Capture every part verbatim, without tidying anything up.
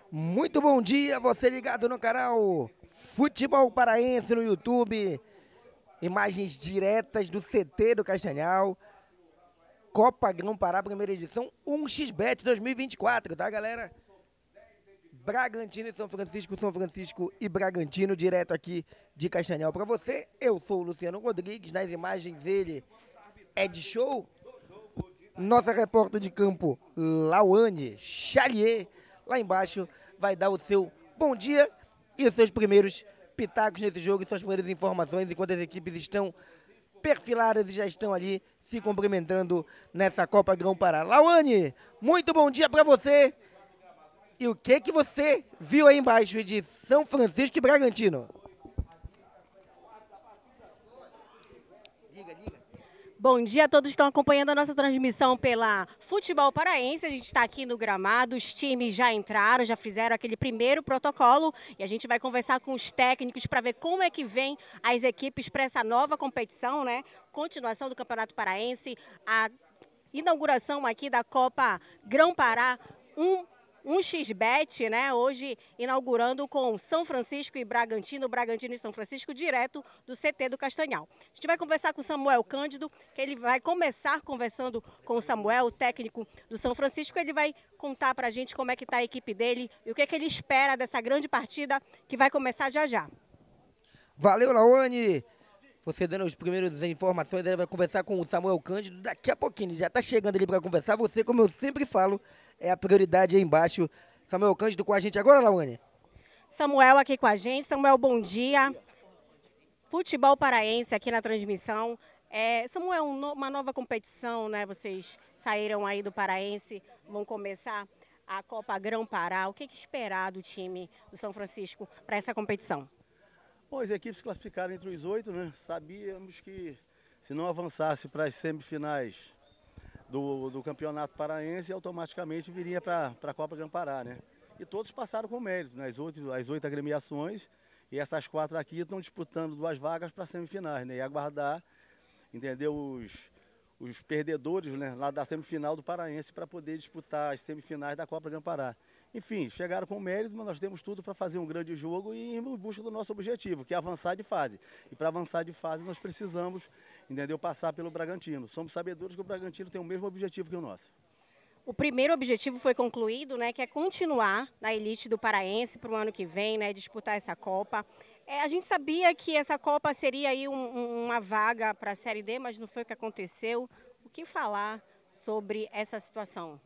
Muito bom dia, você ligado no canal Futebol Paraense no YouTube. Imagens diretas do C T do Castanhal. Copa Grão Pará, primeira edição, um x bet dois mil e vinte e quatro, tá, galera? Bragantino e São Francisco, São Francisco e Bragantino, direto aqui de Castanhal para você. Eu sou o Luciano Rodrigues, nas imagens ele é de show. Nossa repórter de campo, Lauane Chalier, lá embaixo, vai dar o seu bom dia e os seus primeiros pitacos nesse jogo e suas primeiras informações, enquanto as equipes estão perfiladas e já estão ali se cumprimentando nessa Copa Grão Pará. Lauane, muito bom dia para você. E o que que você viu aí embaixo de São Francisco e Bragantino? Diga, diga. Bom dia a todos que estão acompanhando a nossa transmissão pela Futebol Paraense. A gente está aqui no gramado, os times já entraram, já fizeram aquele primeiro protocolo e a gente vai conversar com os técnicos para ver como é que vem as equipes para essa nova competição, né? Continuação do Campeonato Paraense, a inauguração aqui da Copa Grão Pará um um x bet, né? Hoje inaugurando com São Francisco e Bragantino, Bragantino e São Francisco, direto do C T do Castanhal. A gente vai conversar com o Samuel Cândido, que ele vai começar conversando com o Samuel, o técnico do São Francisco. Ele vai contar pra gente como é que tá a equipe dele e o que é que ele espera dessa grande partida que vai começar já já. Valeu, Lauane! Você dando as primeiras informações, ele vai conversar com o Samuel Cândido daqui a pouquinho. Ele já está chegando ali para conversar. Você, como eu sempre falo, é a prioridade aí embaixo. Samuel Cândido com a gente agora, Lauane? Samuel aqui com a gente. Samuel, bom dia. Futebol Paraense aqui na transmissão. É, Samuel, um no, uma nova competição, né? Vocês saíram aí do Paraense, vão começar a Copa Grão Pará. O que, que esperar do time do São Francisco para essa competição? Bom, as equipes classificaram entre os oito, né? Sabíamos que se não avançasse para as semifinais do, do Campeonato Paraense, automaticamente viria para a Copa Grão Pará, né? E todos passaram com mérito, né? As oito, as oito agremiações, e essas quatro aqui estão disputando duas vagas para semifinais, né? E aguardar, entendeu, os, os perdedores, né, lá da semifinal do Paraense para poder disputar as semifinais da Copa Grão Pará. Enfim, chegaram com mérito, mas nós temos tudo para fazer um grande jogo e ir em busca do nosso objetivo, que é avançar de fase. E para avançar de fase nós precisamos, entendeu, passar pelo Bragantino. Somos sabedores que o Bragantino tem o mesmo objetivo que o nosso. O primeiro objetivo foi concluído, né, que é continuar na elite do Paraense para o ano que vem, né, disputar essa Copa. É, a gente sabia que essa Copa seria aí um, um, uma vaga para a Série D, mas não foi o que aconteceu. O que falar sobre essa situação?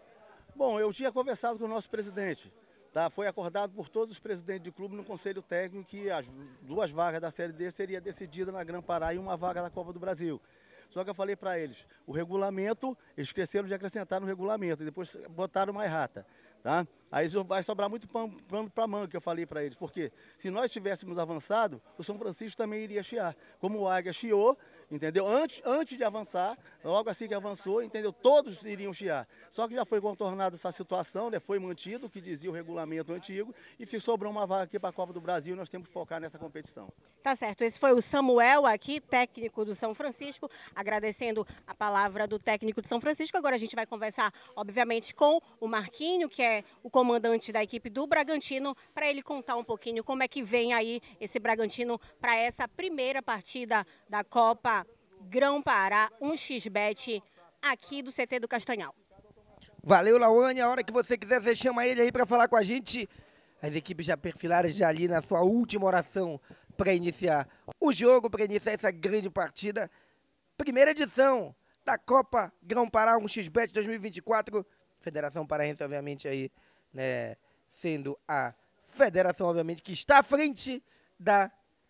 Bom, eu tinha conversado com o nosso presidente, tá? Foi acordado por todos os presidentes de clube no conselho técnico que as duas vagas da Série D seria decidida na Grão Pará e uma vaga da Copa do Brasil. Só que eu falei para eles, o regulamento, eles esqueceram de acrescentar no regulamento e depois botaram uma errata, tá? Aí vai sobrar muito pano para manga, que eu falei para eles, porque se nós tivéssemos avançado, o São Francisco também iria chiar. Como o Águia chiou, entendeu? Antes, antes de avançar, logo assim que avançou, entendeu? Todos iriam chiar. Só que já foi contornada essa situação, né? Foi mantido o que dizia o regulamento antigo e sobrou uma vaga aqui para a Copa do Brasil e nós temos que focar nessa competição. Tá certo, esse foi o Samuel aqui, técnico do São Francisco, agradecendo a palavra do técnico de São Francisco. Agora a gente vai conversar, obviamente, com o Marquinho, que é o comandante da equipe do Bragantino, para ele contar um pouquinho como é que vem aí esse Bragantino para essa primeira partida da Copa Grão Pará um x bet aqui do C T do Castanhal. Valeu, Lauane. A hora que você quiser, você chama ele aí para falar com a gente. As equipes já perfilaram já ali na sua última oração para iniciar o jogo, para iniciar essa grande partida. Primeira edição da Copa Grão Pará um x bet dois mil e vinte e quatro. Federação Paraense, obviamente, aí, né, sendo a federação, obviamente, que está à frente da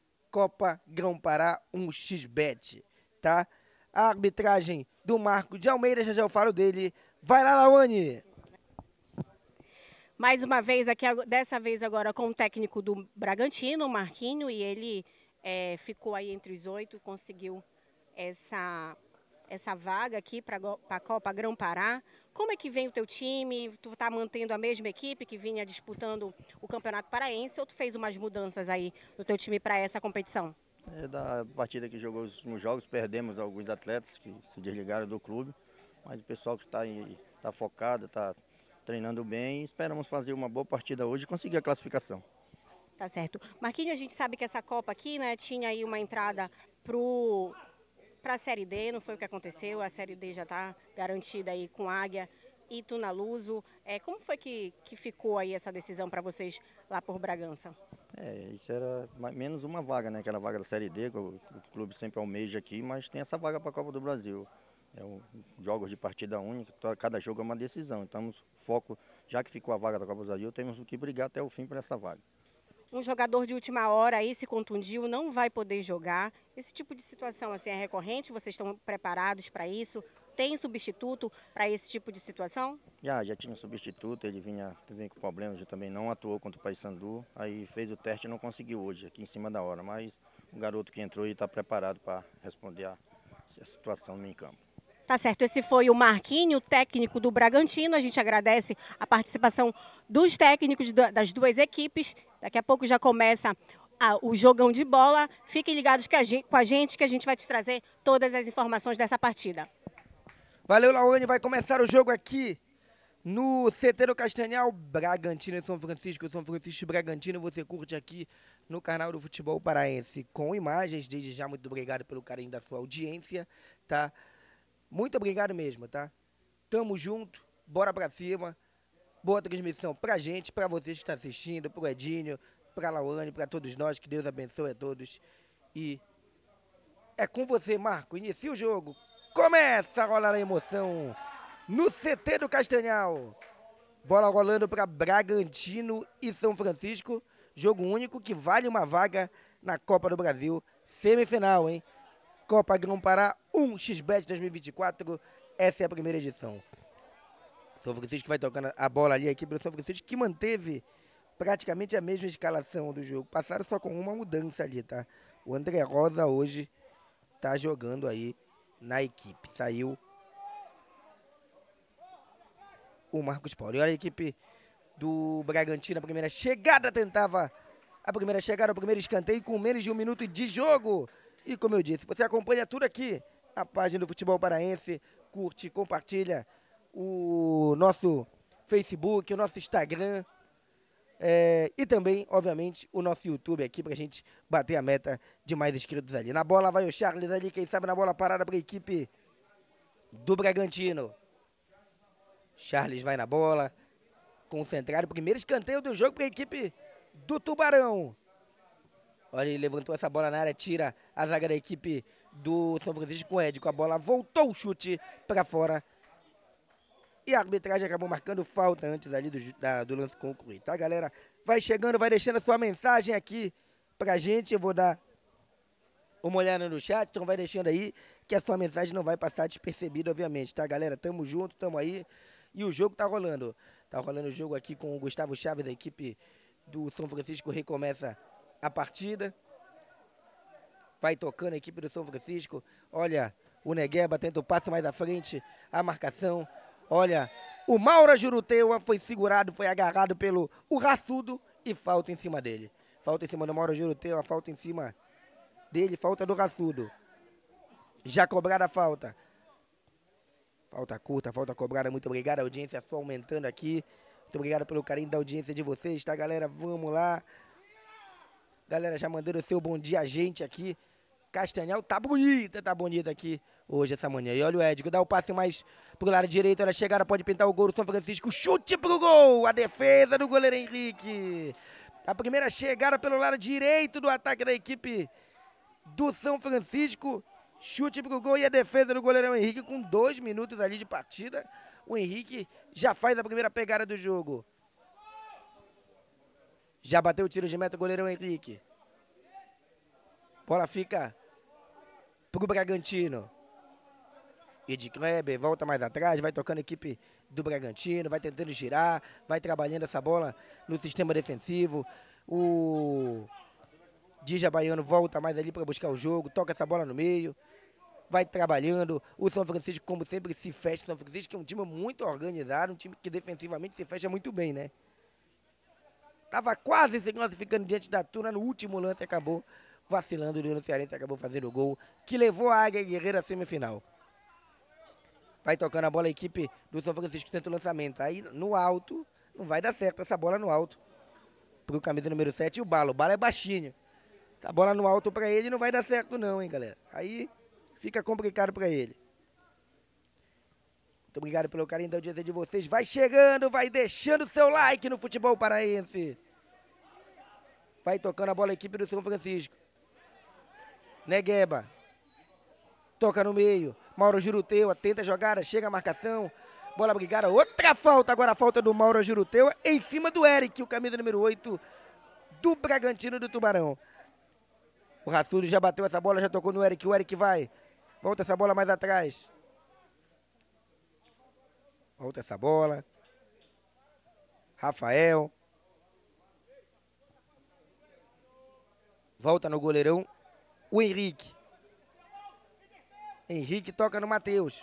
Copa Grão Pará um x bet, tá? A arbitragem do Marco de Almeida, já já eu falo dele. Vai lá, Lauane! Mais uma vez aqui, dessa vez agora com o técnico do Bragantino, o Marquinho, e ele é, ficou aí entre os oito, conseguiu essa, essa vaga aqui para a Copa Grão Pará. Como é que vem o teu time? Tu está mantendo a mesma equipe que vinha disputando o Campeonato Paraense ou tu fez umas mudanças aí no teu time para essa competição? É da partida que jogou os últimos jogos, perdemos alguns atletas que se desligaram do clube, mas o pessoal que está tá focado, está treinando bem e esperamos fazer uma boa partida hoje e conseguir a classificação. Tá certo. Marquinhos, a gente sabe que essa Copa aqui, né, tinha aí uma entrada para a Série D, não foi o que aconteceu, a Série D já está garantida aí com Águia e Tunaluso. É, como foi que, que ficou aí essa decisão para vocês lá por Bragança? É, isso era mais- menos uma vaga, né? Aquela vaga da Série D, que o, o clube sempre almeja aqui, mas tem essa vaga para a Copa do Brasil. É um, jogos de partida única, to- cada jogo é uma decisão. Então, foco, já que ficou a vaga da Copa do Brasil, temos que brigar até o fim por essa vaga. Um jogador de última hora aí se contundiu, não vai poder jogar. Esse tipo de situação assim é recorrente? Vocês estão preparados para isso? Tem substituto para esse tipo de situação? Já, já tinha um substituto, ele vinha, vinha com problemas, já também não atuou contra o Paysandu, aí fez o teste e não conseguiu hoje, aqui em cima da hora, mas o garoto que entrou está preparado para responder a, a situação no meio campo. Tá certo, esse foi o Marquinho, técnico do Bragantino. A gente agradece a participação dos técnicos das duas equipes. Daqui a pouco já começa a, o jogão de bola. Fiquem ligados que a gente, com a gente que a gente vai te trazer todas as informações dessa partida. Valeu, Laone. Vai começar o jogo aqui no C T do Castanhal, Bragantino e São Francisco. São Francisco e Bragantino, você curte aqui no canal do Futebol Paraense com imagens. Desde já, muito obrigado pelo carinho da sua audiência, tá? Muito obrigado mesmo, tá? Tamo junto, bora pra cima. Boa transmissão pra gente, pra vocês que estão assistindo, pro Edinho, pra Lawane, pra todos nós. Que Deus abençoe a todos. E é com você, Marco. Inicia o jogo. Começa a rolar a emoção no C T do Castanhal. Bola rolando para Bragantino e São Francisco. Jogo único que vale uma vaga na Copa do Brasil. Semifinal, hein? Copa Grão-Pará um X Bet dois mil e vinte e quatro. Essa é a primeira edição. São Francisco vai tocando a bola ali. A equipe do São Francisco que manteve praticamente a mesma escalação do jogo. Passaram só com uma mudança ali, tá? O André Rosa hoje tá jogando aí na equipe. Saiu o Marcos Paulo. E olha a equipe do Bragantino. A primeira chegada tentava a primeira chegada, o primeiro escanteio com menos de um minuto de jogo. E como eu disse, você acompanha tudo aqui na página do Futebol Paraense. Curte, compartilha o nosso Facebook, o nosso Instagram. É, e também, obviamente, o nosso YouTube aqui pra gente bater a meta de mais inscritos ali. Na bola vai o Charles ali, quem sabe na bola parada pra equipe do Bragantino. Charles vai na bola, concentrado. Primeiro escanteio do jogo pra equipe do Tubarão. Olha, ele levantou essa bola na área, tira a zaga da equipe do São Francisco com o Ed. Com a bola, voltou o chute pra fora. E a arbitragem acabou marcando falta antes ali do, da, do lance concluído, tá, galera? Vai chegando, vai deixando a sua mensagem aqui pra gente. Eu vou dar uma olhada no chat, então vai deixando aí que a sua mensagem não vai passar despercebida, obviamente, tá, galera? Tamo junto, tamo aí. E o jogo tá rolando. Tá rolando o jogo aqui com o Gustavo Chaves, da equipe do São Francisco. Recomeça a partida. Vai tocando a equipe do São Francisco. Olha, o Negueba tenta o passe mais à frente. A marcação. Olha, o Maura Juruteua foi segurado, foi agarrado pelo o Raçudo e falta em cima dele. Falta em cima do Maura Juruteua, falta em cima dele, falta do Raçudo. Já cobrada a falta. Falta curta, falta cobrada, muito obrigado. A audiência só aumentando aqui. Muito obrigado pelo carinho da audiência de vocês, tá, galera? Vamos lá. Galera, já mandando o seu bom dia a gente aqui. Castanhal tá bonita, tá bonita aqui hoje, essa manhã. E olha o Édico, dá o passe mais pro lado direito. Olha a chegada, pode pintar o gol do São Francisco. Chute pro gol, a defesa do goleiro Henrique. A primeira chegada pelo lado direito do ataque da equipe do São Francisco. Chute pro gol e a defesa do goleirão Henrique com dois minutos ali de partida. O Henrique já faz a primeira pegada do jogo. Já bateu o tiro de meta o goleirão Henrique. Bola fica pro Bragantino. Ed Kleber volta mais atrás, vai tocando a equipe do Bragantino, vai tentando girar, vai trabalhando essa bola no sistema defensivo. O Dija Baiano volta mais ali para buscar o jogo, toca essa bola no meio, vai trabalhando. O São Francisco, como sempre, se fecha. O São Francisco é um time muito organizado, um time que defensivamente se fecha muito bem, né? Tava quase se classificando diante da Tuna, no último lance acabou vacilando. O Leandro Cearense acabou fazendo o gol que levou a Águia Guerreira à semifinal. Vai tocando a bola a equipe do São Francisco, tenta o lançamento. Aí no alto, não vai dar certo essa bola no alto. Pro camisa número sete, o Bala. O Bala é baixinho. A bola no alto pra ele não vai dar certo não, hein, galera. Aí fica complicado pra ele. Muito obrigado pelo carinho da audiência de vocês. Vai chegando, vai deixando o seu like no futebol paraense. Vai tocando a bola a equipe do São Francisco. Negueba. Toca no meio. Mauro Juruteua tenta a jogada, chega a marcação. Bola brigada, outra falta. Agora a falta do Mauro Juruteua em cima do Eric, o camisa número oito do Bragantino do Tubarão. O Raçudo já bateu essa bola, já tocou no Eric. O Eric vai. Volta essa bola mais atrás. Volta essa bola. Rafael. Volta no goleirão. O Henrique. Henrique toca no Matheus.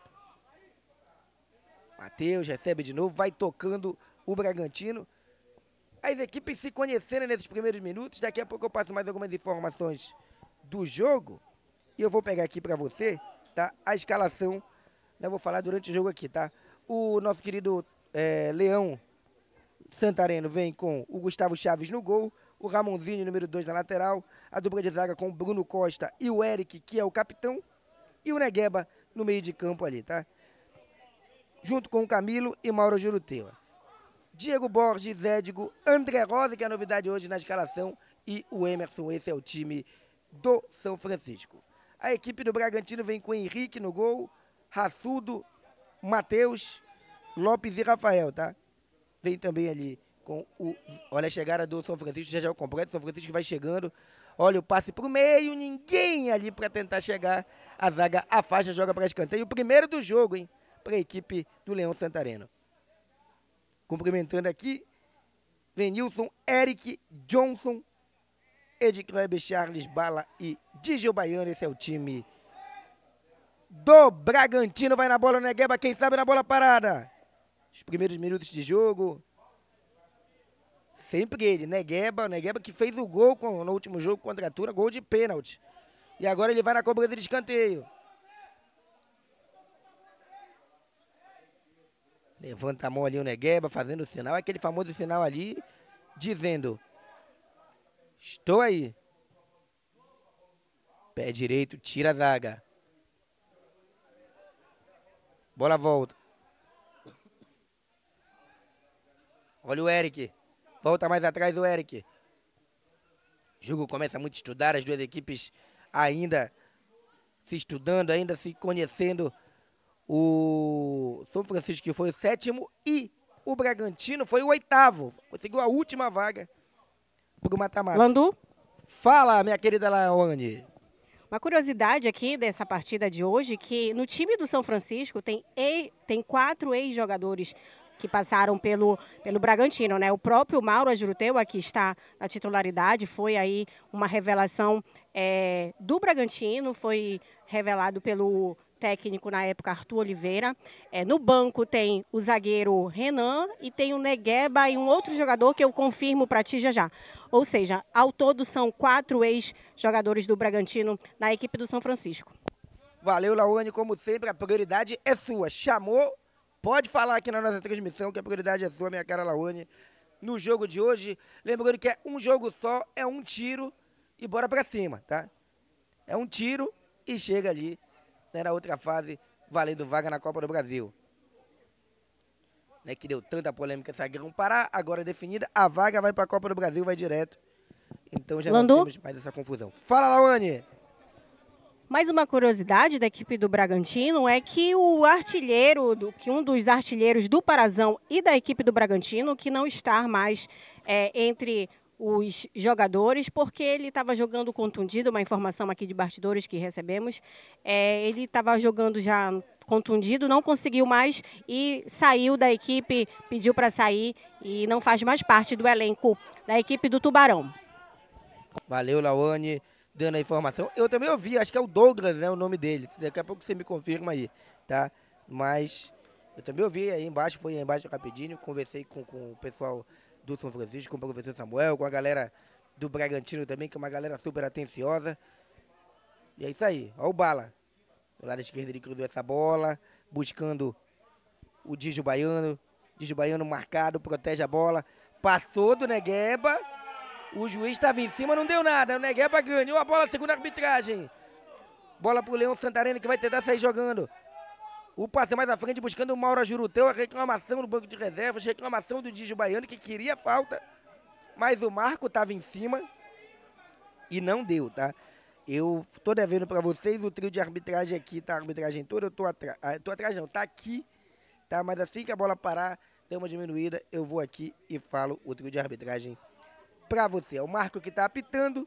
Matheus recebe de novo. Vai tocando o Bragantino. As equipes se conhecendo nesses primeiros minutos. Daqui a pouco eu passo mais algumas informações do jogo. E eu vou pegar aqui pra você, tá? A escalação. Eu vou falar durante o jogo aqui, tá? O nosso querido é, Leão Santareno vem com o Gustavo Chaves no gol. O Ramonzinho, número dois, na lateral. A dupla de zaga com o Bruno Costa e o Eric, que é o capitão. E o Negueba no meio de campo ali, tá? Junto com o Camilo e Mauro Juruteua. Diego Borges, Édigo, André Rosa, que é a novidade hoje na escalação, e o Emerson. Esse é o time do São Francisco. A equipe do Bragantino vem com Henrique no gol, Raçudo, Matheus, Lopes e Rafael, tá? Vem também ali com o... Olha a chegada do São Francisco, já já é o completo. São Francisco vai chegando. Olha o passe pro meio, ninguém ali para tentar chegar. A zaga afasta, joga para escanteio. O primeiro do jogo, hein? Para a equipe do Leão Santareno. Cumprimentando aqui, Venilson, Eric, Johnson, Ed Kleber, Charles, Bala e Digio Baiano. Esse é o time do Bragantino. Vai na bola, Negueba, quem sabe na bola parada. Os primeiros minutos de jogo. Sempre ele, Negueba, Negueba que fez o gol com, no último jogo contra a Tuna, gol de pênalti. E agora ele vai na cobrança de escanteio. Levanta a mão ali o Negueba, fazendo o sinal, aquele famoso sinal ali, dizendo: estou aí. Pé direito, tira a zaga. Bola volta. Olha o Eric. Volta mais atrás o Eric. O jogo começa muito a estudar, as duas equipes ainda se estudando, ainda se conhecendo. O São Francisco que foi o sétimo e o Bragantino foi o oitavo. Conseguiu a última vaga pro mata-mata. Landu? Fala, minha querida Laone. Uma curiosidade aqui dessa partida de hoje, que no time do São Francisco tem, e, tem quatro ex-jogadores que passaram pelo, pelo Bragantino, né? O próprio Mauro Juruteua, que está na titularidade, foi aí uma revelação é, do Bragantino, foi revelado pelo técnico na época, Arthur Oliveira. É, no banco tem o zagueiro Renan e tem o Negueba e um outro jogador que eu confirmo para ti já já. Ou seja, ao todo são quatro ex-jogadores do Bragantino na equipe do São Francisco. Valeu, Laone, como sempre, a prioridade é sua. Chamou, pode falar aqui na nossa transmissão que a prioridade é sua, minha cara Laone. No jogo de hoje, lembrando que é um jogo só, é um tiro e bora pra cima, tá? É um tiro e chega ali, né, na outra fase, valendo vaga na Copa do Brasil. Né, que deu tanta polêmica essa Grão Pará, agora definida, a vaga vai para a Copa do Brasil, vai direto. Então já Landu? não temos mais essa confusão. Fala, Laone! Mais uma curiosidade da equipe do Bragantino é que o artilheiro, do, que um dos artilheiros do Parazão e da equipe do Bragantino, que não está mais é, entre os jogadores, porque ele estava jogando contundido, uma informação aqui de bastidores que recebemos, é, ele estava jogando já contundido, não conseguiu mais e saiu da equipe, pediu para sair e não faz mais parte do elenco da equipe do Tubarão. Valeu, Laone, dando a informação. Eu também ouvi, acho que é o Douglas, né, o nome dele. Daqui a pouco você me confirma aí, tá? Mas eu também ouvi aí embaixo, foi aí embaixo rapidinho, conversei com, com o pessoal do São Francisco, com o professor Samuel, com a galera do Bragantino também, que é uma galera super atenciosa. E é isso aí, ó o Bala. Do lado esquerdo ele cruzou essa bola, buscando o Dijo Baiano. Dijo Baiano marcado, protege a bola. Passou do Negueba. O juiz estava em cima, não deu nada. O Negueba ganhou a bola, segunda arbitragem. Bola pro Leão Santarém, que vai tentar sair jogando. O passe mais à frente, buscando o Mauro Juruteu. A reclamação no banco de reservas. Reclamação do Dijo Baiano, que queria falta. Mas o Marco estava em cima. E não deu, tá? Eu tô devendo para vocês o trio de arbitragem aqui, tá? A arbitragem toda, eu tô atrás. Tô atrás não, tá aqui. Tá? Mas assim que a bola parar, deu uma diminuída, eu vou aqui e falo o trio de arbitragem pra você. É o Marco que tá apitando.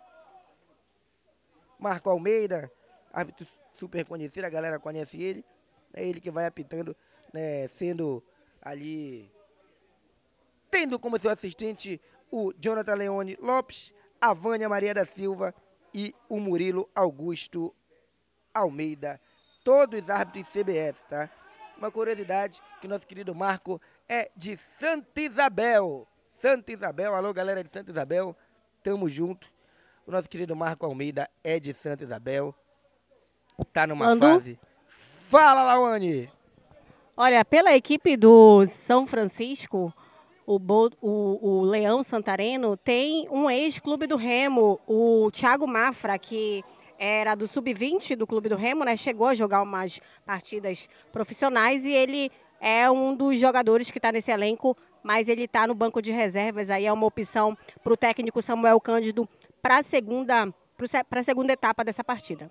Marco Almeida, árbitro super conhecido, a galera conhece ele. É ele que vai apitando, né, sendo ali, tendo como seu assistente o Jonathan Leone Lopes, a Vânia Maria da Silva e o Murilo Augusto Almeida. Todos árbitros C B F, tá? Uma curiosidade que o nosso querido Marco é de Santa Isabel. Santa Isabel, alô galera de Santa Isabel, tamo junto. O nosso querido Marco Almeida é de Santa Isabel. Tá numa Mandu? fase. Fala, Lawane! Olha, pela equipe do São Francisco, o, Bo, o, o Leão Santareno tem um ex-clube do Remo, o Thiago Mafra, que era do sub vinte do Clube do Remo, né? Chegou a jogar umas partidas profissionais e ele é um dos jogadores que está nesse elenco, mas ele está no banco de reservas. Aí é uma opção para o técnico Samuel Cândido para a segunda, para a segunda etapa dessa partida.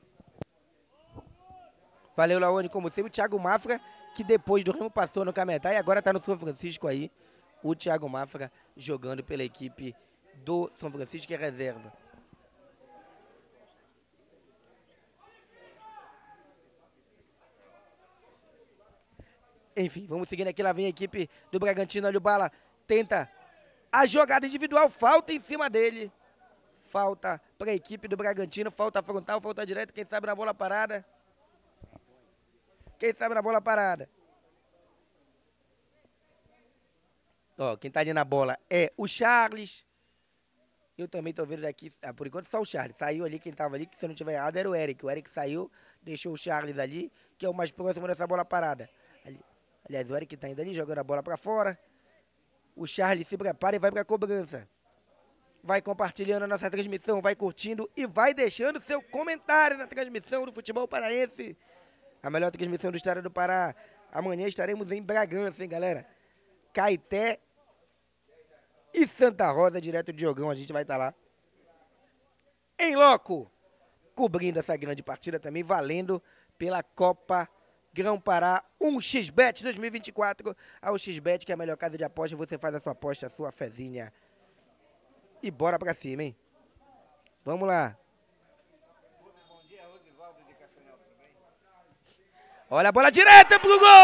Valeu, Laone, como sempre. O Thiago Mafra, que depois do Remo passou no Cametá e agora está no São Francisco aí. O Thiago Mafra jogando pela equipe do São Francisco, que é reserva. Enfim, vamos seguindo aqui. Lá vem a equipe do Bragantino. Olha o Bala. Tenta a jogada individual. Falta em cima dele. Falta para a equipe do Bragantino. Falta frontal, falta direta. Quem sabe na bola parada. Quem sabe na bola parada. Ó, quem tá ali na bola é o Charles. Eu também tô vendo daqui. Ah, por enquanto só o Charles. Saiu ali, quem tava ali, que se eu não tiver errado, era o Eric. O Eric saiu, deixou o Charles ali, que é o mais próximo dessa bola parada. Ali. Aliás, o Eric tá indo ali, jogando a bola pra fora. O Charles se prepara e vai pra cobrança. Vai compartilhando a nossa transmissão, vai curtindo e vai deixando seu comentário na transmissão do Futebol Paraense. A melhor transmissão do estado do Pará. Amanhã estaremos em Bragança, hein, galera? Caeté e Santa Rosa, direto de Jogão. A gente vai estar lá em loco, cobrindo essa grande partida também, valendo pela Copa Grão Pará um x bet dois mil e vinte e quatro. A um x bet, que é a melhor casa de aposta, você faz a sua aposta, a sua fezinha. E bora pra cima, hein? Vamos lá. Olha a bola direta pro gol!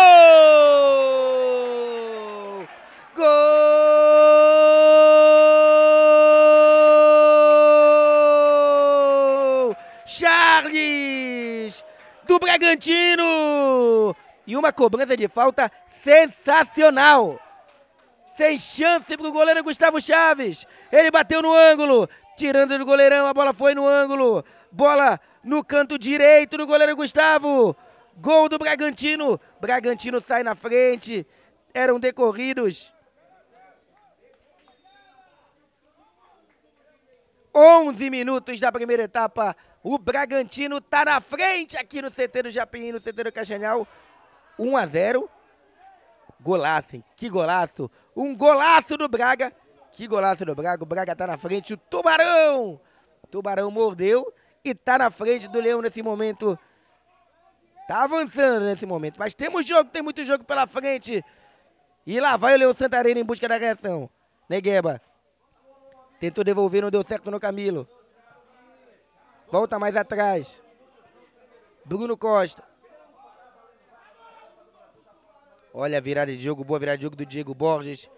Gol! Charles do Bragantino! E uma cobrança de falta sensacional! Sem chance pro goleiro Gustavo Chaves. Ele bateu no ângulo, tirando do goleirão, a bola foi no ângulo. Bola no canto direito do goleiro Gustavo. Gol do Bragantino. Bragantino sai na frente. Eram decorridos onze minutos da primeira etapa. O Bragantino tá na frente aqui no C T do Japim, no C T do Castanhal. um a zero. Golaço, hein? Que golaço. Um golaço do Braga. Que golaço do Braga. O Braga tá na frente. O Tubarão. Tubarão mordeu e tá na frente do Leão nesse momento. Tá avançando nesse momento, mas temos jogo, tem muito jogo pela frente. E lá vai o Leão Santarém em busca da reação. Negueba. Tentou devolver, não deu certo no Camilo. Volta mais atrás. Bruno Costa. Olha a virada de jogo, boa virada de jogo do Diego Borges.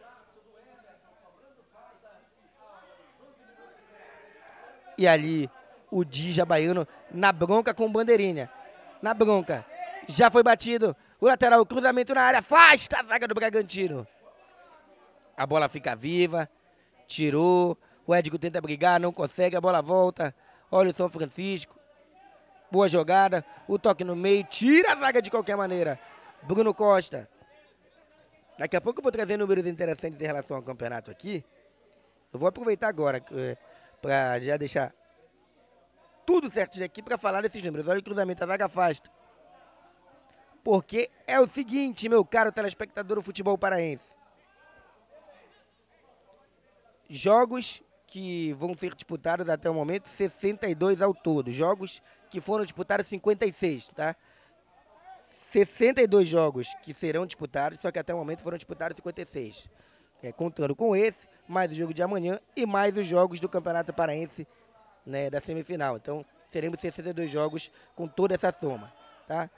E ali o Dija Baiano na bronca com o bandeirinha. Na bronca, já foi batido, o lateral, o cruzamento na área, afasta a zaga do Bragantino. A bola fica viva, tirou, o Edgo tenta brigar, não consegue, a bola volta. Olha o São Francisco, boa jogada, o toque no meio, tira a zaga de qualquer maneira. Bruno Costa. Daqui a pouco eu vou trazer números interessantes em relação ao campeonato aqui. Eu vou aproveitar agora é, para já deixar tudo certinho aqui para falar desses números. Olha o cruzamento, a zaga afasta. Porque é o seguinte, meu caro telespectador do futebol paraense. Jogos que vão ser disputados até o momento, sessenta e dois ao todo. Jogos que foram disputados, cinquenta e seis, tá? sessenta e dois jogos que serão disputados, só que até o momento foram disputados cinquenta e seis. É, contando com esse, mais o jogo de amanhã e mais os jogos do Campeonato Paraense, né, da semifinal. Então, teremos sessenta e dois jogos com toda essa soma, tá?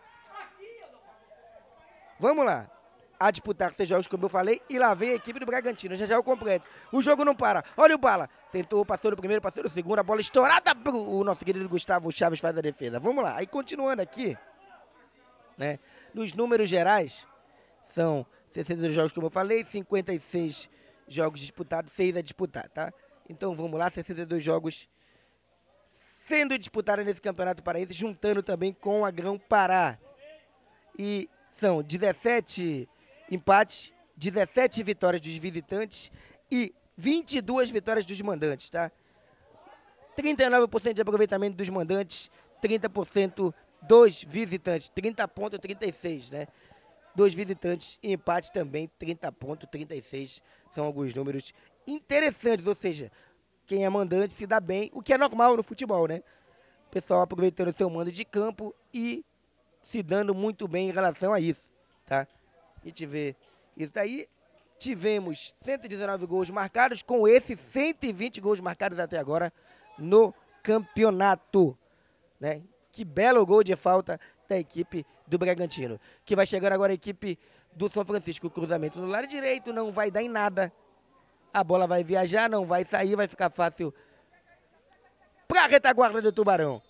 Vamos lá. A disputar esses jogos, como eu falei, e lá vem a equipe do Bragantino. Já já é o completo. O jogo não para. Olha o Bala. Tentou, passou no primeiro, passou no segundo. A bola estourada. O nosso querido Gustavo Chaves faz a defesa. Vamos lá. Aí, continuando aqui, né, nos números gerais, são sessenta e dois jogos, como eu falei, cinquenta e seis jogos disputados, seis a disputar, tá? Então, vamos lá, sessenta e dois jogos sendo disputados nesse Campeonato Paraense, juntando também com a Grão-Pará. E são dezessete empates, dezessete vitórias dos visitantes e vinte e duas vitórias dos mandantes, tá? trinta e nove por cento de aproveitamento dos mandantes, trinta por cento dos visitantes, trinta ponto trinta e seis, né? Dos visitantes e empate também, trinta ponto trinta e seis. São alguns números interessantes, ou seja, quem é mandante se dá bem, o que é normal no futebol, né? O pessoal aproveitando seu mando de campo e se dando muito bem em relação a isso, tá? A gente vê isso aí. Tivemos cento e dezenove gols marcados, com esses cento e vinte gols marcados até agora no campeonato, né? Que belo gol de falta da equipe do Bragantino, que vai chegando agora a equipe do São Francisco. O cruzamento no lado direito não vai dar em nada. A bola vai viajar, não vai sair, vai ficar fácil para a retaguarda do Tubarão.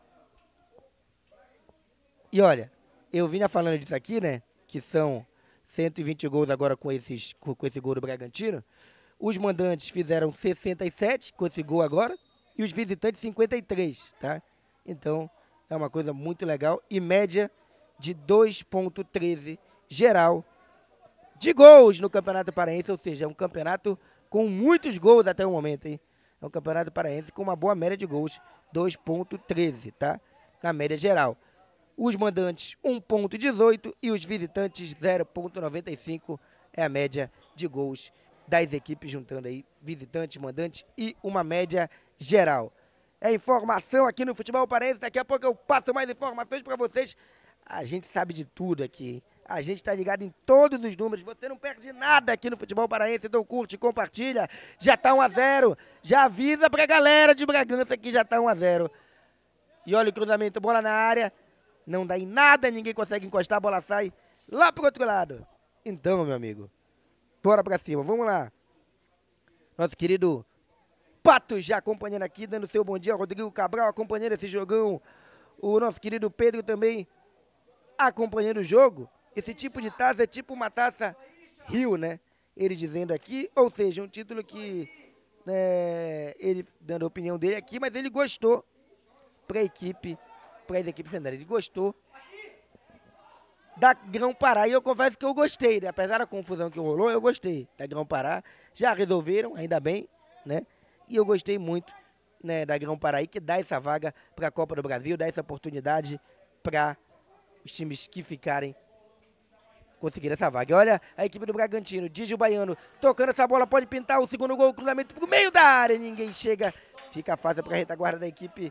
E olha, eu vinha falando disso aqui, né? Que são cento e vinte gols agora com, esses, com, com esse gol do Bragantino. Os mandantes fizeram sessenta e sete com esse gol agora e os visitantes cinquenta e três, tá? Então, é uma coisa muito legal e média de dois ponto treze geral de gols no Campeonato Paraense, ou seja, é um campeonato com muitos gols até o momento, hein? É um Campeonato Paraense com uma boa média de gols, dois ponto treze, tá? Na média geral. Os mandantes um ponto dezoito e os visitantes zero ponto noventa e cinco é a média de gols das equipes, juntando aí visitantes, mandantes e uma média geral. É informação aqui no Futebol Paraense, daqui a pouco eu passo mais informações para vocês. A gente sabe de tudo aqui, a gente está ligado em todos os números, você não perde nada aqui no Futebol Paraense, então curte, compartilha, já está um a zero, já avisa para a galera de Bragança que já está um a zero. E olha o cruzamento, bola na área, não dá em nada, ninguém consegue encostar, a bola sai lá pro outro lado. Então, meu amigo, bora pra cima, vamos lá. Nosso querido Pato já acompanhando aqui, dando seu bom dia. Rodrigo Cabral acompanhando esse jogão. O nosso querido Pedro também acompanhando o jogo. Esse tipo de taça é tipo uma taça Rio, né? Ele dizendo aqui, ou seja, um título que, né, ele dando a opinião dele aqui, mas ele gostou para a equipe, para as equipes fendárias. Ele gostou da Grão-Pará, e eu confesso que eu gostei, né? Apesar da confusão que rolou, eu gostei da Grão-Pará. Já resolveram, ainda bem, né? E eu gostei muito, né, da Grão-Pará, que dá essa vaga para a Copa do Brasil, dá essa oportunidade para os times que ficarem conseguir essa vaga. Olha a equipe do Bragantino, Digio Baiano, tocando essa bola, pode pintar o segundo gol, cruzamento pro meio da área, ninguém chega, fica fácil para a retaguarda da equipe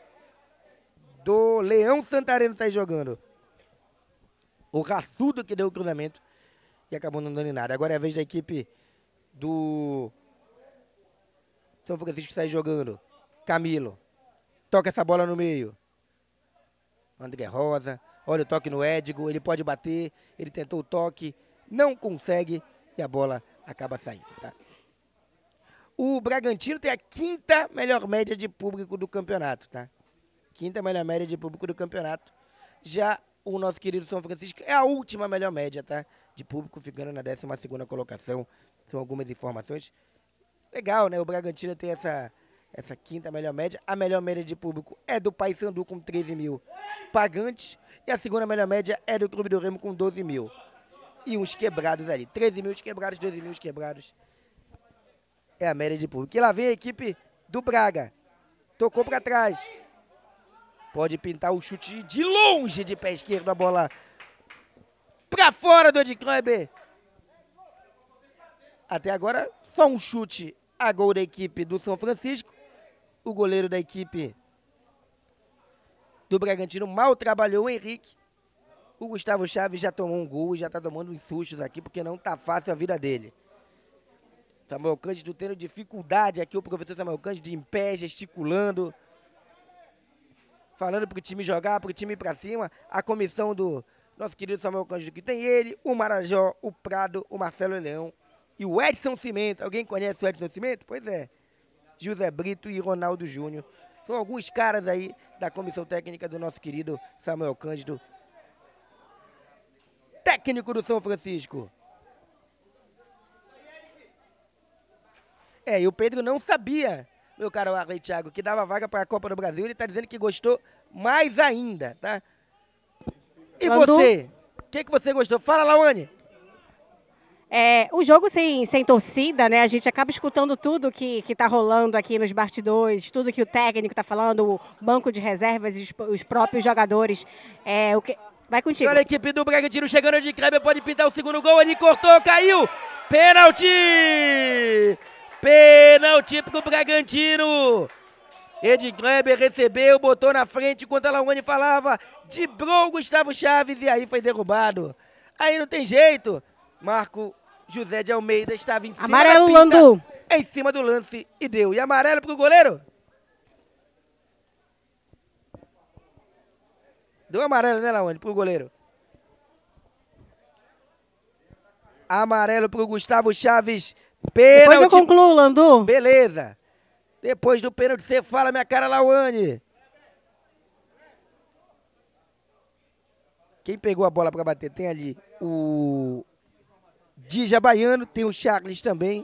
do Leão Santareno sair jogando. O raçudo que deu o cruzamento e acabou não dando em nada. Agora é a vez da equipe do São Francisco sair jogando. Camilo, toca essa bola no meio. André Rosa, olha o toque no Édigo, ele pode bater, ele tentou o toque, não consegue e a bola acaba saindo, tá? O Bragantino tem a quinta melhor média de público do campeonato, tá? Quinta melhor média de público do campeonato. Já o nosso querido São Francisco é a última melhor média, tá? De público, ficando na décima segunda colocação. São algumas informações. Legal, né? O Bragantino tem essa, essa quinta melhor média. A melhor média de público é do Paysandu com treze mil pagantes. E a segunda melhor média é do Clube do Remo com doze mil. E uns quebrados ali. treze mil quebrados, doze mil quebrados. É a média de público. E lá vem a equipe do Braga. Tocou para trás. Pode pintar o chute de longe de pé esquerdo. A bola para fora do Ed Kleber. Até agora, só um chute a gol da equipe do São Francisco. O goleiro da equipe do Bragantino mal trabalhou o Henrique. O Gustavo Chaves já tomou um gol e já está tomando uns sustos aqui, porque não está fácil a vida dele. Samuel Cândido tendo dificuldade aqui, o professor Samuel Cândido em pé, gesticulando. Falando para o time jogar, para o time ir para cima. A comissão do nosso querido Samuel Cândido, que tem ele, o Marajó, o Prado, o Marcelo Leão e o Edson Cimento. Alguém conhece o Edson Cimento? Pois é. José Brito e Ronaldo Júnior. São alguns caras aí da comissão técnica do nosso querido Samuel Cândido. Técnico do São Francisco. É, e o Pedro não sabia, meu caro Arley Thiago, que dava vaga para a Copa do Brasil. Ele está dizendo que gostou mais ainda, tá? E Landu? você? O que, que você gostou? Fala, Lawane. É, o jogo sem, sem torcida, né? A gente acaba escutando tudo que, que tá rolando aqui nos bastidores, tudo que o técnico tá falando, o banco de reservas e os, os próprios jogadores. É, o que... Vai contigo. Olha a equipe do Bragantino chegando de Kleber, pode pintar o segundo gol, ele cortou, caiu! Pênalti! Pênalti pro Bragantino! Ed Kleber recebeu, botou na frente enquanto a Lawane falava, driblou o Gustavo Chaves e aí foi derrubado. Aí não tem jeito. Marco José de Almeida estava em cima Amarelo, da pinta, Landu. em cima do lance e deu. E amarelo pro goleiro? Deu amarelo, né, Lawane, pro goleiro? Amarelo pro Gustavo Chaves. Pênalti. Depois eu concluo, Landu. Beleza. Depois do pênalti, você fala, minha cara, Lawane. Quem pegou a bola para bater? Tem ali o Dija Baiano, tem o Charles também.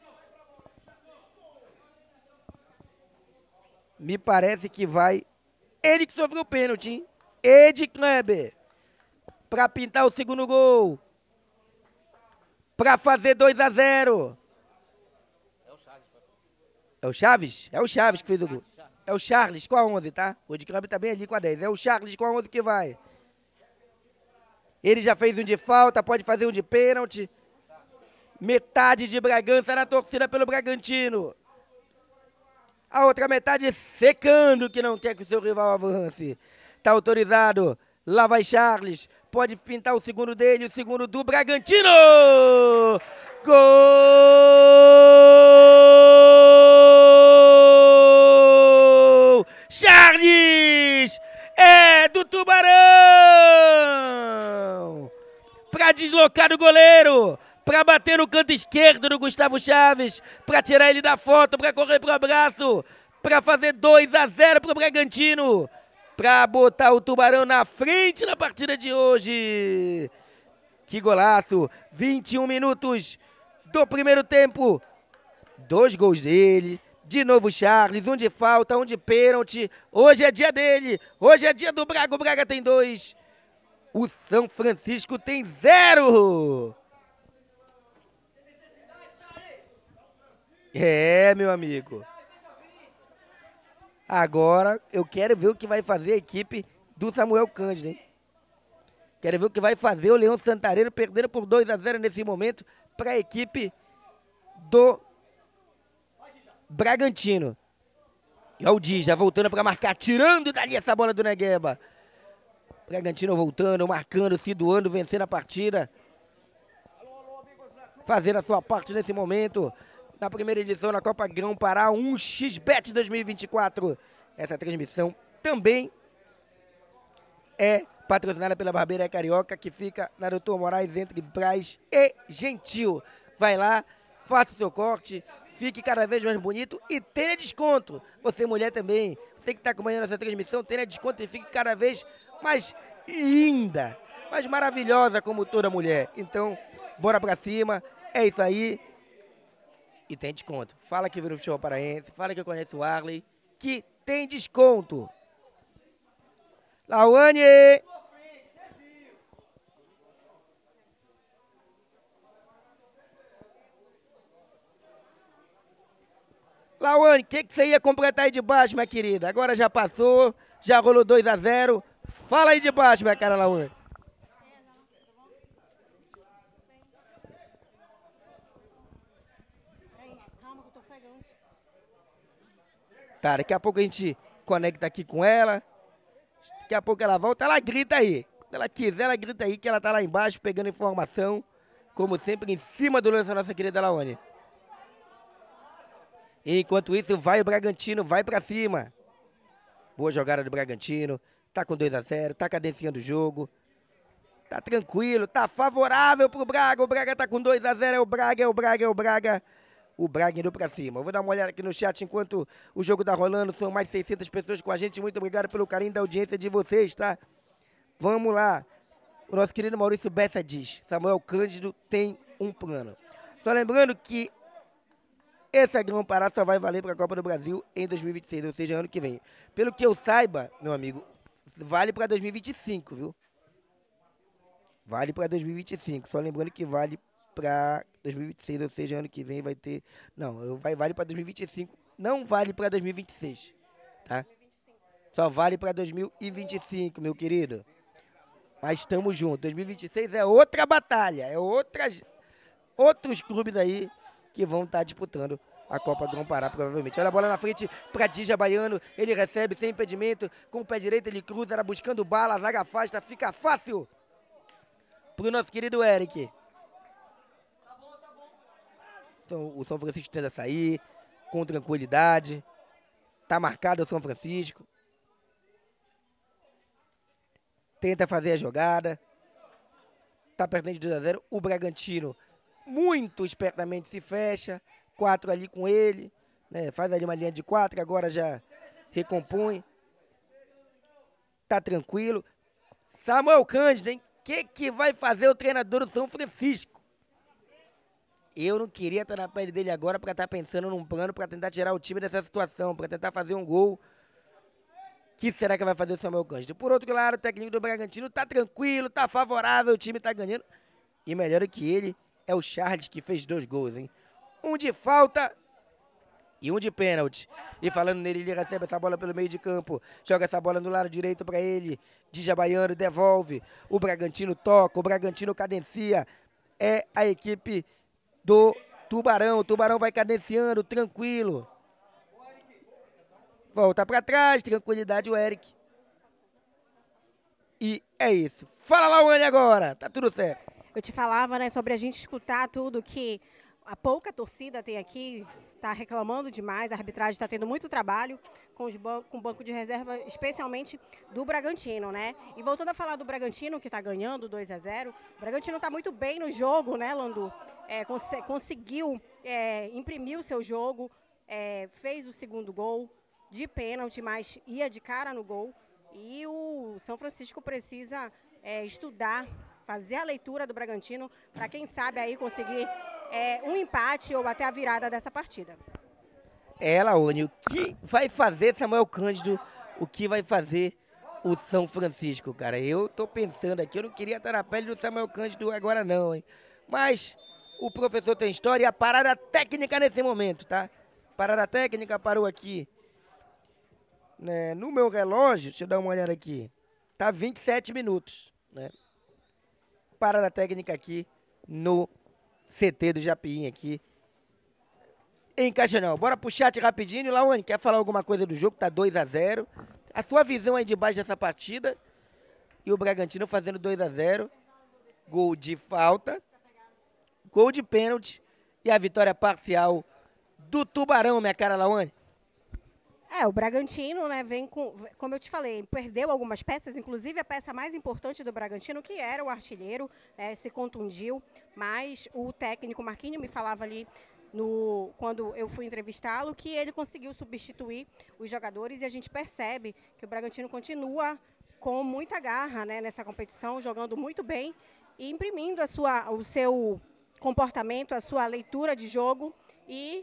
Me parece que vai ele que sofreu o pênalti, hein? Ed Kleber. Para pintar o segundo gol. Para fazer dois a zero. É o Chaves? É o Chaves que fez o gol. É o Charles com a onze, tá? O Ed Kleber tá bem ali com a dez. É o Charles com a onze que vai. Ele já fez um de falta, pode fazer um de pênalti. Metade de Bragança na torcida pelo Bragantino. A outra metade secando, que não quer que o seu rival avance. Tá autorizado. Lá vai Charles. Pode pintar o segundo dele, o segundo do Bragantino. Gol! Charles! É do Tubarão! Para deslocar o goleiro. Para bater no canto esquerdo do Gustavo Chaves, para tirar ele da foto, para correr pro abraço, para fazer dois a zero pro Bragantino, para botar o Tubarão na frente na partida de hoje. Que golaço! vinte e um minutos do primeiro tempo, dois gols dele, de novo Charles, um de falta, um de pênalti. Hoje é dia dele, hoje é dia do Braga, o Braga tem dois, o São Francisco tem zero. É, meu amigo. Agora eu quero ver o que vai fazer a equipe do Samuel Cândido, hein? Quero ver o que vai fazer o Leão Santareno perdendo por dois a zero nesse momento para a equipe do Bragantino. E olha o Di já voltando para marcar, tirando dali essa bola do Negueba. Bragantino voltando, marcando, se doando, vencendo a partida. Fazendo a sua parte nesse momento. Na primeira edição da Copa Grão Pará, um x bet dois mil e vinte e quatro. Essa transmissão também é patrocinada pela Barbeira Carioca, que fica na Doutor Moraes, entre Brás e Gentil. Vai lá, faça o seu corte, fique cada vez mais bonito e tenha desconto. Você, mulher também, você que está acompanhando essa transmissão, tenha desconto e fique cada vez mais linda, mais maravilhosa como toda mulher. Então, bora pra cima, é isso aí. E tem desconto. Fala que viu o Futebol Paraense, fala que eu conheço o Arley, que tem desconto. Lawane! Lawane, o que, que você ia completar aí de baixo, minha querida? Agora já passou, já rolou dois a zero. Fala aí de baixo, minha cara, Lawane. Tá, daqui a pouco a gente conecta aqui com ela. Daqui a pouco ela volta, ela grita aí. Se ela quiser, ela grita aí que ela tá lá embaixo pegando informação. Como sempre, em cima do lance da nossa querida Lawane. Enquanto isso, vai o Bragantino, vai pra cima. Boa jogada do Bragantino. Tá com dois a zero, tá cadenciando o jogo. Tá tranquilo, tá favorável pro Braga. O Braga tá com dois a zero, é o Braga, é o Braga, é o Braga. O Braga indo pra cima. Eu vou dar uma olhada aqui no chat enquanto o jogo tá rolando. São mais de seiscentas pessoas com a gente. Muito obrigado pelo carinho da audiência de vocês, tá? Vamos lá. O nosso querido Maurício Bessa diz: Samuel Cândido tem um plano. Só lembrando que esse Grão Pará só vai valer para a Copa do Brasil em dois mil e vinte e seis, ou seja, ano que vem. Pelo que eu saiba, meu amigo, vale para dois mil e vinte e cinco, viu? Vale para dois mil e vinte e cinco. Só lembrando que vale para dois mil e vinte e seis, ou seja, ano que vem vai ter... Não, vai, vale para dois mil e vinte e cinco, não vale para dois mil e vinte e seis, tá? Só vale para dois mil e vinte e cinco, meu querido. Mas estamos juntos. dois mil e vinte e seis é outra batalha, é outras, outros clubes aí que vão estar disputando a Copa Grão Pará, provavelmente. Olha a bola na frente para Dija Baiano, ele recebe sem impedimento, com o pé direito ele cruza, era buscando bala, a zaga afasta, fica fácil pro nosso querido Eric. Então, o São Francisco tenta sair com tranquilidade, tá marcado o São Francisco. Tenta fazer a jogada. Tá perdendo de dois a zero. O Bragantino muito espertamente se fecha. Quatro ali com ele. Né? Faz ali uma linha de quatro. Agora já recompõe. Tá tranquilo. Samuel Cândido, hein? O que, que vai fazer o treinador do São Francisco? Eu não queria estar na pele dele agora para estar pensando num plano para tentar tirar o time dessa situação. Para tentar fazer um gol. Que será que vai fazer o Samuel Cândido? Por outro lado, o técnico do Bragantino tá tranquilo, tá favorável, o time tá ganhando. E melhor que ele é o Charles, que fez dois gols, hein? Um de falta e um de pênalti. E falando nele, ele recebe essa bola pelo meio de campo. Joga essa bola no lado direito para ele. Dija Baiano devolve. O Bragantino toca, o Bragantino cadencia. É a equipe do Tubarão. O Tubarão vai cadenciando, tranquilo. Volta pra trás, tranquilidade o Eric. E é isso. Fala, Lawane, agora. Tá tudo certo. Eu te falava, né, sobre a gente escutar tudo que a pouca torcida tem aqui, tá reclamando demais, a arbitragem está tendo muito trabalho com, os ban com o banco de reserva, especialmente do Bragantino, né? E voltando a falar do Bragantino, que está ganhando dois a zero, o Bragantino está muito bem no jogo, né, Landu? É, cons conseguiu é, imprimir o seu jogo, é, fez o segundo gol de pênalti, mas ia de cara no gol. E o São Francisco precisa é, estudar, fazer a leitura do Bragantino, para quem sabe aí conseguir é, um empate ou até a virada dessa partida. É, Lawane, o que vai fazer Samuel Cândido, o que vai fazer o São Francisco, cara? Eu tô pensando aqui, eu não queria estar na pele do Samuel Cândido agora não, hein? Mas o professor tem história e a parada técnica nesse momento, tá? Parada técnica parou aqui. Né, no meu relógio, deixa eu dar uma olhada aqui, tá vinte e sete minutos, né? Parada técnica aqui no C T do Japim aqui em Castanhal. Bora pro chat rapidinho. Lawane, quer falar alguma coisa do jogo? Tá dois a zero. A sua visão aí de baixo dessa partida. E o Bragantino fazendo dois a zero. Gol de falta. Gol de pênalti. E a vitória parcial do Tubarão, minha cara, Lawane. É, o Bragantino, né, vem com, como eu te falei, perdeu algumas peças, inclusive a peça mais importante do Bragantino, que era o artilheiro, né, se contundiu, mas o técnico Marquinhos me falava ali, no, quando eu fui entrevistá-lo, que ele conseguiu substituir os jogadores e a gente percebe que o Bragantino continua com muita garra, né, nessa competição, jogando muito bem e imprimindo a sua, o seu comportamento, a sua leitura de jogo e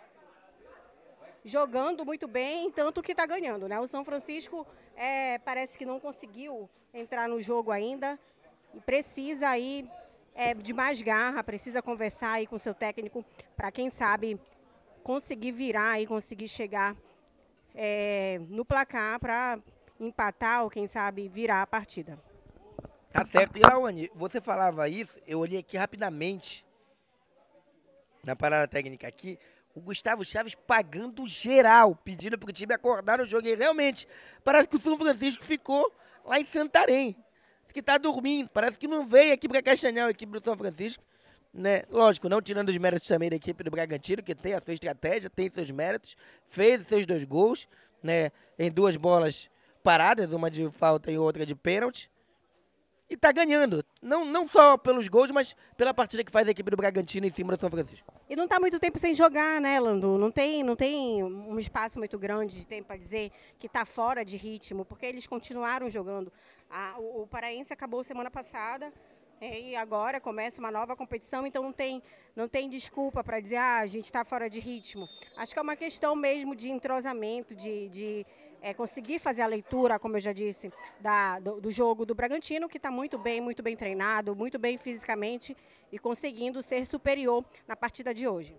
jogando muito bem, tanto que está ganhando, né? O São Francisco é, parece que não conseguiu entrar no jogo ainda e precisa aí é, de mais garra, precisa conversar aí com o seu técnico para, quem sabe, conseguir virar e conseguir chegar é, no placar para empatar ou, quem sabe, virar a partida. Tá certo. E, Lawane, você falava isso, eu olhei aqui rapidamente, na parada técnica aqui, o Gustavo Chaves pagando geral, pedindo para o time acordar no jogo. E realmente, parece que o São Francisco ficou lá em Santarém, que tá dormindo, parece que não veio aqui para Castanhal, a equipe do São Francisco, né? Lógico, não tirando os méritos também da equipe do Bragantino, que tem a sua estratégia, tem seus méritos, fez os seus dois gols, né? Em duas bolas paradas, uma de falta e outra de pênalti. E tá ganhando, não, não só pelos gols, mas pela partida que faz a equipe do Bragantino em cima do São Francisco. E não tá muito tempo sem jogar, né, Landu? Não tem, não tem um espaço muito grande de tempo para dizer que tá fora de ritmo, porque eles continuaram jogando. A, o, o Paraense acabou semana passada é, e agora começa uma nova competição, então não tem, não tem desculpa para dizer, ah, a gente está fora de ritmo. Acho que é uma questão mesmo de entrosamento, de... de É, conseguir fazer a leitura, como eu já disse, da, do, do jogo do Bragantino, que está muito bem, muito bem treinado, muito bem fisicamente e conseguindo ser superior na partida de hoje.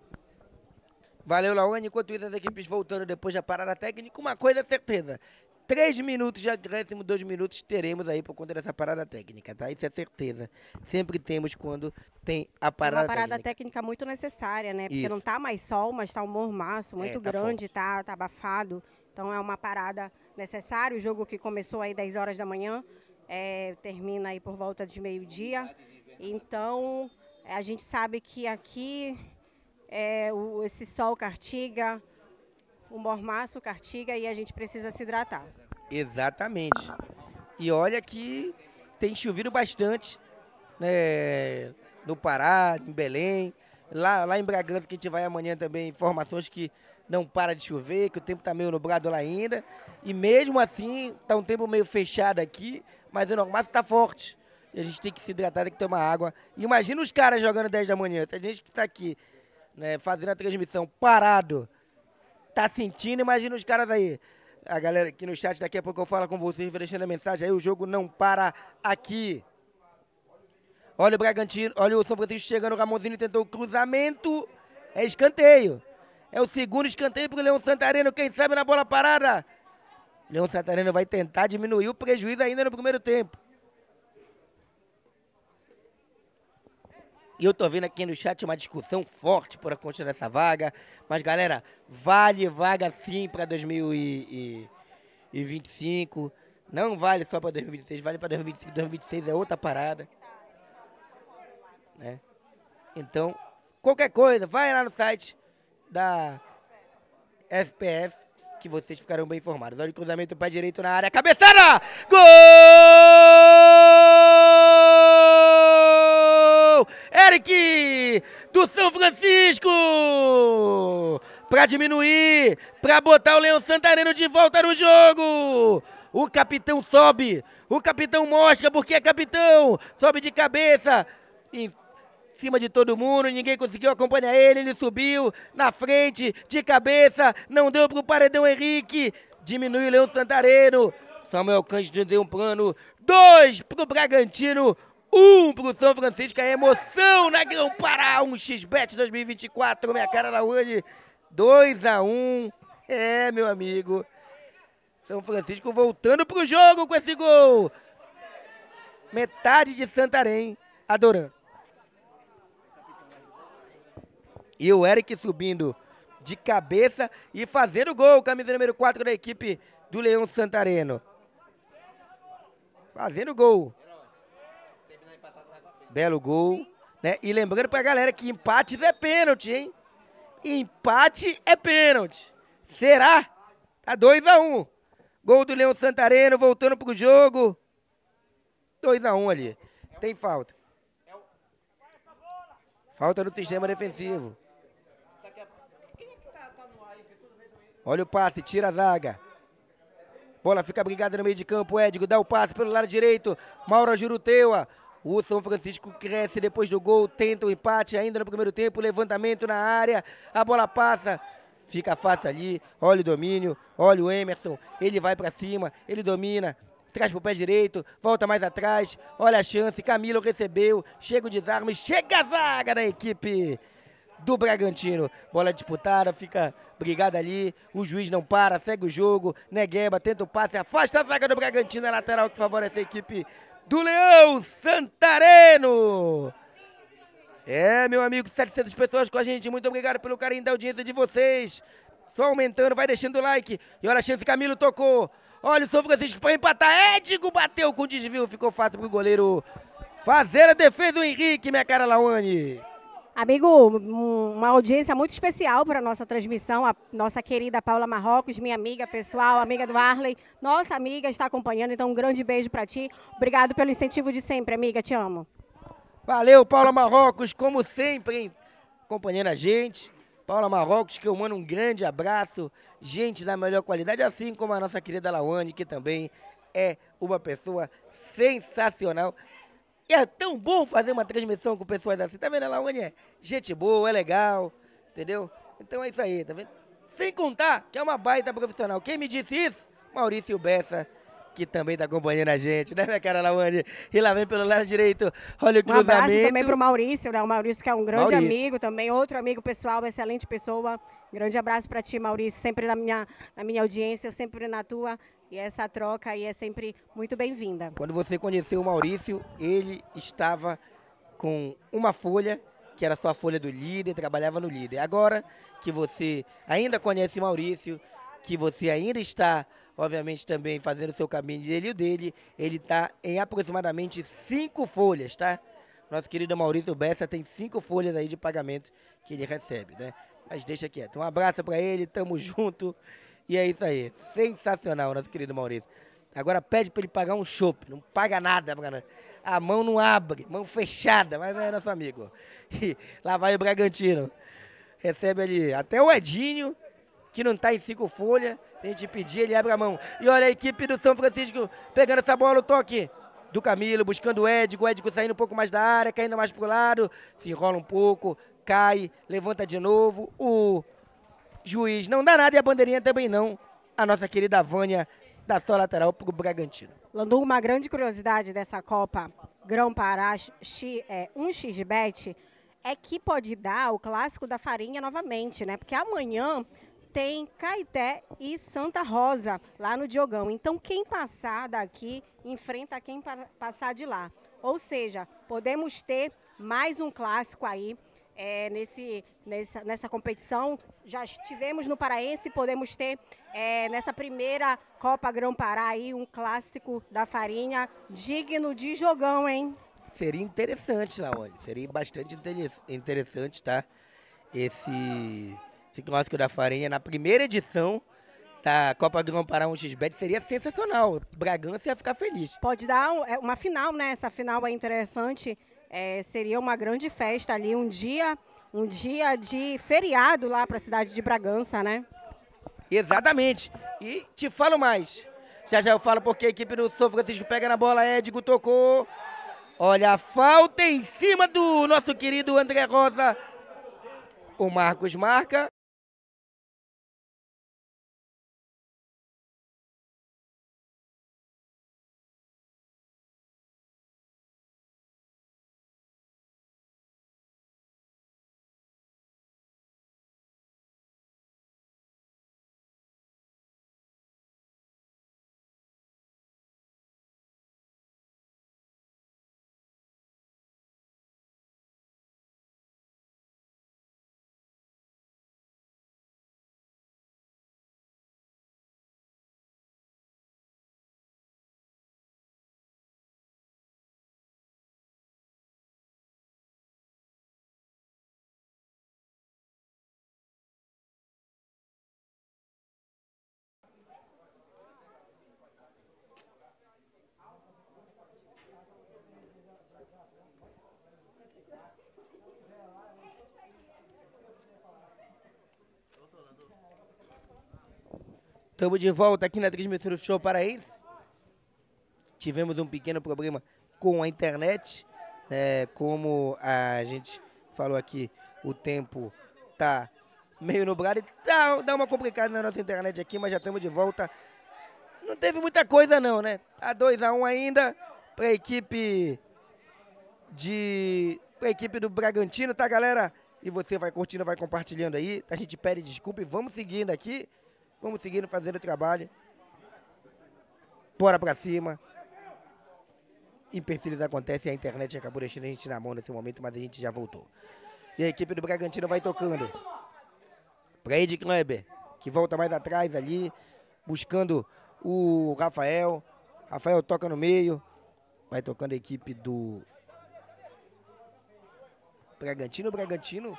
Valeu, Lawane. Enquanto isso, as equipes voltando depois da parada técnica, uma coisa é certeza. Três minutos de acréscimo, dois minutos teremos aí por conta dessa parada técnica, tá? Isso é certeza. Sempre temos quando tem a parada técnica. Uma parada técnica, técnica muito necessária, né? Porque isso. Não tá mais sol, mas tá um mormaço muito é, tá grande, forte. tá, tá abafado. Então é uma parada necessária. O jogo que começou aí dez horas da manhã, é, termina aí por volta de meio-dia. Então a gente sabe que aqui é, o, esse sol castiga, o mormaço castiga e a gente precisa se hidratar. Exatamente. E olha que tem chovido bastante, né, no Pará, em Belém, lá, lá em Bragança, que a gente vai amanhã também, informações que não para de chover, que o tempo está meio nublado lá ainda. E mesmo assim, está um tempo meio fechado aqui, mas o normal está forte. E a gente tem que se hidratar, tem que tomar água. E imagina os caras jogando dez da manhã. Tem gente que está aqui, né, fazendo a transmissão parado, tá sentindo, imagina os caras aí. A galera aqui no chat, daqui a pouco eu falo com vocês, vou deixando a mensagem aí, o jogo não para aqui. Olha o Bragantino, olha o São Francisco chegando, o Ramonzinho tentou o cruzamento, é escanteio. É o segundo escanteio para o Leão Santareno, quem sabe na bola parada. Leão Santareno vai tentar diminuir o prejuízo ainda no primeiro tempo. E eu tô vendo aqui no chat uma discussão forte por conta dessa vaga. Mas, galera, vale vaga sim para dois mil e vinte e cinco. Não vale só para dois mil e vinte e seis, vale para dois mil e vinte e cinco. dois mil e vinte e seis é outra parada. Né? Então, qualquer coisa, vai lá no site da F P F que vocês ficarão bem informados. Olha o cruzamento, pé direito na área, cabeçada! Gol! Eric, do São Francisco! Para diminuir, para botar o Leão Santareno de volta no jogo! O capitão sobe, o capitão mostra porque é capitão, sobe de cabeça, em cima de todo mundo, ninguém conseguiu acompanhar ele, ele subiu na frente, de cabeça, não deu pro Paredão Henrique, diminui o Leão Santareno, Samuel Cândido deu um plano, dois pro Bragantino, um pro São Francisco, a emoção na Grão Pará, um X-Bet dois mil e vinte e quatro, minha cara na hoje, dois a um, é meu amigo, São Francisco voltando pro jogo com esse gol, metade de Santarém adorando. E o Eric subindo de cabeça e fazendo gol, camisa número quatro da equipe do Leão Santareno. Fazendo gol. Belo gol, né? E lembrando pra galera que empates é pênalti, hein? Empate é pênalti. Será? Tá dois a um. Gol do Leão Santareno, voltando pro jogo. dois a um ali. Tem falta. Falta no sistema defensivo. Olha o passe, tira a zaga. Bola fica brigada no meio de campo, Edgo dá o passe pelo lado direito. Mauro Juruteua. O São Francisco cresce depois do gol, tenta o empate ainda no primeiro tempo, levantamento na área, a bola passa, fica fácil ali, olha o domínio, olha o Emerson, ele vai pra cima, ele domina, traz pro pé direito, volta mais atrás, olha a chance, Camilo recebeu, chega o desarme, chega a zaga da equipe do Bragantino. Bola disputada, fica brigada ali, o juiz não para, segue o jogo, Negueba tenta o passe, afasta a zaga do Bragantino, a lateral que favorece a equipe do Leão Santareno. É, meu amigo, setecentas pessoas com a gente, muito obrigado pelo carinho da audiência de vocês. Só aumentando, vai deixando o like. E olha a chance, Camilo tocou. Olha o São Francisco para empatar, Édigo bateu com desvio, ficou fácil pro goleiro fazer a defesa do Henrique, minha cara Lawane. Amigo, uma audiência muito especial para a nossa transmissão, a nossa querida Paula Marrocos, minha amiga pessoal, amiga do Arley, nossa amiga está acompanhando, então um grande beijo para ti. Obrigado pelo incentivo de sempre, amiga, te amo. Valeu, Paula Marrocos, como sempre, hein? Acompanhando a gente. Paula Marrocos, que eu mando um grande abraço, gente da melhor qualidade, assim como a nossa querida Lawane, que também é uma pessoa sensacional. E é tão bom fazer uma transmissão com pessoas assim, tá vendo? A Lawane é gente boa, é legal, entendeu? Então é isso aí, tá vendo? Sem contar que é uma baita profissional. Quem me disse isso? Maurício Bessa, que também tá acompanhando a gente, né, minha cara Lawane? E lá vem pelo lado direito, olha o cruzamento. Um abraço também pro Maurício, né? O Maurício que é um grande Maurício. amigo também, outro amigo pessoal, excelente pessoa. Grande abraço para ti, Maurício, sempre na minha, na minha audiência, eu sempre na tua. E essa troca aí é sempre muito bem-vinda. Quando você conheceu o Maurício, ele estava com uma folha, que era só a folha do líder, trabalhava no líder. Agora que você ainda conhece o Maurício, que você ainda está, obviamente, também fazendo o seu caminho dele e o dele, ele está em aproximadamente cinco folhas, tá? Nosso querido Maurício Bessa tem cinco folhas aí de pagamento que ele recebe, né? Mas deixa quieto. Um abraço para ele, tamo junto. E é isso aí. Sensacional, nosso querido Maurício. Agora pede para ele pagar um chopp. Não paga nada. A mão não abre, mão fechada, mas é nosso amigo. E lá vai o Bragantino. Recebe ali até o Edinho, que não tá em cinco folhas. A gente pedir, ele abre a mão. E olha a equipe do São Francisco pegando essa bola, o toque do Camilo, buscando o Édigo. O Édigo saindo um pouco mais da área, caindo mais pro lado. Se enrola um pouco, cai, levanta de novo. O juiz não dá nada e a bandeirinha também não. A nossa querida Vânia dá só lateral pro Bragantino. Landu, uma grande curiosidade dessa Copa Grão-Pará é, um x bet é que pode dar o clássico da farinha novamente, né? Porque amanhã tem Caeté e Santa Rosa lá no Diogão. Então quem passar daqui enfrenta quem pa passar de lá. Ou seja, podemos ter mais um clássico aí. É, nesse, nessa, nessa competição, já estivemos no Paraense, podemos ter é, nessa primeira Copa Grão-Pará aí um clássico da farinha digno de jogão, hein? Seria interessante, Lawane, seria bastante interessante, tá? Esse, esse clássico da farinha na primeira edição da Copa Grão-Pará um x bet seria sensacional, Bragança ia ficar feliz. Pode dar um, uma final, né? Essa final é interessante. É, seria uma grande festa ali, um dia, um dia de feriado lá para a cidade de Bragança, né? Exatamente. E te falo mais. Já já eu falo porque a equipe do São Francisco pega na bola, Édigo tocou. Olha a falta em cima do nosso querido André Rosa. O Marcos marca. Estamos de volta aqui na transmissão do Show Paraense. Tivemos um pequeno problema com a internet. É, como a gente falou aqui, o tempo tá meio nublado. Dá, dá uma complicada na nossa internet aqui, mas já estamos de volta. Não teve muita coisa não, né? Tá dois a um ainda para a equipe de... para a equipe do Bragantino, tá, galera? E você vai curtindo, vai compartilhando aí. A gente pede desculpa e vamos seguindo aqui. Vamos seguindo, fazendo o trabalho. Bora pra cima. Empecilhos acontecem, a internet acabou deixando a gente na mão nesse momento, mas a gente já voltou. E a equipe do Bragantino vai tocando. Pra Ed Kleber, que volta mais atrás ali, buscando o Rafael. Rafael toca no meio. Vai tocando a equipe do Bragantino. O Bragantino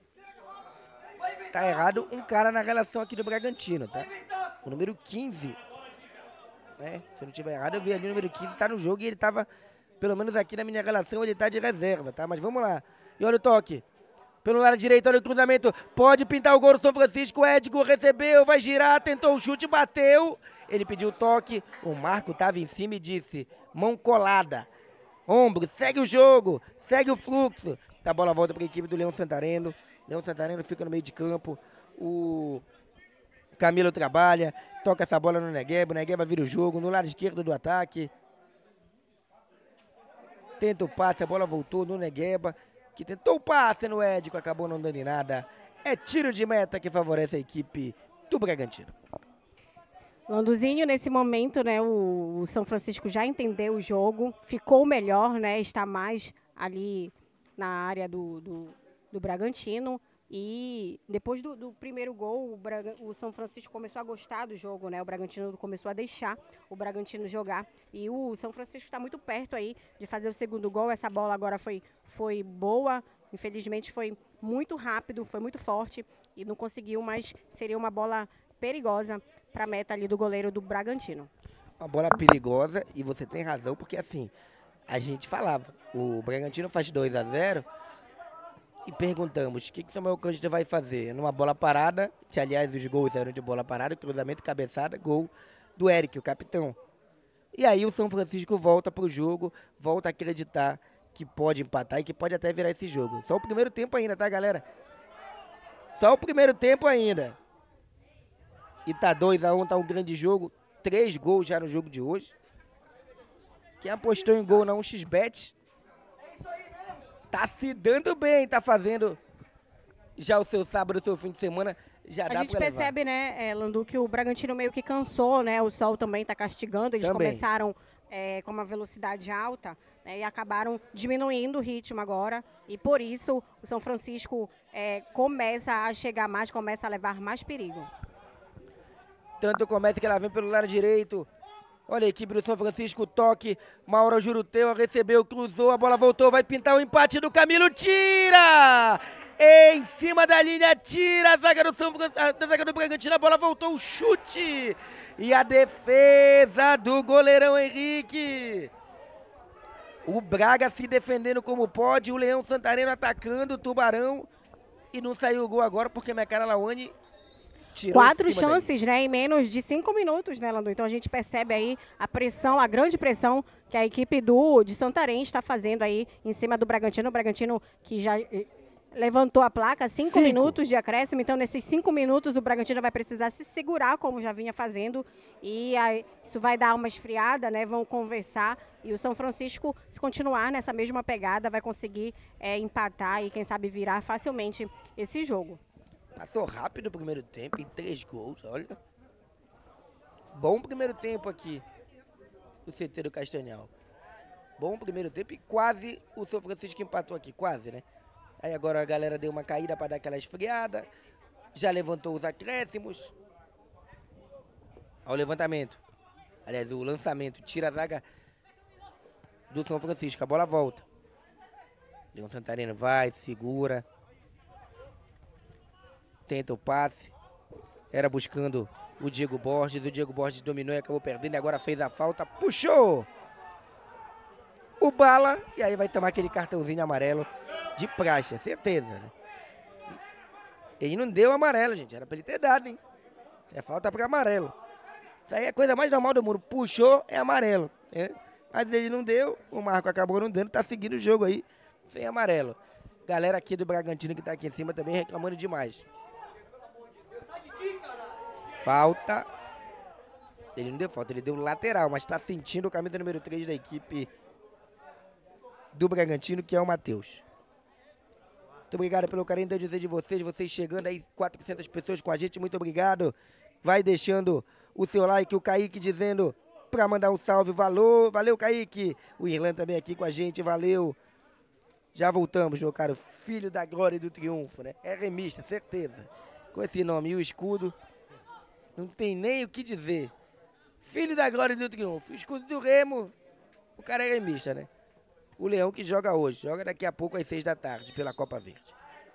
tá errado um cara na relação aqui do Bragantino, tá? O número quinze. Né? Se eu não estiver errado, eu vi ali o número quinze, tá no jogo e ele tava, pelo menos aqui na minha relação, ele tá de reserva, tá? Mas vamos lá. E olha o toque. Pelo lado direito, olha o cruzamento. Pode pintar o gol do São Francisco. O Edgar recebeu, vai girar, tentou o chute, bateu. Ele pediu o toque. O Marco tava em cima e disse: mão colada. Ombro, segue o jogo, segue o fluxo. A bola volta para a equipe do Leão Santareno. Leão Santareno fica no meio de campo. O Camilo trabalha, toca essa bola no Negueba. O Negueba vira o jogo no lado esquerdo do ataque. Tenta o passe, a bola voltou no Negueba, que tentou o passe no Édico, acabou não dando em nada. É tiro de meta que favorece a equipe do Bragantino. Landuzinho, nesse momento, né, o, o São Francisco já entendeu o jogo, ficou melhor, né, está mais ali na área do, do, do Bragantino. E depois do, do primeiro gol, o, Braga, o São Francisco começou a gostar do jogo, né? O Bragantino começou a deixar o Bragantino jogar. E o São Francisco está muito perto aí de fazer o segundo gol. Essa bola agora foi, foi boa, infelizmente foi muito rápido, foi muito forte e não conseguiu, mas seria uma bola perigosa para a meta ali do goleiro do Bragantino. Uma bola perigosa, e você tem razão, porque assim, a gente falava, o Bragantino faz dois a zero e perguntamos, o que, que o Samuel Cândido vai fazer? Numa bola parada, que aliás os gols eram de bola parada, cruzamento, cabeçada, gol do Eric, o capitão. E aí o São Francisco volta pro jogo, volta a acreditar que pode empatar e que pode até virar esse jogo. Só o primeiro tempo ainda, tá, galera? Só o primeiro tempo ainda. E tá dois a um, tá um grande jogo. Três gols já no jogo de hoje. Quem apostou em gol na um x bet tá se dando bem, tá fazendo já o seu sábado, o seu fim de semana, já dá pra levar. A gente percebe, né, é, Landu, que o Bragantino meio que cansou, né, o sol também tá castigando, eles Também. começaram é, com uma velocidade alta, né, e acabaram diminuindo o ritmo agora, e por isso o São Francisco é, começa a chegar mais, começa a levar mais perigo. Tanto começa que ela vem pelo lado direito. Olha a equipe do São Francisco, toque. Mauro Juruteu recebeu, cruzou, a bola voltou, vai pintar o empate do Camilo, tira! Em cima da linha, tira a zaga do, São Fran... a zaga do Bragantino, a bola voltou, o chute! E a defesa do goleirão Henrique. O Braga se defendendo como pode, o Leão Santareno atacando o Tubarão. E não saiu o gol agora porque Mecara Lawane tirou. Quatro chances, né, em menos de cinco minutos, né, Landu? Então a gente percebe aí a pressão, a grande pressão que a equipe do, de Santarém está fazendo aí em cima do Bragantino. O Bragantino que já levantou a placa, cinco, cinco minutos de acréscimo. Então nesses cinco minutos o Bragantino vai precisar se segurar, como já vinha fazendo. E aí, isso vai dar uma esfriada, né, vão conversar. E o São Francisco, se continuar nessa mesma pegada, vai conseguir é, empatar e quem sabe virar facilmente esse jogo. Passou rápido o primeiro tempo, em três gols, olha. Bom primeiro tempo aqui, o C T do Castanhal. Bom primeiro tempo e quase o São Francisco empatou aqui, quase, né? Aí agora a galera deu uma caída para dar aquela esfriada, já levantou os acréscimos. Olha o levantamento, aliás, o lançamento, tira a zaga do São Francisco, a bola volta. Leão Santareno vai, segura. Tenta o passe, era buscando o Diego Borges, o Diego Borges dominou e acabou perdendo, e agora fez a falta, puxou o Bala, e aí vai tomar aquele cartãozinho amarelo de praxe, é certeza, né? Ele não deu amarelo, gente, era pra ele ter dado, hein? É falta para amarelo. Isso aí é a coisa mais normal do mundo, puxou, é amarelo, né? Mas ele não deu, o Marco acabou não dando, tá seguindo o jogo aí, sem amarelo. Galera aqui do Bragantino que tá aqui em cima também reclamando demais. Falta. Ele não deu falta, ele deu lateral, mas está sentindo o camisa número três da equipe do Bragantino, que é o Matheus. Muito obrigado pelo carinho de dizer de vocês, vocês chegando aí, quatrocentas pessoas com a gente, muito obrigado. Vai deixando o seu like, o Kaique dizendo para mandar um salve, valeu, valeu Kaique. O Irlan também aqui com a gente, valeu. Já voltamos, meu caro, filho da glória e do triunfo, né? É remista, certeza. Com esse nome e o escudo, não tem nem o que dizer. Filho da glória e do triunfo, o escudo do Remo, o cara é remista, né? O Leão que joga hoje, joga daqui a pouco às seis da tarde pela Copa Verde.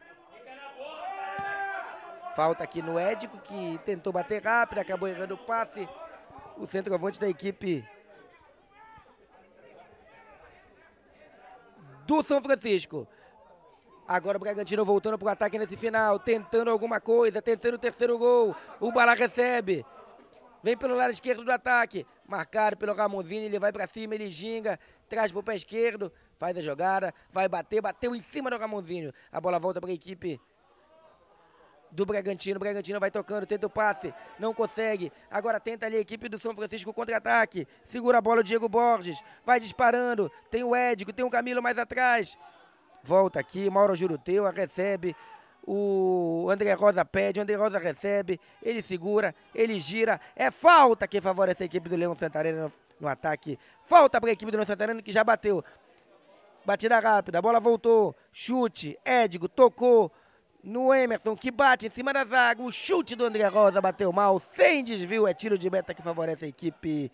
Falta aqui no Édico, que tentou bater rápido, acabou errando o passe. O centroavante da equipe do São Francisco. Agora o Bragantino voltando para o ataque nesse final, tentando alguma coisa, tentando o terceiro gol. O Balá recebe. Vem pelo lado esquerdo do ataque. Marcado pelo Ramonzinho, ele vai para cima, ele ginga, traz para o pé esquerdo, faz a jogada, vai bater, bateu em cima do Ramonzinho. A bola volta para a equipe do Bragantino. O Bragantino vai tocando, tenta o passe, não consegue. Agora tenta ali a equipe do São Francisco contra-ataque. Segura a bola o Diego Borges, vai disparando. Tem o Édico, tem o Camilo mais atrás. Volta aqui, Mauro Juruteu recebe. O André Rosa pede, o André Rosa recebe, ele segura, ele gira, é falta que favorece a equipe do Leão Santareno no, no ataque, falta para a equipe do Leão Santareno que já bateu, batida rápida, a bola voltou, chute, Édigo tocou no Emerson que bate em cima da zaga, o chute do André Rosa bateu mal, sem desvio, é tiro de meta que favorece a equipe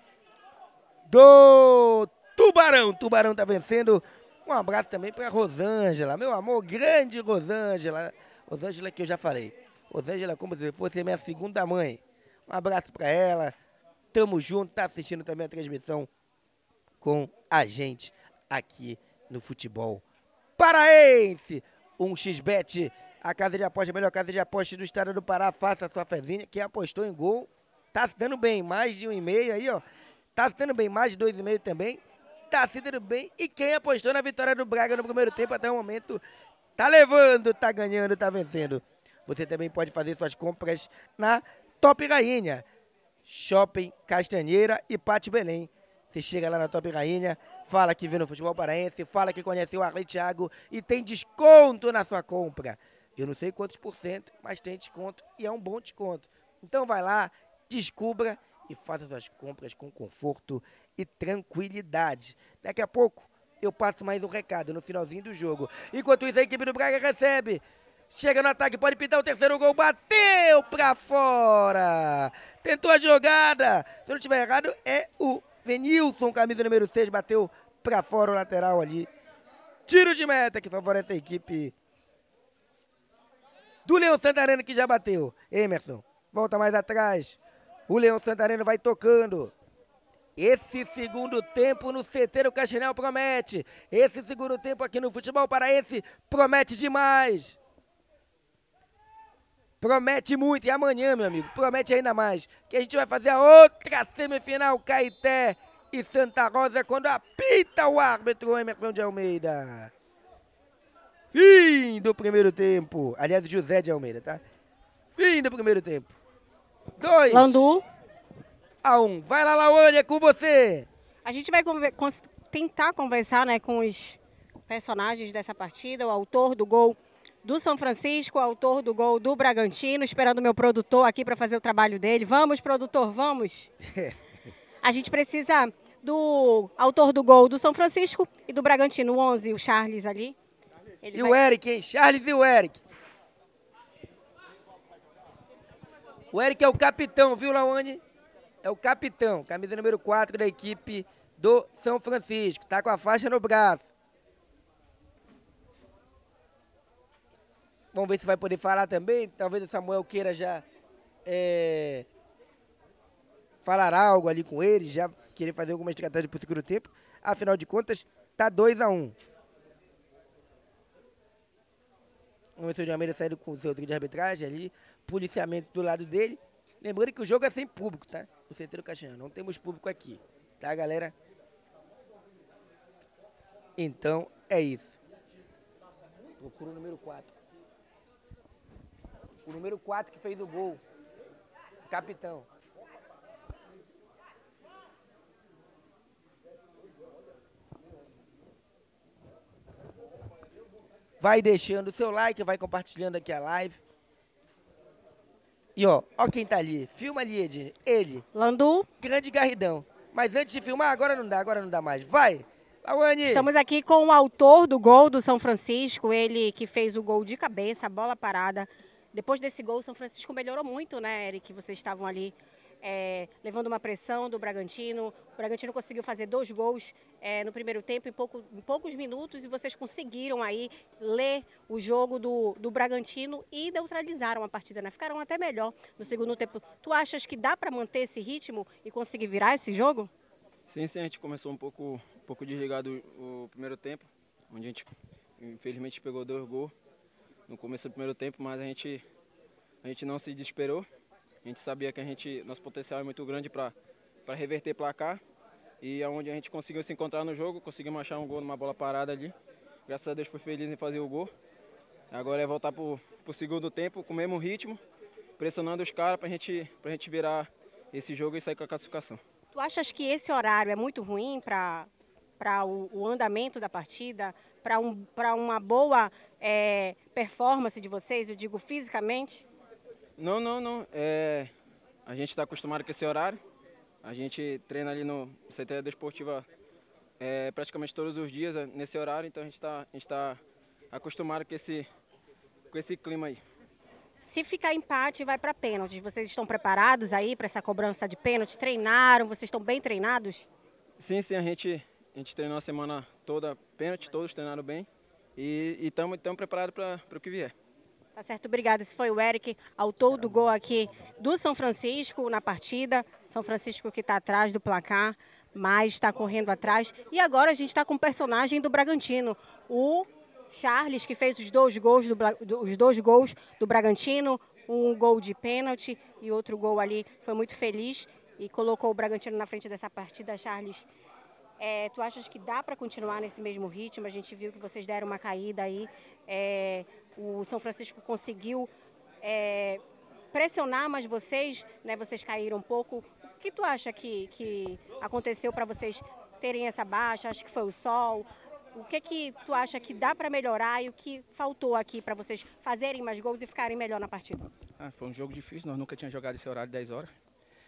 do Tubarão, Tubarão tá vencendo. Um abraço também para Rosângela, meu amor, grande Rosângela. Rosângela que eu já falei. Rosângela como se fosse minha segunda mãe. Um abraço para ela. Tamo junto, tá assistindo também a transmissão com a gente aqui no futebol paraense. Um xBet, a casa de aposta, a melhor casa de aposta do estado do Pará. Faça a sua fezinha. Quem apostou em gol, tá se dando bem. Mais de um e meio aí, ó. Tá se dando bem, mais de dois e meio também. Tá se dando bem, e quem apostou na vitória do Braga no primeiro tempo até o momento tá levando, tá ganhando, tá vencendo. Você também pode fazer suas compras na Top Rainha, Shopping Castanheira e Pátio Belém. Você chega lá na Top Rainha, fala que vê no futebol paraense, fala que conheceu o Arley Thiago e tem desconto na sua compra. Eu não sei quantos por cento, mas tem desconto e é um bom desconto. Então vai lá, descubra e faça suas compras com conforto e tranquilidade. Daqui a pouco eu passo mais um recado no finalzinho do jogo. Enquanto isso, a equipe do Braga recebe. Chega no ataque, pode pintar o terceiro gol. Bateu pra fora. Tentou a jogada. Se eu não estiver errado, é o Venilson, camisa número seis. Bateu pra fora o lateral ali. Tiro de meta que favorece a equipe do Leão Santareno que já bateu. Emerson, volta mais atrás. O Leão Santareno vai tocando. Esse segundo tempo no C T do Castanhal promete. Esse segundo tempo aqui no futebol paraense promete demais. Promete muito. E amanhã, meu amigo, promete ainda mais. Que a gente vai fazer a outra semifinal, Caeté e Santa Rosa, quando apita o árbitro Emerson de Almeida. Fim do primeiro tempo. Aliás, José de Almeida, tá? Fim do primeiro tempo. Dois. Landu. A um. Vai lá, Lawane, é com você. A gente vai conver cons tentar conversar, né, com os personagens dessa partida, o autor do gol do São Francisco, o autor do gol do Bragantino, esperando o meu produtor aqui para fazer o trabalho dele. Vamos, produtor, vamos. A gente precisa do autor do gol do São Francisco e do Bragantino, o onze, o Charles ali. Ele e vai... o Eric, hein? Charles e o Eric. O Eric é o capitão, viu, Lawane? É o capitão, camisa número quatro da equipe do São Francisco. Tá com a faixa no braço. Vamos ver se vai poder falar também. Talvez o Samuel queira já é, falar algo ali com ele, já querer fazer alguma estratégia pro segundo tempo. Afinal de contas, tá dois a um. Vamos ver se o de Almeida saindo com o seu trio de arbitragem ali. Policiamento do lado dele. Lembrando que o jogo é sem público, tá? O C T do Castanhal. Não temos público aqui, tá, galera? Então, é isso. Procura o número quatro. O número quatro que fez o gol. Capitão. vai deixando o seu like, vai compartilhando aqui a live. E ó, ó quem tá ali. Filma ali, Edinho. Ele. Landu. Grande Garridão. Mas antes de filmar, agora não dá, agora não dá mais. Vai! Lawane! Estamos aqui com o autor do gol do São Francisco, ele que fez o gol de cabeça, a bola parada. Depois desse gol, o São Francisco melhorou muito, né, Eric? Vocês estavam ali é, levando uma pressão do Bragantino. O Bragantino conseguiu fazer dois gols é, no primeiro tempo, em, pouco, em poucos minutos, e vocês conseguiram aí ler o jogo do, do Bragantino e neutralizaram a partida, né? Ficaram até melhor no segundo tempo. Tu achas que dá para manter esse ritmo e conseguir virar esse jogo? Sim, sim, a gente começou um pouco, um pouco desligado o primeiro tempo, onde a gente infelizmente pegou dois gols no começo do primeiro tempo, mas a gente, a gente não se desesperou. A gente sabia que a gente, nosso potencial é muito grande para reverter placar, e aonde a gente conseguiu se encontrar no jogo, conseguimos achar um gol numa bola parada ali. Graças a Deus fui feliz em fazer o gol. Agora é voltar para o segundo tempo com o mesmo ritmo, pressionando os caras para gente, a gente virar esse jogo e sair com a classificação. Tu achas que esse horário é muito ruim para para o, o andamento da partida, para um, para uma boa é, performance de vocês, eu digo fisicamente? Não, não, não. É, a gente está acostumado com esse horário. A gente treina ali no C T Desportiva é, praticamente todos os dias nesse horário, então a gente está a gente tá acostumado com esse, com esse clima aí. Se ficar empate, vai para pênaltis. Vocês estão preparados aí para essa cobrança de pênalti? Treinaram? Vocês estão bem treinados? Sim, sim, a gente, a gente treinou a semana toda pênalti, todos treinaram bem e estamos preparados para o que vier. Tá certo, obrigada. Esse foi o Eric, autor do gol aqui do São Francisco na partida. São Francisco que está atrás do placar, mas está correndo atrás. E agora a gente está com o personagem do Bragantino, o Charles, que fez os dois gols do, os dois gols do Bragantino, um gol de pênalti e outro gol ali. Foi muito feliz e colocou o Bragantino na frente dessa partida. Charles, é, tu achas que dá para continuar nesse mesmo ritmo? A gente viu que vocês deram uma caída aí. É, o São Francisco conseguiu é, pressionar mais vocês, né? Vocês caíram um pouco. O que tu acha que, que aconteceu para vocês terem essa baixa? Acho que foi o sol. O que que tu acha que dá para melhorar e o que faltou aqui para vocês fazerem mais gols e ficarem melhor na partida? Ah, foi um jogo difícil, nós nunca tínhamos jogado esse horário de dez horas.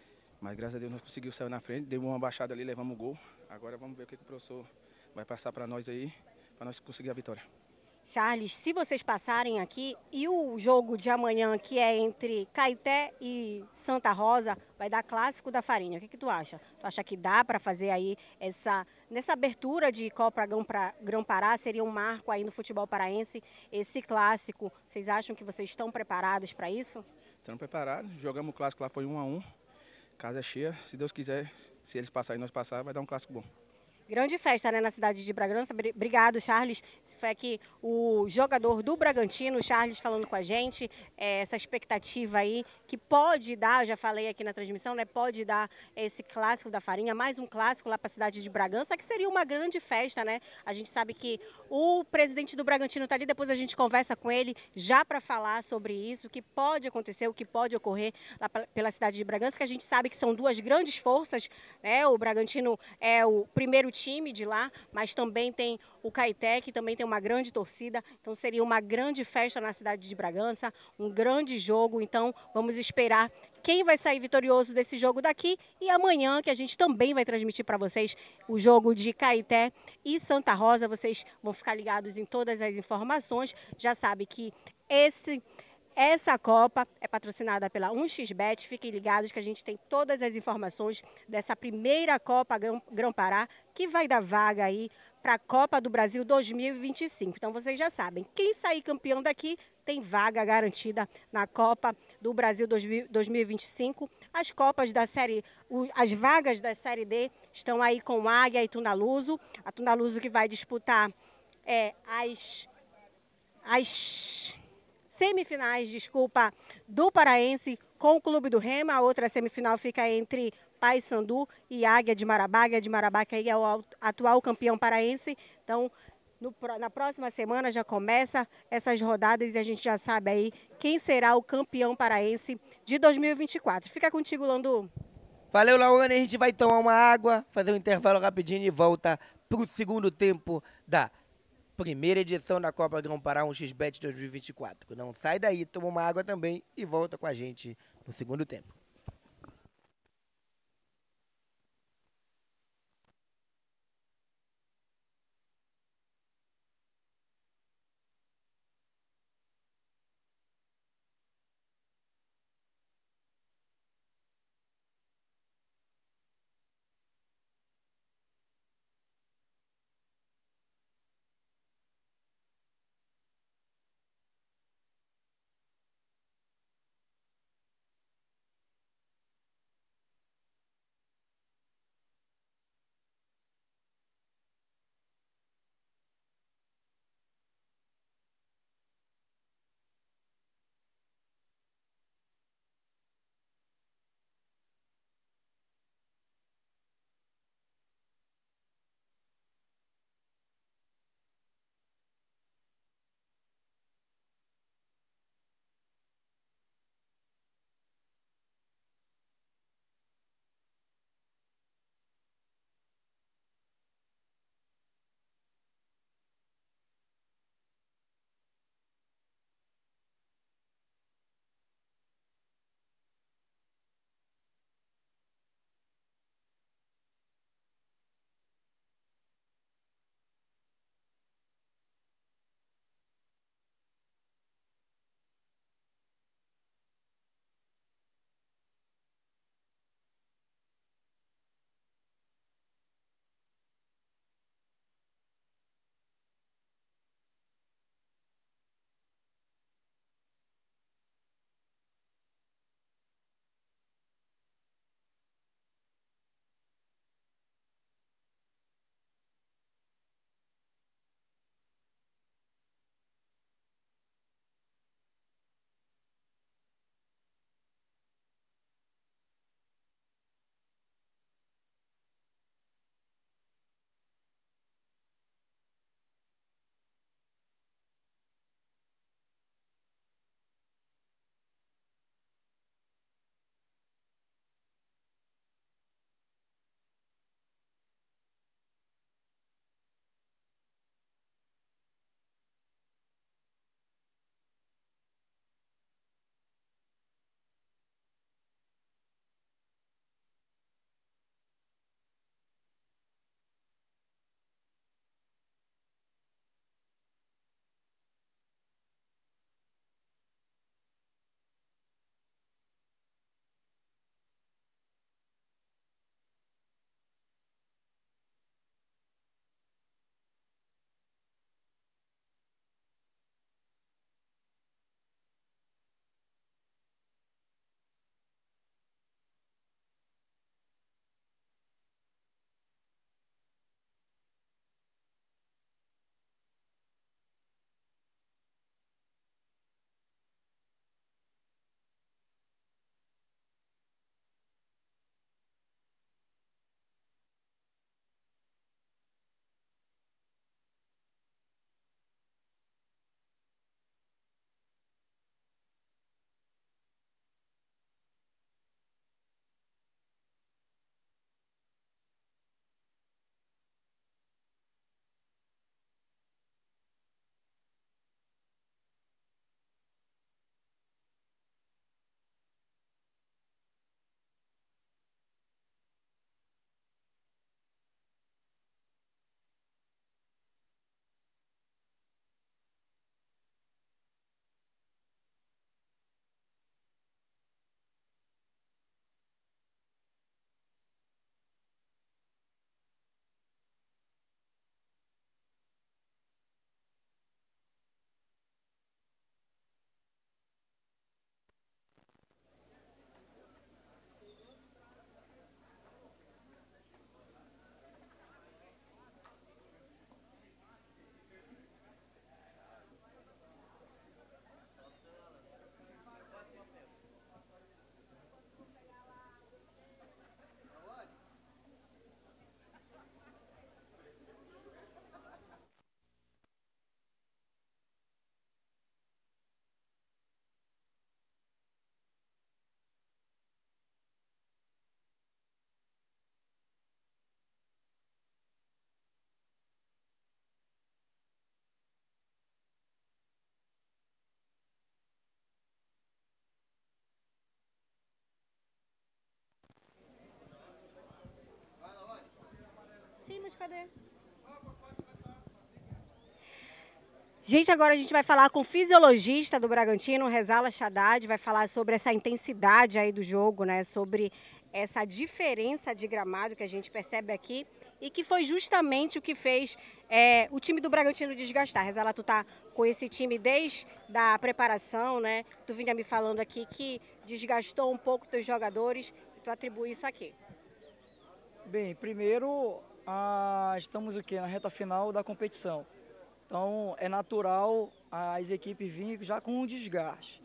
Mas graças a Deus nós conseguimos sair na frente, deu uma baixada ali, levamos o gol. Agora vamos ver o que, que o professor vai passar para nós aí, para nós conseguir a vitória. Charles, se vocês passarem aqui e o jogo de amanhã, que é entre Caeté e Santa Rosa, vai dar clássico da farinha. O que, que tu acha? Tu acha que dá para fazer aí essa, nessa abertura de Copa Grão-Pará, seria um marco aí no futebol paraense, esse clássico? Vocês acham que vocês estão preparados para isso? Estamos preparados, jogamos o clássico lá, foi um a um, casa cheia. Se Deus quiser, se eles passarem e nós passar, vai dar um clássico bom. Grande festa, né, na cidade de Bragança. Obrigado, Charles. Esse foi aqui o jogador do Bragantino, o Charles, falando com a gente. É, essa expectativa aí que pode dar, eu já falei aqui na transmissão, né? Pode dar esse clássico da farinha, mais um clássico lá para a cidade de Bragança, que seria uma grande festa, né? A gente sabe que o presidente do Bragantino está ali, depois a gente conversa com ele já para falar sobre isso, o que pode acontecer, o que pode ocorrer lá pela cidade de Bragança, que a gente sabe que são duas grandes forças, né? O Bragantino é o primeiro time de lá, mas também tem o Caeté, que também tem uma grande torcida, então seria uma grande festa na cidade de Bragança, um grande jogo, então vamos esperar quem vai sair vitorioso desse jogo daqui e amanhã, que a gente também vai transmitir para vocês o jogo de Caeté e Santa Rosa, vocês vão ficar ligados em todas as informações, já sabe que esse... Essa Copa é patrocinada pela um x bet, fiquem ligados que a gente tem todas as informações dessa primeira Copa Grão-Pará, que vai dar vaga aí para a Copa do Brasil dois mil e vinte e cinco. Então vocês já sabem, quem sair campeão daqui tem vaga garantida na Copa do Brasil dois mil e vinte e cinco. As Copas da Série, as vagas da Série D estão aí com Águia e Tunaluso. A Tunaluso que vai disputar é, as... as semifinais, desculpa, do Paraense com o Clube do Rema. A outra semifinal fica entre Paysandu e Águia de Marabá. Águia de Marabá, que aí é o atual campeão paraense. Então, no, na próxima semana já começa essas rodadas e a gente já sabe aí quem será o campeão paraense de dois mil e vinte e quatro. Fica contigo, Landu. Valeu, Lawane. A gente vai tomar uma água, fazer um intervalo rapidinho e volta para o segundo tempo da primeira edição da Copa Grão Pará um x bet dois mil e vinte e quatro. Não sai daí, toma uma água também e volta com a gente no segundo tempo. cadê? Gente, agora a gente vai falar com o fisiologista do Bragantino, Rezala Haddad, vai falar sobre essa intensidade aí do jogo, né? Sobre essa diferença de gramado que a gente percebe aqui e que foi justamente o que fez é, o time do Bragantino desgastar. Rezala, tu tá com esse time desde a preparação, né? Tu vinha me falando aqui que desgastou um pouco teus jogadores e tu atribui isso aqui. Bem, primeiro, ah, estamos o quê? Na reta final da competição. Então, é natural as equipes virem já com um desgaste.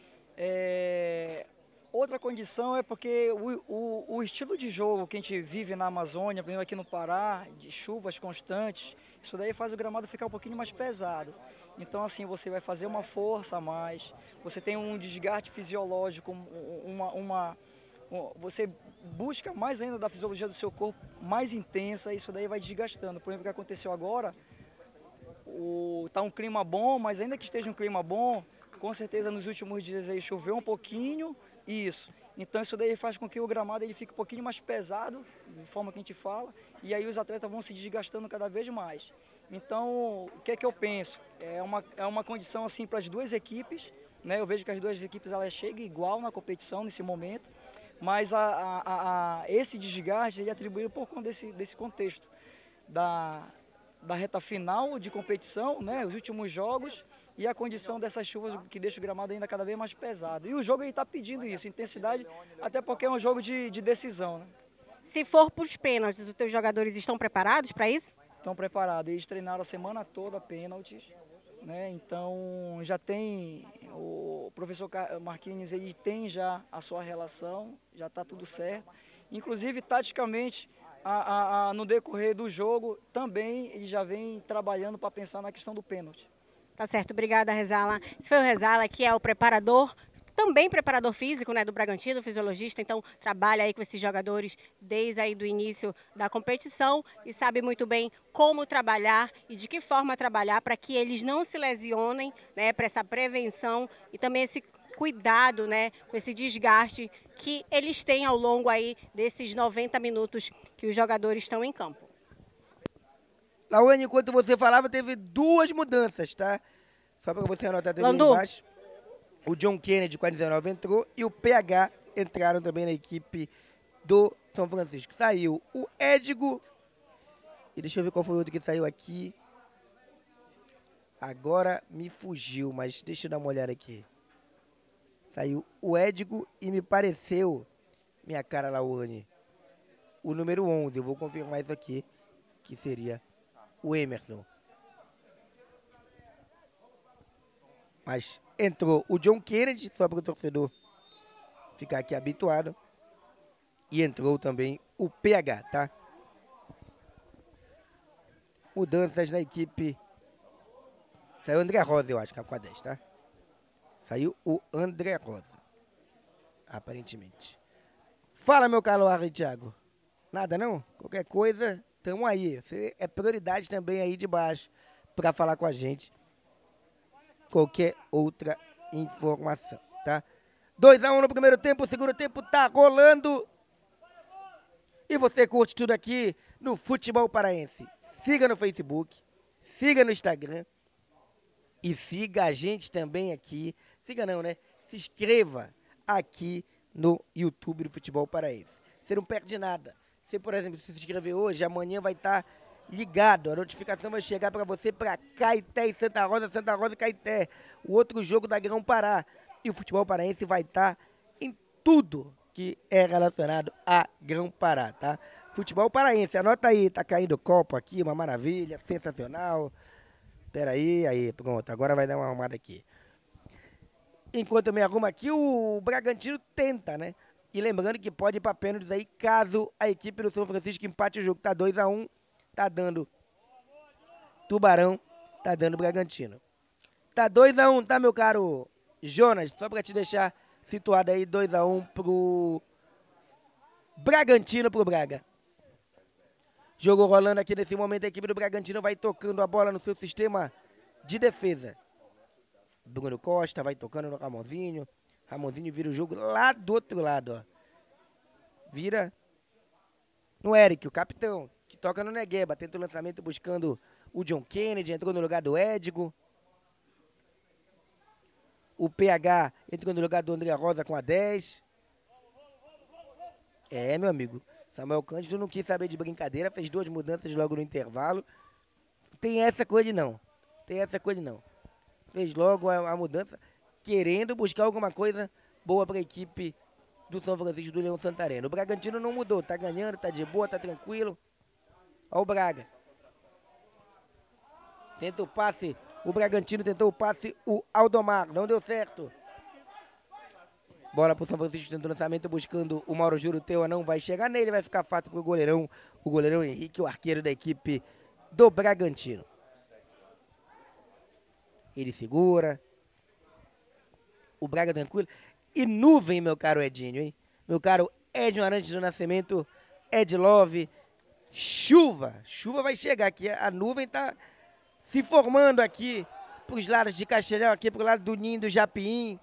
É... Outra condição é porque o, o, o estilo de jogo que a gente vive na Amazônia, por exemplo aqui no Pará, de chuvas constantes, isso daí faz o gramado ficar um pouquinho mais pesado. Então, assim, você vai fazer uma força a mais, você tem um desgaste fisiológico, uma, uma, uma, você busca mais ainda da fisiologia do seu corpo, mais intensa, isso daí vai desgastando. Por exemplo, o que aconteceu agora, o, tá um clima bom, mas ainda que esteja um clima bom, com certeza nos últimos dias aí choveu um pouquinho, isso. Então isso daí faz com que o gramado ele fique um pouquinho mais pesado, de forma que a gente fala, e aí os atletas vão se desgastando cada vez mais. Então, o que é que eu penso? É uma, é uma condição assim para as duas equipes, né? Eu vejo que as duas equipes elas chegam igual na competição nesse momento, mas a, a, a, a esse desgaste ele é atribuído por conta desse, desse contexto da, da reta final de competição, né? Os últimos jogos e a condição dessas chuvas que deixa o gramado ainda cada vez mais pesado. E o jogo está pedindo isso, intensidade, até porque é um jogo de, de decisão, né? Se for para os pênaltis, os teus jogadores estão preparados para isso? Estão preparados, eles treinaram a semana toda pênaltis, né? Então já tem, o professor Marquinhos ele tem já a sua relação, já está tudo certo. Inclusive, taticamente, a, a, a, no decorrer do jogo, também ele já vem trabalhando para pensar na questão do pênalti. Tá certo, obrigada, Rezala. Esse foi o Rezala, que é o preparador, também preparador físico, né, do Bragantino, fisiologista, então trabalha aí com esses jogadores desde aí do início da competição e sabe muito bem como trabalhar e de que forma trabalhar para que eles não se lesionem, né, para essa prevenção e também esse cuidado, né, com esse desgaste que eles têm ao longo aí desses noventa minutos que os jogadores estão em campo. Lauane, enquanto você falava, teve duas mudanças, tá? Só para você anotar também Landu. embaixo. O John Kennedy com a dezenove entrou e o P H entraram também na equipe do São Francisco. Saiu o Édigo. E deixa eu ver qual foi o outro que saiu aqui. Agora me fugiu, mas deixa eu dar uma olhada aqui. Saiu o Édigo e me pareceu, minha cara Lauane, o número onze. Eu vou confirmar isso aqui, que seria o Emerson. Mas entrou o John Kennedy, só para o torcedor ficar aqui habituado. E entrou também o P H, tá? Mudanças na equipe. Saiu o André Rosa, eu acho, que é com a dez, tá? Saiu o André Rosa. Aparentemente. Fala, meu caro Harry Thiago. Nada, não? Qualquer coisa, tamo aí. Você é prioridade também aí de baixo para falar com a gente. Qualquer outra informação, tá? dois a um no primeiro tempo, o segundo tempo tá rolando. E você curte tudo aqui no Futebol Paraense. Siga no Facebook, siga no Instagram e siga a gente também aqui. Siga não, né? Se inscreva aqui no YouTube do Futebol Paraense. Você não perde nada. Você, por exemplo, se inscrever hoje, amanhã vai estar ligado. A notificação vai chegar para você para Caeté e Santa Rosa, Santa Rosa e Caeté. O outro jogo da Grão Pará. E o Futebol Paraense vai estar em tudo que é relacionado a Grão Pará, tá? Futebol Paraense, anota aí, tá caindo copo aqui, uma maravilha, sensacional. Pera aí, aí, pronto, agora vai dar uma arrumada aqui. Enquanto eu me arrumo aqui, o Bragantino tenta, né? E lembrando que pode ir para pênaltis aí, caso a equipe do São Francisco empate o jogo. Tá dois a um, tá dando Tubarão, tá dando Bragantino. Tá dois a um, tá, meu caro Jonas? Só para te deixar situado aí, dois a um pro Bragantino, pro Braga. Jogo rolando aqui nesse momento, a equipe do Bragantino vai tocando a bola no seu sistema de defesa. Bruno Costa vai tocando no Ramonzinho. Ramonzinho vira o jogo lá do outro lado, ó. Vira no Eric, o capitão, que toca no Negueba. Tenta o lançamento buscando o John Kennedy, entrou no lugar do Édigo. O P H entrou no lugar do André Rosa com a dez. É, meu amigo. Samuel Cândido não quis saber de brincadeira, fez duas mudanças logo no intervalo. Tem essa coisa de não. Tem essa coisa de não. Fez logo a, a mudança, querendo buscar alguma coisa boa para a equipe do São Francisco do Leão Santareno. O Bragantino não mudou, tá ganhando, tá de boa, tá tranquilo. Olha o Braga. Tenta o passe, o Bragantino tentou o passe, o Aldomar, não deu certo. Bola pro São Francisco, tenta o lançamento buscando o Mauro Juruteua, não vai chegar nele, vai ficar fácil pro goleirão, o goleirão Henrique, o arqueiro da equipe do Bragantino. Ele segura. O Braga tranquilo. E nuvem, meu caro Edinho, hein? Meu caro Edinho Arantes do Nascimento, Ed Love. Chuva. Chuva vai chegar aqui. A nuvem tá se formando aqui pros lados de Castelhão, aqui pro lado do Ninho do Japim.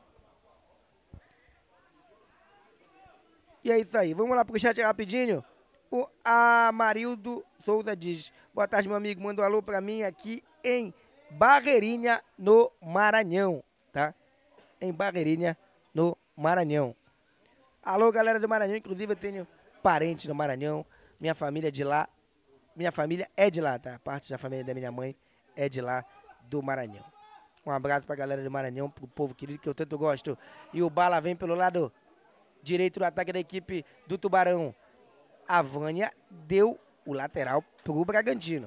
E é isso aí. Vamos lá pro chat rapidinho. O Amarildo Souza diz: boa tarde, meu amigo. Manda um alô pra mim aqui em Barreirinha, no Maranhão, tá? Em Barreirinha, no Maranhão. Alô, galera do Maranhão. Inclusive, eu tenho parentes no Maranhão. Minha família é de lá. Minha família é de lá, tá? Parte da família da minha mãe é de lá, do Maranhão. Um abraço pra galera do Maranhão, pro povo querido que eu tanto gosto. E o Bala vem pelo lado direito do ataque da equipe do Tubarão. A Vânia deu o lateral pro Bragantino.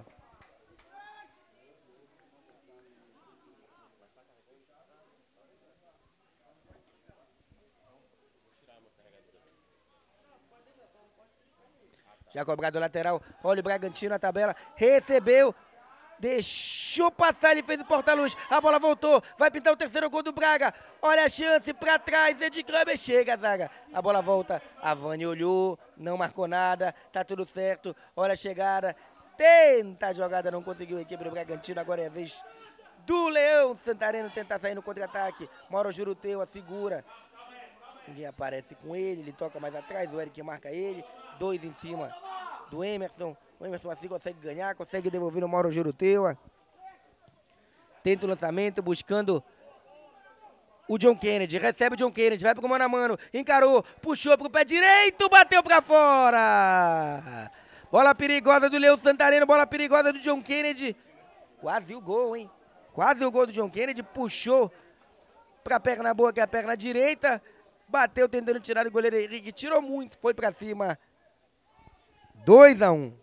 Já cobrado o lateral, olha o Bragantino na tabela, recebeu, deixou passar, ele fez o porta-luz, a bola voltou, vai pintar o terceiro gol do Braga, olha a chance, pra trás, Ed Kleber, chega a zaga, a bola volta, a Vânia olhou, não marcou nada, tá tudo certo, olha a chegada, tenta a jogada, não conseguiu a equipe do Bragantino, agora é a vez do Leão Santareno tentar sair no contra-ataque, Mauro Juruteua segura, ninguém aparece com ele, ele toca mais atrás, o Eric marca ele, dois em cima do Emerson. O Emerson assim consegue ganhar, consegue devolver o Mauro Juruteua. Tenta o lançamento, buscando o John Kennedy. Recebe o John Kennedy, vai pro mano a mano. Encarou, puxou pro pé direito, bateu pra fora. Bola perigosa do Leão Santareno, bola perigosa do John Kennedy. Quase o gol, hein? Quase o gol do John Kennedy, puxou pra perna boa, que é a perna direita. Bateu tentando tirar do goleiro Henrique, tirou muito, foi pra cima. dois a um.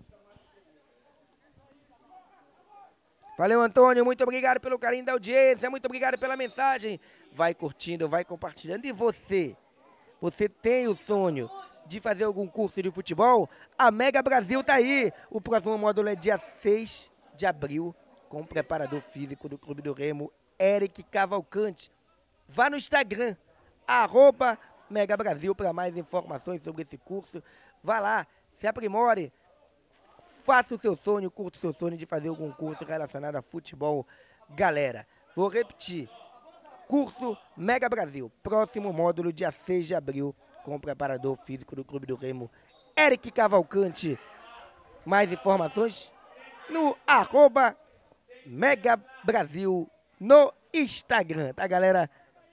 Valeu, Antônio, muito obrigado pelo carinho da audiência, muito obrigado pela mensagem. Vai curtindo, vai compartilhando. E você? Você tem o sonho de fazer algum curso de futebol? A Mega Brasil tá aí. O próximo módulo é dia seis de abril, com o preparador físico do Clube do Remo, Eric Cavalcante. Vá no Instagram, arroba Mega Brasil, para mais informações sobre esse curso. Vá lá, se aprimore, faça o seu sonho, curta o seu sonho de fazer algum curso relacionado a futebol. Galera, vou repetir, curso Mega Brasil, próximo módulo dia seis de abril, com o preparador físico do Clube do Remo, Eric Cavalcante. Mais informações no arroba Mega Brasil no Instagram, tá, galera?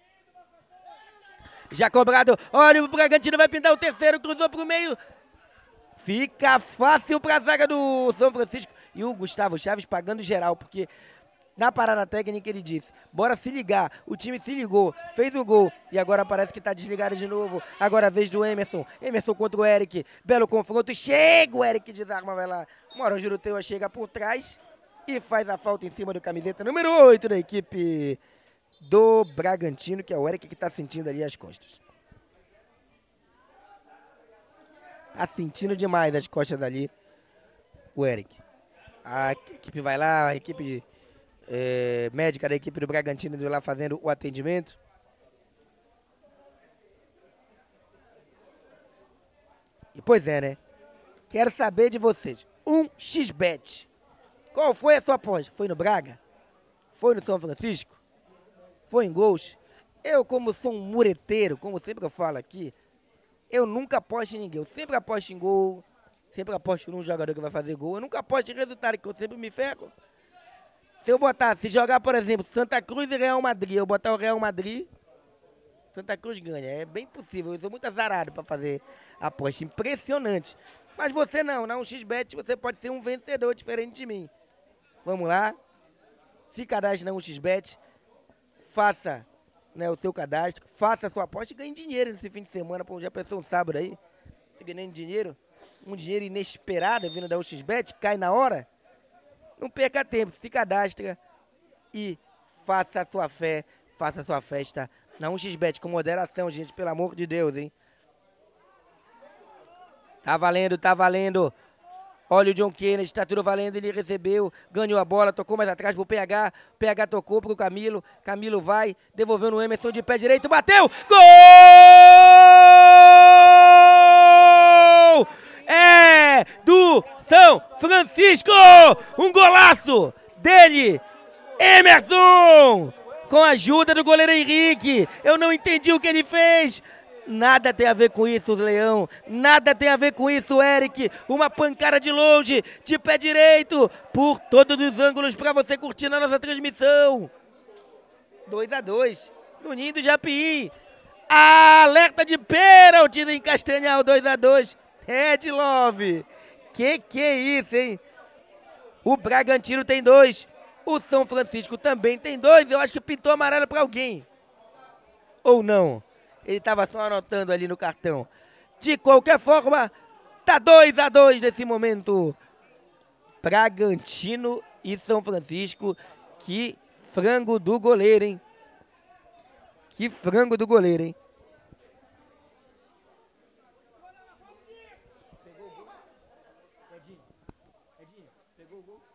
Já cobrado, olha, o Bragantino vai pintar o terceiro, cruzou pro meio. Fica fácil pra zaga do São Francisco. E o Gustavo Chaves pagando geral, porque na parada técnica ele disse, bora se ligar. O time se ligou, fez o gol e agora parece que tá desligado de novo. Agora a vez do Emerson. Emerson contra o Eric. Belo confronto, chega o Eric, desarma, vai lá. O Mauro Juruteua chega por trás e faz a falta em cima do camiseta número oito da equipe do Bragantino, que é o Eric que tá sentindo ali as costas. Tá sentindo demais as costas dali, o Eric. A equipe vai lá, a equipe é, médica da equipe do Bragantino indo lá fazendo o atendimento. E pois é, né? Quero saber de vocês. Um x bet. Qual foi a sua aposta? Foi no Braga? Foi no São Francisco? Foi em gols? Eu, como sou um mureteiro, como sempre eu falo aqui, eu nunca aposto em ninguém. Eu sempre aposto em gol, Sempre aposto num jogador que vai fazer gol. Eu nunca aposto em resultado, que eu sempre me ferro. Se eu botar, se jogar, por exemplo, Santa Cruz e Real Madrid, eu botar o Real Madrid, Santa Cruz ganha. É bem possível. Eu sou muito azarado para fazer aposta. Impressionante. Mas você não, na um x bet você pode ser um vencedor diferente de mim. Vamos lá. Se cadastre na um x bet, faça, né, o seu cadastro, faça a sua aposta e ganhe dinheiro nesse fim de semana. Pô, já pensou um sábado aí? Você ganhando dinheiro? Um dinheiro inesperado vindo da um x bet, cai na hora? Não perca tempo, se cadastra e faça a sua fé, faça a sua festa na um x bet com moderação, gente, pelo amor de Deus, hein? Tá valendo, tá valendo. Olha o John Kennedy, tá tudo valendo, ele recebeu, ganhou a bola, tocou mais atrás pro P H, P H tocou pro Camilo, Camilo vai, devolveu no Emerson de pé direito, bateu, gol! É do São Francisco, um golaço dele, Emerson, com a ajuda do goleiro Henrique, eu não entendi o que ele fez. Nada tem a ver com isso, Leão. Nada tem a ver com isso, Eric. Uma pancada de longe, de pé direito, por todos os ângulos para você curtir na nossa transmissão. dois a dois, no Ninho do Japim. Alerta de pênalti em Castanhal, dois a dois. Red Love. Que que é isso, hein? O Bragantino tem dois. O São Francisco também tem dois. Eu acho que pintou amarelo para alguém. Ou não? Ele estava só anotando ali no cartão. De qualquer forma, tá dois a dois nesse momento. Bragantino e São Francisco. Que frango do goleiro, hein? Que frango do goleiro, hein? Pegou o gol? Edinho, Edinho, pegou o gol?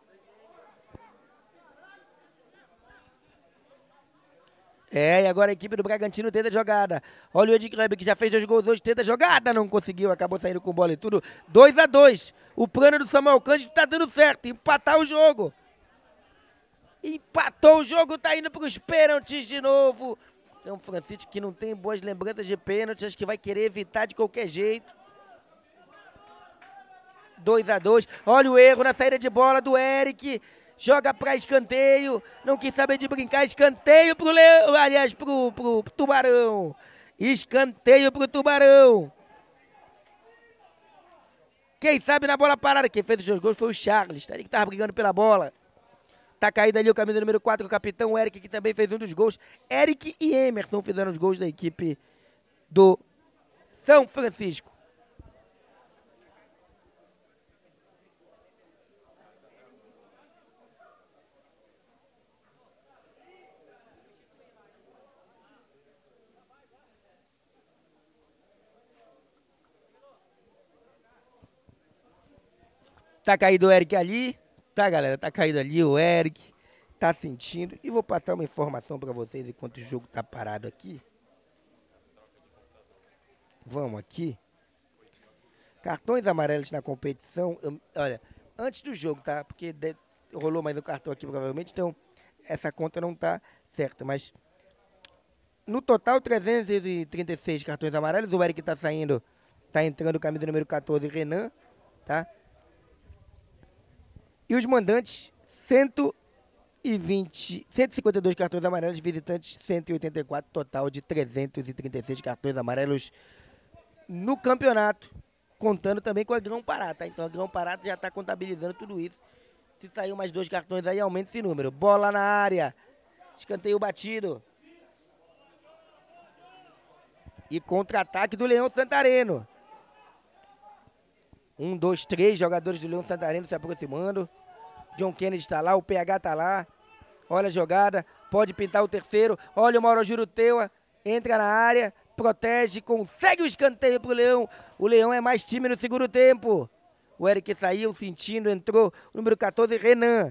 É, e agora a equipe do Bragantino tenta a jogada. Olha o Ed Kleber, que já fez dois gols hoje, tenta a jogada, não conseguiu, acabou saindo com bola e tudo. dois a dois. O plano do Samuel Cândido tá dando certo, empatar o jogo. Empatou o jogo, tá indo para os pênaltis de novo. São Francisco, que não tem boas lembranças de pênalti, acho que vai querer evitar de qualquer jeito. dois a dois. Olha o erro na saída de bola do Eric. Joga para escanteio, não quis saber de brincar, escanteio pro Leão, aliás, pro, pro, pro Tubarão. Escanteio pro Tubarão. Quem sabe na bola parada, quem fez os dois gols foi o Charles, tá ali que tava brigando pela bola. Tá caído ali o camisa número quatro, o capitão Eric, que também fez um dos gols. Eric e Emerson fizeram os gols da equipe do São Francisco. Tá caído o Eric ali, tá, galera? Tá caído ali o Eric, tá sentindo. E vou passar uma informação para vocês enquanto o jogo tá parado aqui. Vamos aqui. Cartões amarelos na competição. Eu, olha, antes do jogo, tá? Porque de, rolou mais um cartão aqui provavelmente, então essa conta não tá certa. Mas no total, trezentos e trinta e seis cartões amarelos. O Eric tá saindo, tá entrando camisa número quatorze, Renan, tá? E os mandantes, cento e vinte, cento e cinquenta e dois cartões amarelos, visitantes cento e oitenta e quatro, total de trezentos e trinta e seis cartões amarelos no campeonato, contando também com a Grão-Pará, tá? Então a Grão-Pará já está contabilizando tudo isso. Se sair mais dois cartões aí, aumenta esse número. Bola na área, escanteio batido. E contra-ataque do Leão Santareno. Um, dois, três jogadores do Leão Santareno se aproximando. John Kennedy está lá, o P H está lá. Olha a jogada, pode pintar o terceiro. Olha o Mauro Juruteua, entra na área, protege, consegue o escanteio para o Leão. O Leão é mais time no segundo tempo. O Eric saiu sentindo, entrou o número quatorze, Renan.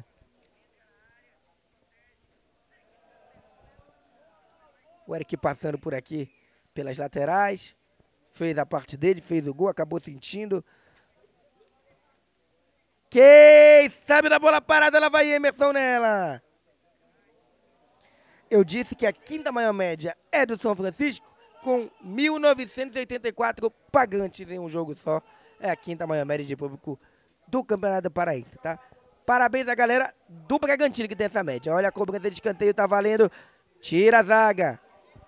O Eric passando por aqui pelas laterais. Fez a parte dele, fez o gol, acabou sentindo. Quem sabe na bola parada, ela vai Emerson nela. Eu disse que a quinta maior média é do São Francisco, com mil novecentos e oitenta e quatro pagantes em um jogo só. é a quinta maior média de público do Campeonato Paraense, tá? Parabéns à galera do Bragantino que tem essa média. Olha a cobrança de escanteio, tá valendo. Tira a zaga.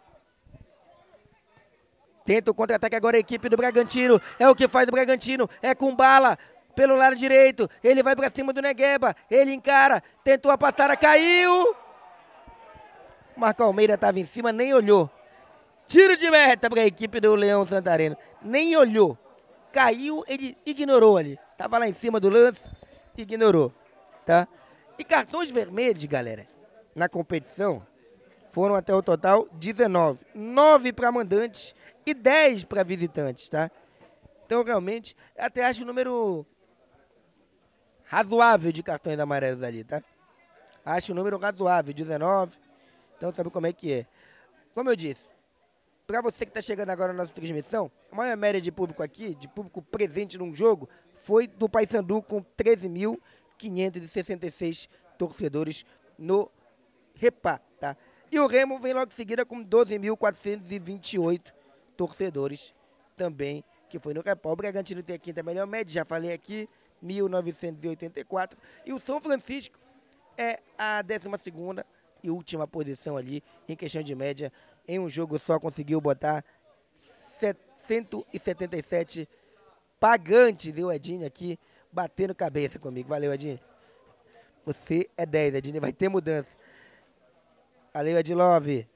Tenta o contra-ataque agora a equipe do Bragantino. É o que faz o Bragantino. É com bala pelo lado direito. Ele vai pra cima do Negueba. Ele encara. Tentou a passada, caiu. Marco Almeida estava em cima, nem olhou. Tiro de meta para a equipe do Leão Santareno. Nem olhou. Caiu, ele ignorou ali. Tava lá em cima do lance, ignorou. Tá? E cartões vermelhos, galera, na competição, foram até o total dezenove. nove para mandantes e dez para visitantes, tá? Então, realmente, eu até acho o número razoável de cartões amarelos ali, tá? Acho o número razoável, dezenove. Então, sabe como é que é. Como eu disse, para você que está chegando agora na nossa transmissão, a maior média de público aqui, de público presente num jogo, foi do Paysandu com treze mil quinhentos e sessenta e seis torcedores no Repá, tá? E o Remo vem logo em seguida com doze mil quatrocentos e vinte e oito torcedores também, que foi no Repá. O Bragantino tem a quinta melhor média, já falei aqui, mil novecentos e oitenta e quatro. E o São Francisco é a décima segunda e última posição ali, em questão de média. Em um jogo só conseguiu botar cento e setenta e sete pagantes, viu, Edinho, aqui, batendo cabeça comigo. Valeu, Edinho. Você é dez, Edinho, vai ter mudança. Valeu, Edilove.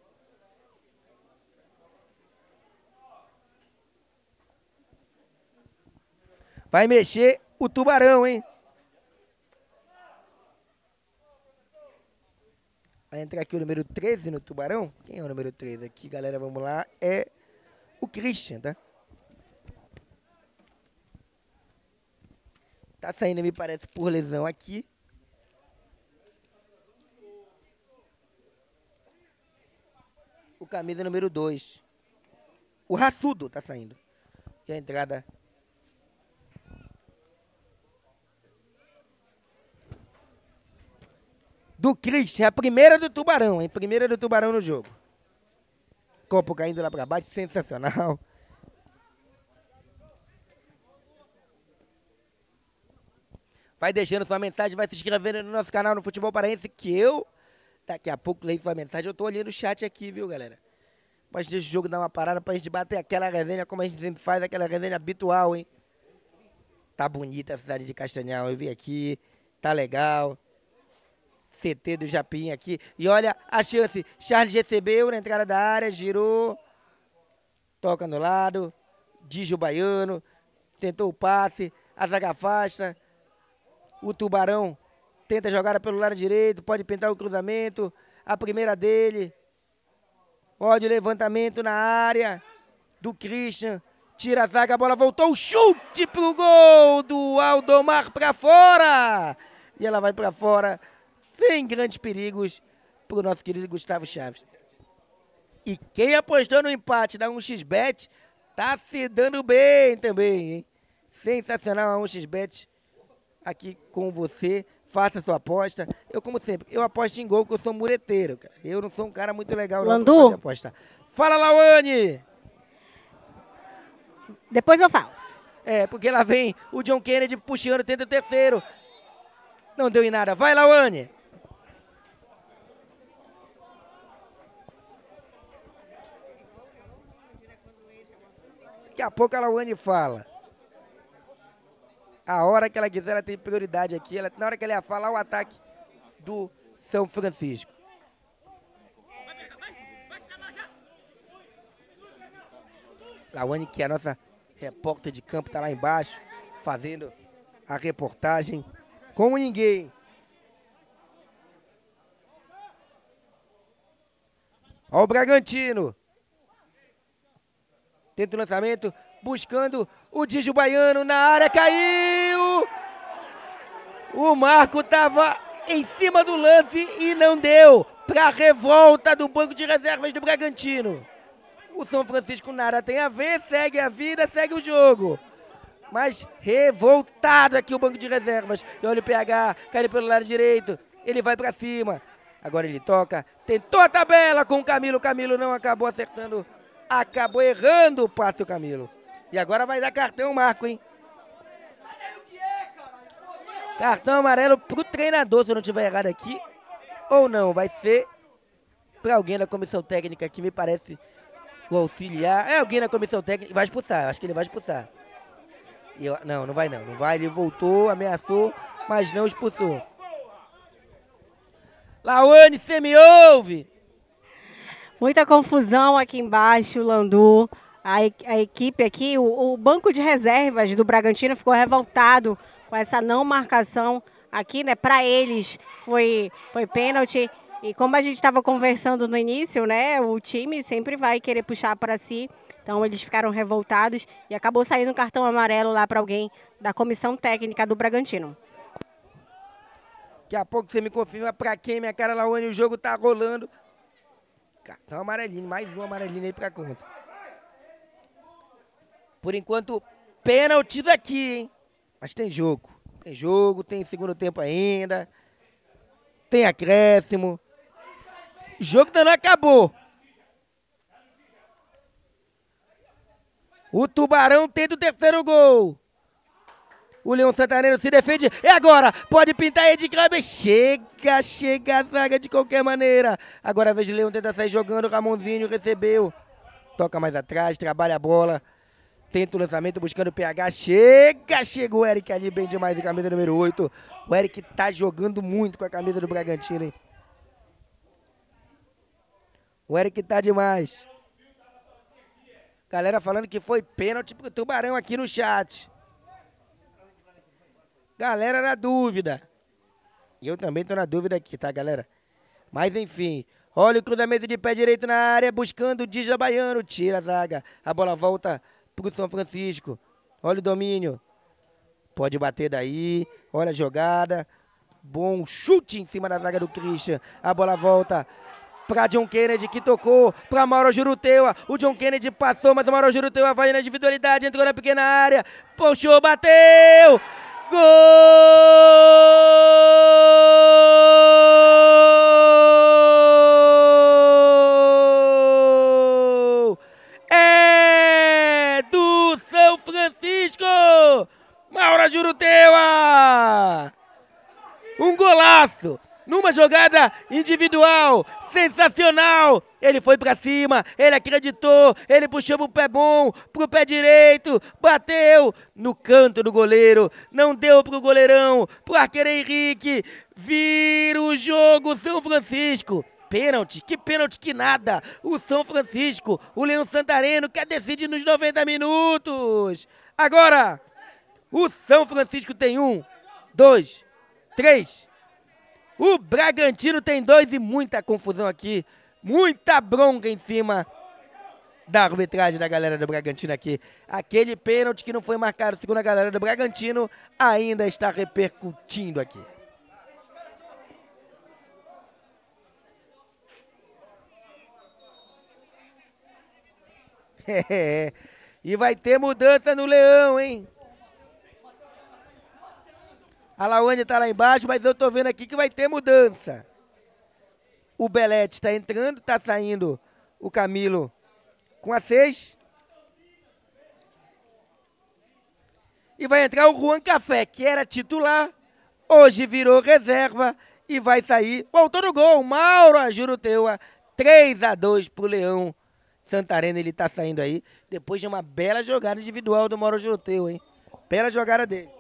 Vai mexer o Tubarão, hein? Vai entrar aqui o número treze no Tubarão. Quem é o número treze aqui, galera? Vamos lá. É o Christian, tá? Tá saindo, me parece, por lesão aqui. O camisa número dois. O Raçudo tá saindo. E a entrada... do Christian, a primeira do Tubarão, hein? Primeira do Tubarão no jogo. Copo caindo lá pra baixo, sensacional. Vai deixando sua mensagem, vai se inscrevendo no nosso canal no Futebol Paraense, que eu, daqui a pouco, leio sua mensagem. Eu tô olhando o chat aqui, viu, galera? Mas deixa o jogo dar uma parada pra gente bater aquela resenha, como a gente sempre faz, aquela resenha habitual, hein? Tá bonita a cidade de Castanhal, eu vi aqui, tá legal. C T do Japim aqui. E olha a chance. Charles recebeu na entrada da área, girou. Toca no lado. Dijo Baiano. Tentou o passe. A zaga afasta. O Tubarão tenta a jogada pelo lado direito. Pode pintar o cruzamento. A primeira dele. Olha o levantamento na área do Christian. Tira a zaga, a bola voltou. Chute pro gol do Aldomar pra fora. E ela vai pra fora. Sem grandes perigos para o nosso querido Gustavo Chaves. E quem apostou no empate da um xis bet, tá se dando bem também, hein? Sensacional a um xis bet aqui com você. Faça sua aposta. Eu, como sempre, eu aposto em gol, porque eu sou mureteiro, cara. Eu não sou um cara muito legal, não, Landu. pra apostar. Fala, Lawane! Depois eu falo. É, porque lá vem o John Kennedy puxando, tenta o terceiro. Não deu em nada. Vai, Lawane! Daqui a pouco a Lawane fala. A hora que ela quiser, ela tem prioridade aqui. Ela, na hora que ela ia falar, o ataque do São Francisco. Lawane, que é a nossa repórter de campo, tá lá embaixo, fazendo a reportagem como ninguém. Olha o Bragantino. Tenta o lançamento, buscando o Dijo Baiano na área, caiu! O Marco estava em cima do lance e não deu para a revolta do banco de reservas do Bragantino. O São Francisco nada tem a ver, segue a vida, segue o jogo. Mas revoltado aqui o banco de reservas. E olha o P H, caiu pelo lado direito, ele vai para cima. Agora ele toca, tentou a tabela com o Camilo, o Camilo não acabou acertando. Acabou errando o passe o Camilo. E agora vai dar cartão, Marco, hein? Cartão amarelo pro treinador, se eu não estiver errado aqui. Ou não, vai ser para alguém da comissão técnica que me parece o auxiliar. É alguém da comissão técnica, vai expulsar, acho que ele vai expulsar. Eu, não, não vai não, não vai, ele voltou, ameaçou, mas não expulsou. Lawane, você me ouve? Muita confusão aqui embaixo, Landu. A, e- a equipe aqui, o, o banco de reservas do Bragantino ficou revoltado com essa não marcação aqui, né? Para eles foi, foi pênalti. E como a gente estava conversando no início, né? O time sempre vai querer puxar para si. Então eles ficaram revoltados e acabou saindo um cartão amarelo lá para alguém da comissão técnica do Bragantino. Daqui a pouco você me confirma pra quem, minha cara, Lawane, o jogo tá rolando. Cartão amarelinho, mais um amarelinho aí pra conta. Por enquanto, pênaltis aqui, hein? Mas tem jogo. Tem jogo, tem segundo tempo ainda. Tem acréscimo. O jogo ainda não acabou. O Tubarão tenta o terceiro gol. O Leão Santareno se defende. É agora. Pode pintar aí de Kleber. Chega, chega a zaga de qualquer maneira. Agora a vez de Leão tenta sair jogando. Ramonzinho recebeu. Toca mais atrás, trabalha a bola. Tenta o lançamento buscando o P H. Chega, chega o Eric ali bem demais de camisa número oito. O Eric tá jogando muito com a camisa do Bragantino, hein? O Eric tá demais. Galera falando que foi pênalti pro Tubarão aqui no chat. Galera na dúvida. Eu também tô na dúvida aqui, tá, galera? Mas enfim. Olha o cruzamento de pé direito na área, buscando o Dija Baiano. Tira a zaga. A bola volta pro São Francisco. Olha o domínio. Pode bater daí. Olha a jogada. Bom chute em cima da zaga do Christian. A bola volta para John Kennedy, que tocou para Mauro Juruteua. O John Kennedy passou, mas o Mauro Juruteua vai na individualidade, entrou na pequena área, puxou, bateu! Gol! É do São Francisco! Mauro Juruteua! Um golaço! Numa jogada individual, sensacional, ele foi pra cima, ele acreditou, ele puxou pro pé bom, pro pé direito, bateu no canto do goleiro, não deu pro goleirão, pro arqueiro Henrique, vira o jogo São Francisco. Pênalti, que pênalti que nada, o São Francisco, o Leão Santareno quer decidir nos noventa minutos. Agora, o São Francisco tem um, dois, três... O Bragantino tem dois e muita confusão aqui. Muita bronca em cima da arbitragem da galera do Bragantino aqui. Aquele pênalti que não foi marcado, segundo a galera do Bragantino, ainda está repercutindo aqui. É, e vai ter mudança no Leão, hein? A Lawane tá lá embaixo, mas eu tô vendo aqui que vai ter mudança. O Belete tá entrando, tá saindo o Camilo com a seis. E vai entrar o Juan Café, que era titular, hoje virou reserva e vai sair. Voltou no gol, Mauro Juruteua, três a dois pro Leão Santareno, ele tá saindo aí, depois de uma bela jogada individual do Mauro Juruteua, hein? Bela jogada dele.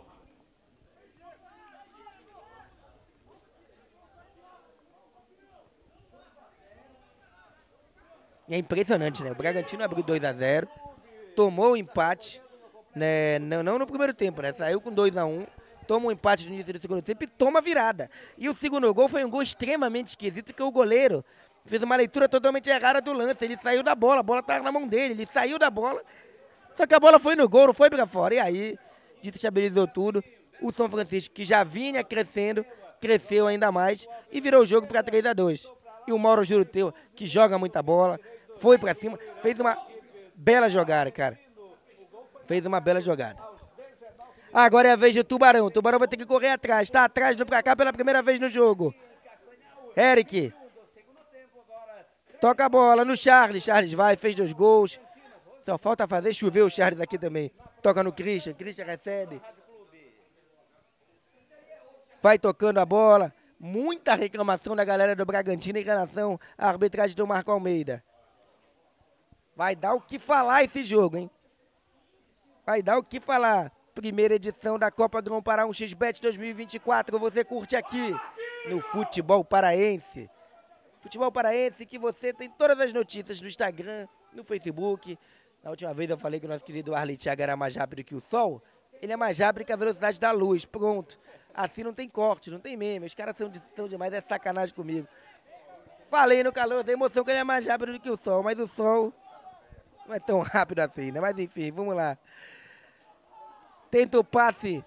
É impressionante, né? O Bragantino abriu dois a zero, tomou o empate, né? Não, não no primeiro tempo, né? Saiu com dois a um, toma um empate no início do segundo tempo e toma a virada. E o segundo gol foi um gol extremamente esquisito, que o goleiro fez uma leitura totalmente errada do lance. Ele saiu da bola, a bola estava na mão dele, ele saiu da bola, só que a bola foi no gol, não foi pra fora. E aí, desestabilizou tudo. O São Francisco, que já vinha crescendo, cresceu ainda mais e virou o jogo para três a dois. E o Mauro Juruteua, que joga muita bola, foi pra cima, fez uma bela jogada, cara. Fez uma bela jogada. Agora é a vez do Tubarão. O Tubarão vai ter que correr atrás. Tá atrás do pra cá pela primeira vez no jogo. Eric. Toca a bola no Charles. Charles vai, fez dois gols. Só falta fazer chover o Charles aqui também. Toca no Christian. Christian recebe. vai tocando a bola. Muita reclamação da galera do Bragantino em relação à arbitragem do Marco Almeida. Vai dar o que falar esse jogo, hein? Vai dar o que falar. Primeira edição da Copa Grão Pará um X Bet dois mil e vinte e quatro. Você curte aqui no Futebol Paraense. Futebol Paraense que você tem todas as notícias no Instagram, no Facebook. Na última vez eu falei que o nosso querido Arley Thiago era mais rápido que o sol. Ele é mais rápido que a velocidade da luz. Pronto. Assim não tem corte, não tem meme. Os caras são, de, são demais, é sacanagem comigo. Falei no calor da emoção que ele é mais rápido do que o sol, mas o sol não é tão rápido assim, né? Mas enfim, vamos lá. Tenta o passe.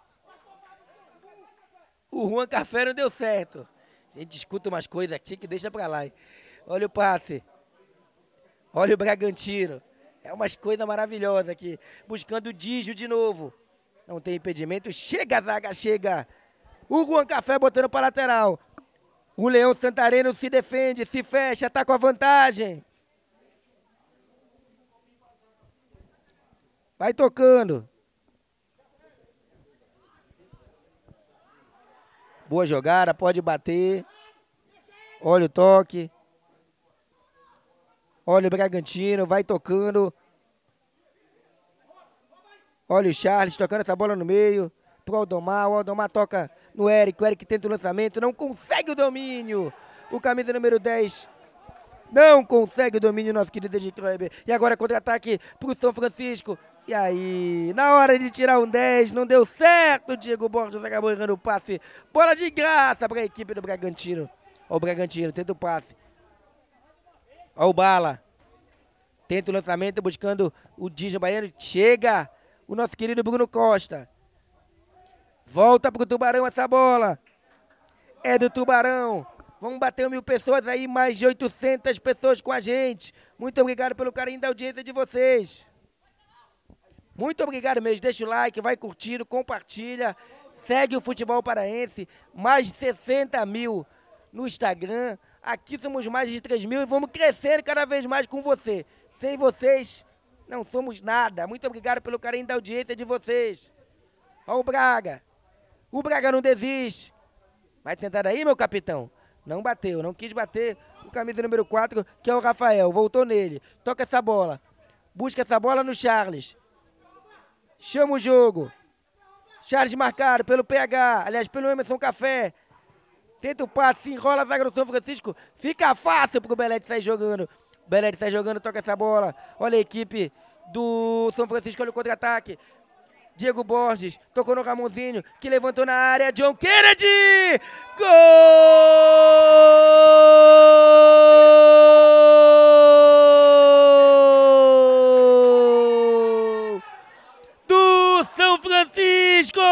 O Juan Café não deu certo. A gente escuta umas coisas aqui que deixa pra lá. Hein? Olha o passe. Olha o Bragantino. É umas coisas maravilhosas aqui. Buscando o Dígio de novo. Não tem impedimento. Chega a zaga, chega. O Juan Café botando para lateral. O Leão Santareno se defende, se fecha, tá com a vantagem. Vai tocando. Boa jogada, pode bater. Olha o toque. Olha o Bragantino, vai tocando. Olha o Charles tocando essa bola no meio. Pro Aldomar, o Aldomar toca no Eric. O Eric tenta o lançamento, não consegue o domínio. O camisa número dez não consegue o domínio, nosso querido Ed Kleber. E agora contra-ataque pro São Francisco. E aí, na hora de tirar um dez, não deu certo. O Diego Borges acabou errando o passe. Bola de graça para a equipe do Bragantino. Ó o Bragantino, tenta o passe. Ó o Bala. Tenta o lançamento, buscando o Dígio Baiano. Chega o nosso querido Bruno Costa. Volta pro Tubarão essa bola. É do Tubarão. Vamos bater mil pessoas aí, mais de oitocentas pessoas com a gente. Muito obrigado pelo carinho da audiência de vocês. Muito obrigado mesmo. Deixa o like, vai curtindo, compartilha. Segue o Futebol Paraense. Mais de sessenta mil no Instagram. Aqui somos mais de três mil e vamos crescendo cada vez mais com você. Sem vocês, não somos nada. Muito obrigado pelo carinho da audiência de vocês. Olha o Braga. O Braga não desiste. Vai tentar aí, meu capitão? Não bateu, não quis bater. O camisa número quatro, que é o Rafael. Voltou nele. Toca essa bola. Busca essa bola no Charles. Chama o jogo. Charles marcado pelo P H. Aliás, pelo Emerson Café. Tenta o passe, se enrola a zaga do São Francisco. Fica fácil pro Belete sair jogando. Belete sai jogando, toca essa bola. Olha a equipe do São Francisco, olha o contra-ataque. Diego Borges, tocou no Ramonzinho, que levantou na área. John Kennedy! Gol! Do São Francisco!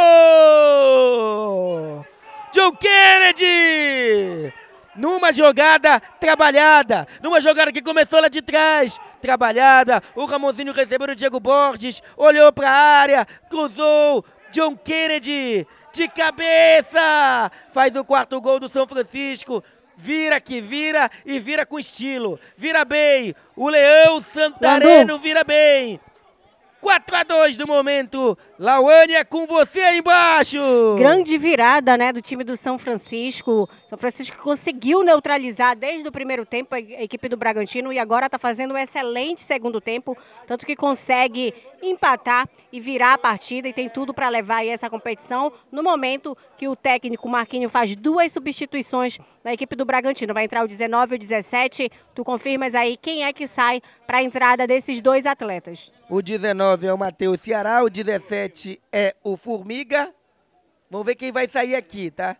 John Kennedy! Numa jogada trabalhada, numa jogada que começou lá de trás, trabalhada, o Ramonzinho recebeu o Diego Borges, olhou para a área, cruzou, John Kennedy, de cabeça, faz o quarto gol do São Francisco, vira que vira e vira com estilo, vira bem, o Leão Santareno vira bem. quatro a dois do momento. Lauânia, com você aí embaixo. Grande virada, né, do time do São Francisco. São Francisco conseguiu neutralizar desde o primeiro tempo a equipe do Bragantino e agora está fazendo um excelente segundo tempo, tanto que consegue empatar e virar a partida e tem tudo para levar aí essa competição no momento que o técnico Marquinhos faz duas substituições na equipe do Bragantino. Vai entrar o dezenove e o dezessete. Tu confirmas aí quem é que sai para a entrada desses dois atletas? O dezenove é o Matheus Ceará, o dezessete é o Formiga. Vamos ver quem vai sair aqui, tá?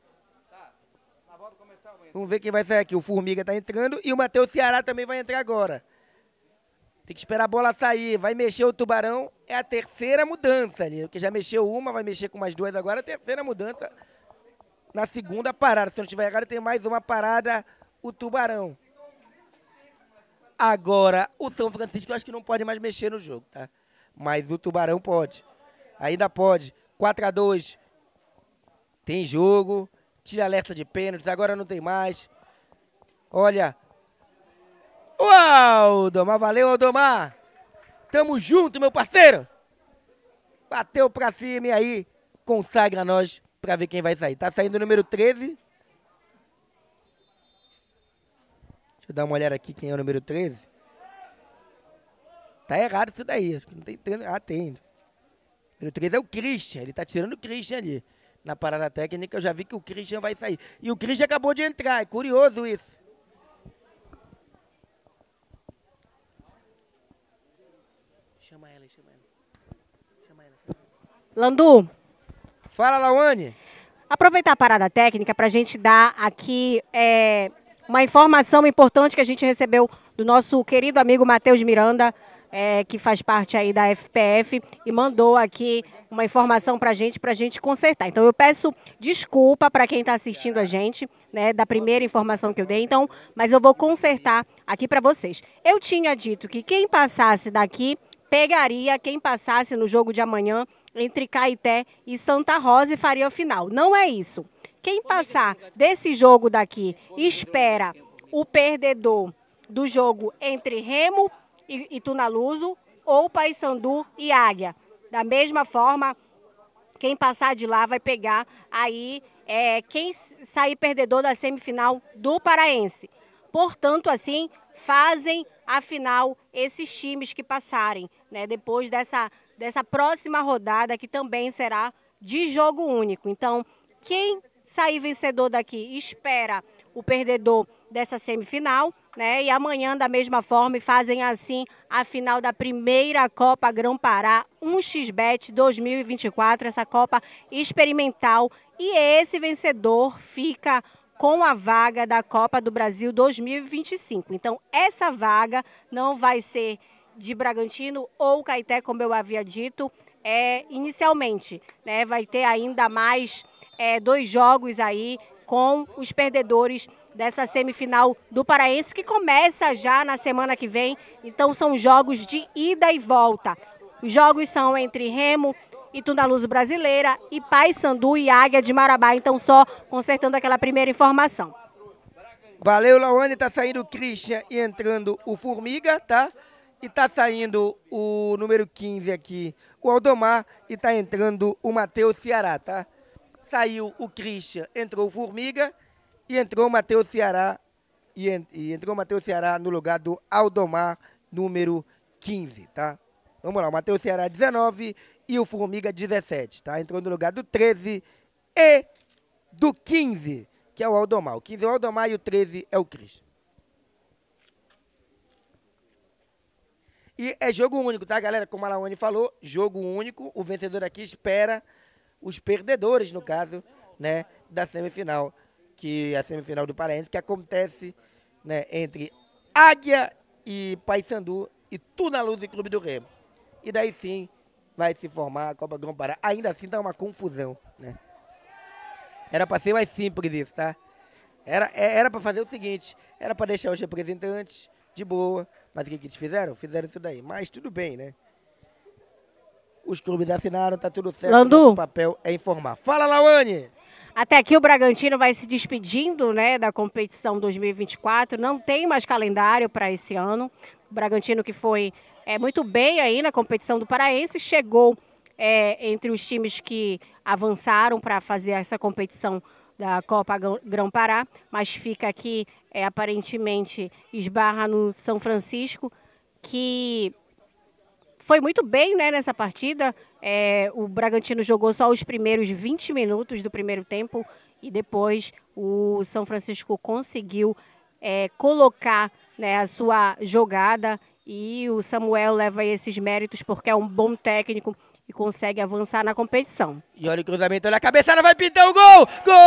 Vamos ver quem vai sair aqui. O Formiga tá entrando e o Matheus Ceará também vai entrar agora. Tem que esperar a bola sair. Vai mexer o Tubarão. É a terceira mudança ali. Porque já mexeu uma, vai mexer com mais duas agora. A terceira mudança na segunda parada. Se eu não estiver errado, tem mais uma parada o Tubarão. Agora, o São Francisco eu acho que não pode mais mexer no jogo, tá? Mas o Tubarão pode. Ainda pode. quatro a dois. Tem jogo. Tira alerta de pênaltis. Agora não tem mais. Olha. Uau, Aldomar. Valeu, Aldomar. Tamo junto, meu parceiro. Bateu pra cima e aí consagra nós pra pra ver quem vai sair. Tá saindo o número treze. Deixa eu dar uma olhada aqui quem é o número treze. Tá errado isso daí. Acho que não tem treino. Ah, tem. O número treze é o Christian. Ele tá tirando o Christian ali. Na parada técnica eu já vi que o Christian vai sair. E o Christian acabou de entrar. É curioso isso. Chama ela, chama ela. Chama ela, chama ela. Landu, Fala, Lawane. aproveitar a parada técnica para a gente dar aqui é, uma informação importante que a gente recebeu do nosso querido amigo Matheus Miranda, é, que faz parte aí da F P F, e mandou aqui uma informação para a gente, para a gente consertar. Então eu peço desculpa para quem está assistindo a gente, né, da primeira informação que eu dei, então, mas eu vou consertar aqui para vocês. Eu tinha dito que quem passasse daqui pegaria quem passasse no jogo de amanhã entre Caeté e Santa Rosa e faria a final. Não é isso. Quem passar desse jogo daqui espera o perdedor do jogo entre Remo e, e Tunaluso ou Paysandu e Águia. Da mesma forma, quem passar de lá vai pegar aí é, quem sair perdedor da semifinal do Paraense. Portanto, assim, fazem a final esses times que passarem, né, depois dessa, dessa próxima rodada, que também será de jogo único. Então, quem sair vencedor daqui espera o perdedor dessa semifinal, né, e amanhã, da mesma forma, fazem assim a final da primeira Copa Grão-Pará um x bet dois mil e vinte e quatro, essa Copa experimental, e esse vencedor fica com a vaga da Copa do Brasil dois mil e vinte e cinco. Então, essa vaga não vai ser de Bragantino ou Caeté, como eu havia dito, é, inicialmente, né? Vai ter ainda mais é, dois jogos aí com os perdedores dessa semifinal do Paraense, que começa já na semana que vem. Então, são jogos de ida e volta. Os jogos são entre Remo e Tunaluso Brasileira e Paysandu e Águia de Marabá. Então, só consertando aquela primeira informação. Valeu, Lawane. Tá saindo o Christian e entrando o Formiga, tá? E tá saindo o número quinze aqui, o Aldomar, e tá entrando o Matheus Ceará, tá? Saiu o Christian, entrou o Formiga e entrou o Matheus Ceará, e, en e entrou o Matheus Ceará no lugar do Aldomar, número quinze, tá? Vamos lá, o Matheus Ceará dezenove e o Formiga dezessete, tá? Entrou no lugar do treze e do quinze, que é o Aldomar. O quinze é o Aldomar e o treze é o Christian. E é jogo único, tá, galera? Como a Lawane falou, jogo único. O vencedor aqui espera os perdedores, no caso, né, da semifinal, que é a semifinal do Paraense, que acontece, né, entre Águia e Paysandu e Tunaluso e Clube do Remo. E daí sim vai se formar a Copa Grão-Pará. Ainda assim tá uma confusão, né? Era para ser mais simples isso, tá? Era, era para fazer o seguinte, era para deixar os representantes de boa, mas o que, que eles fizeram? Fizeram isso daí, mas tudo bem, né? Os clubes assinaram, tá tudo certo, Landu, o nosso papel é informar. Fala, Lawane! Até aqui o Bragantino vai se despedindo, né, da competição dois mil e vinte e quatro, não tem mais calendário para esse ano. O Bragantino, que foi é, muito bem aí na competição do Paraense, chegou é, entre os times que avançaram para fazer essa competição da Copa Grão-Pará, mas fica aqui, é, aparentemente, esbarra no São Francisco, que foi muito bem, né, nessa partida. É, o Bragantino jogou só os primeiros vinte minutos do primeiro tempo e depois o São Francisco conseguiu é, colocar, né, a sua jogada, e o Samuel leva esses méritos porque é um bom técnico e consegue avançar na competição. E olha o cruzamento, olha a cabeçada, vai pintar o gol!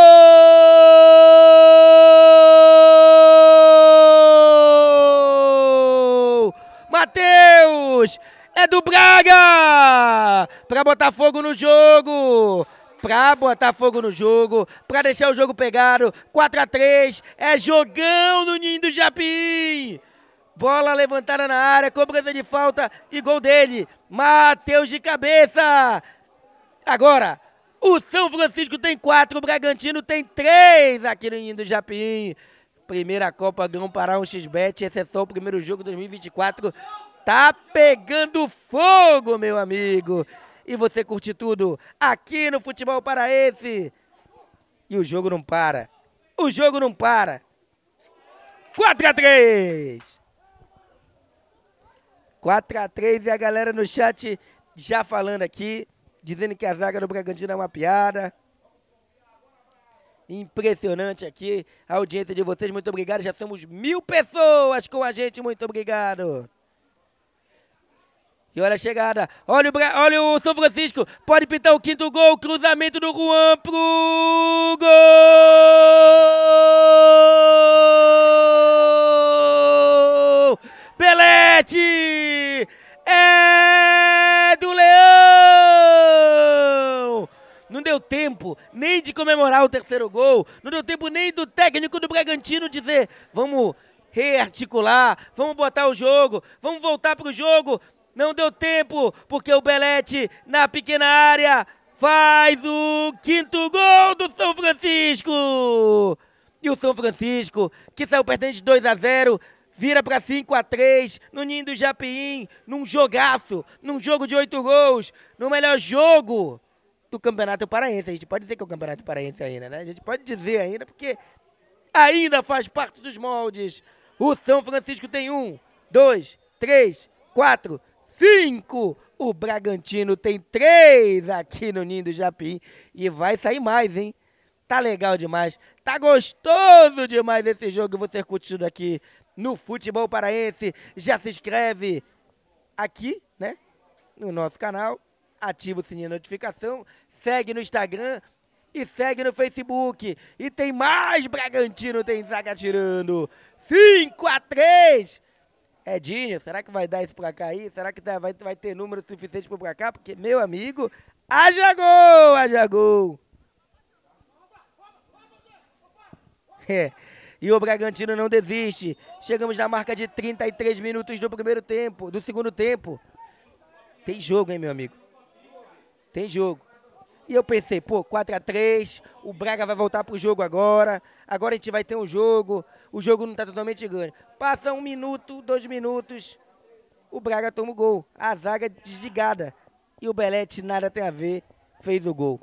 Gol! Matheus! É do Braga! Pra botar fogo no jogo! Pra botar fogo no jogo, pra deixar o jogo pegado. quatro a três, é jogão no Ninho do Japim! Bola levantada na área, cobrança de falta e gol dele. Matheus de cabeça. Agora, o São Francisco tem quatro, o Bragantino tem três aqui no Ninho do Japim. Primeira Copa Grão-Pará um x bet, esse é só o primeiro jogo dois mil e vinte e quatro. Tá pegando fogo, meu amigo. E você curte tudo aqui no Futebol Paraense. E o jogo não para. O jogo não para. quatro a três. quatro a três e a galera no chat já falando aqui, dizendo que a zaga do Bragantino é uma piada. Impressionante aqui a audiência de vocês, muito obrigado. Já somos mil pessoas com a gente, muito obrigado. E olha a chegada, olha o, Bra... olha o São Francisco, pode pintar o quinto gol, cruzamento do Juan pro gol! Belete! É do Leão! Não deu tempo nem de comemorar o terceiro gol, não deu tempo nem do técnico do Bragantino dizer, vamos rearticular, vamos botar o jogo, vamos voltar pro jogo. Não deu tempo, porque o Belete, na pequena área, faz o quinto gol do São Francisco. E o São Francisco, que saiu perdendo de dois a zero, vira para cinco a três no Ninho do Japim, num jogaço, num jogo de oito gols, no melhor jogo do Campeonato Paraense. A gente pode dizer que é o Campeonato Paraense ainda, né? A gente pode dizer ainda, porque ainda faz parte dos moldes. O São Francisco tem um, dois, três, quatro, cinco. O Bragantino tem três aqui no Ninho do Japim. E vai sair mais, hein? Tá legal demais. Tá gostoso demais esse jogo. Você curtindo aqui no Futebol Paraense. Já se inscreve aqui, né? No nosso canal. Ativa o sininho de notificação. Segue no Instagram. E segue no Facebook. E tem mais Bragantino. Tem zaga tirando. cinco a três. Edinho, será que vai dar isso pra cá aí? Será que vai, vai ter número suficiente pra cá? Porque, meu amigo, haja gol, haja gol. É, e o Bragantino não desiste. Chegamos na marca de trinta e três minutos do primeiro tempo, do segundo tempo. Tem jogo, hein, meu amigo? Tem jogo. E eu pensei, pô, quatro a três, o Braga vai voltar pro jogo agora. Agora a gente vai ter um jogo. O jogo não tá totalmente ganho. Passa um minuto, dois minutos, o Braga toma o gol. A zaga desligada. E o Belete nada tem a ver, fez o gol.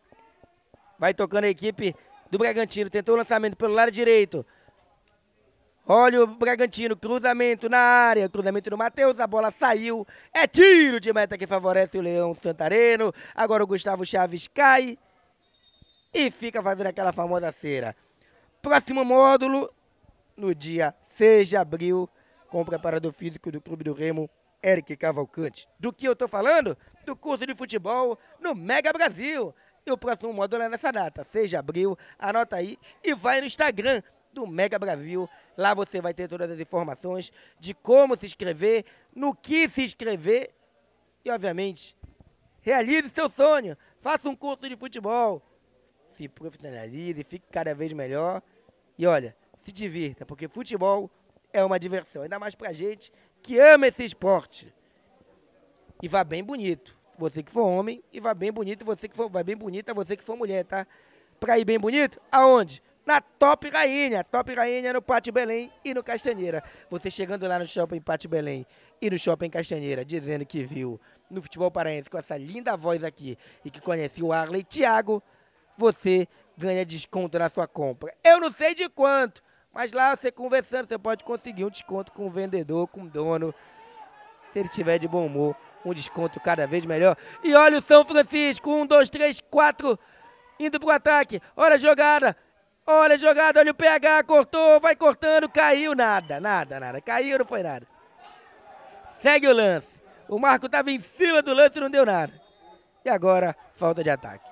Vai tocando a equipe do Bragantino. Tentou o lançamento pelo lado direito. Olha o Bragantino, cruzamento na área, cruzamento do Matheus, a bola saiu, é tiro de meta que favorece o Leão Santareno. Agora o Gustavo Chaves cai e fica fazendo aquela famosa cera. Próximo módulo, no dia seis de abril, com o preparador físico do Clube do Remo, Eric Cavalcante. Do que eu tô falando? Do curso de futebol no Mega Brasil. E o próximo módulo é nessa data, seis de abril, anota aí e vai no Instagram do Mega Brasil. Lá você vai ter todas as informações de como se inscrever, no que se inscrever e, obviamente, realize seu sonho. Faça um curso de futebol, se profissionalize, fique cada vez melhor e, olha, se divirta, porque futebol é uma diversão, ainda mais pra gente que ama esse esporte. E vá bem bonito, você que for homem, e vá bem bonito, você que for, vai bem bonita, você que for mulher, tá? Pra ir bem bonito, aonde? Na Top Rainha, Top Rainha no Pátio Belém e no Castanheira. Você chegando lá no Shopping Pátio Belém e no Shopping Castanheira, dizendo que viu no Futebol Paraense com essa linda voz aqui e que conhece o Arley Thiago, você ganha desconto na sua compra. Eu não sei de quanto, mas lá você conversando, você pode conseguir um desconto com o vendedor, com o dono, se ele estiver de bom humor, um desconto cada vez melhor. E olha o São Francisco, um, dois, três, quatro, indo pro ataque, olha a jogada. Olha a jogada, olha o P H, cortou, vai cortando, caiu, nada, nada, nada. Caiu, não foi nada. Segue o lance. O Marco estava em cima do lance e não deu nada. E agora, falta de ataque.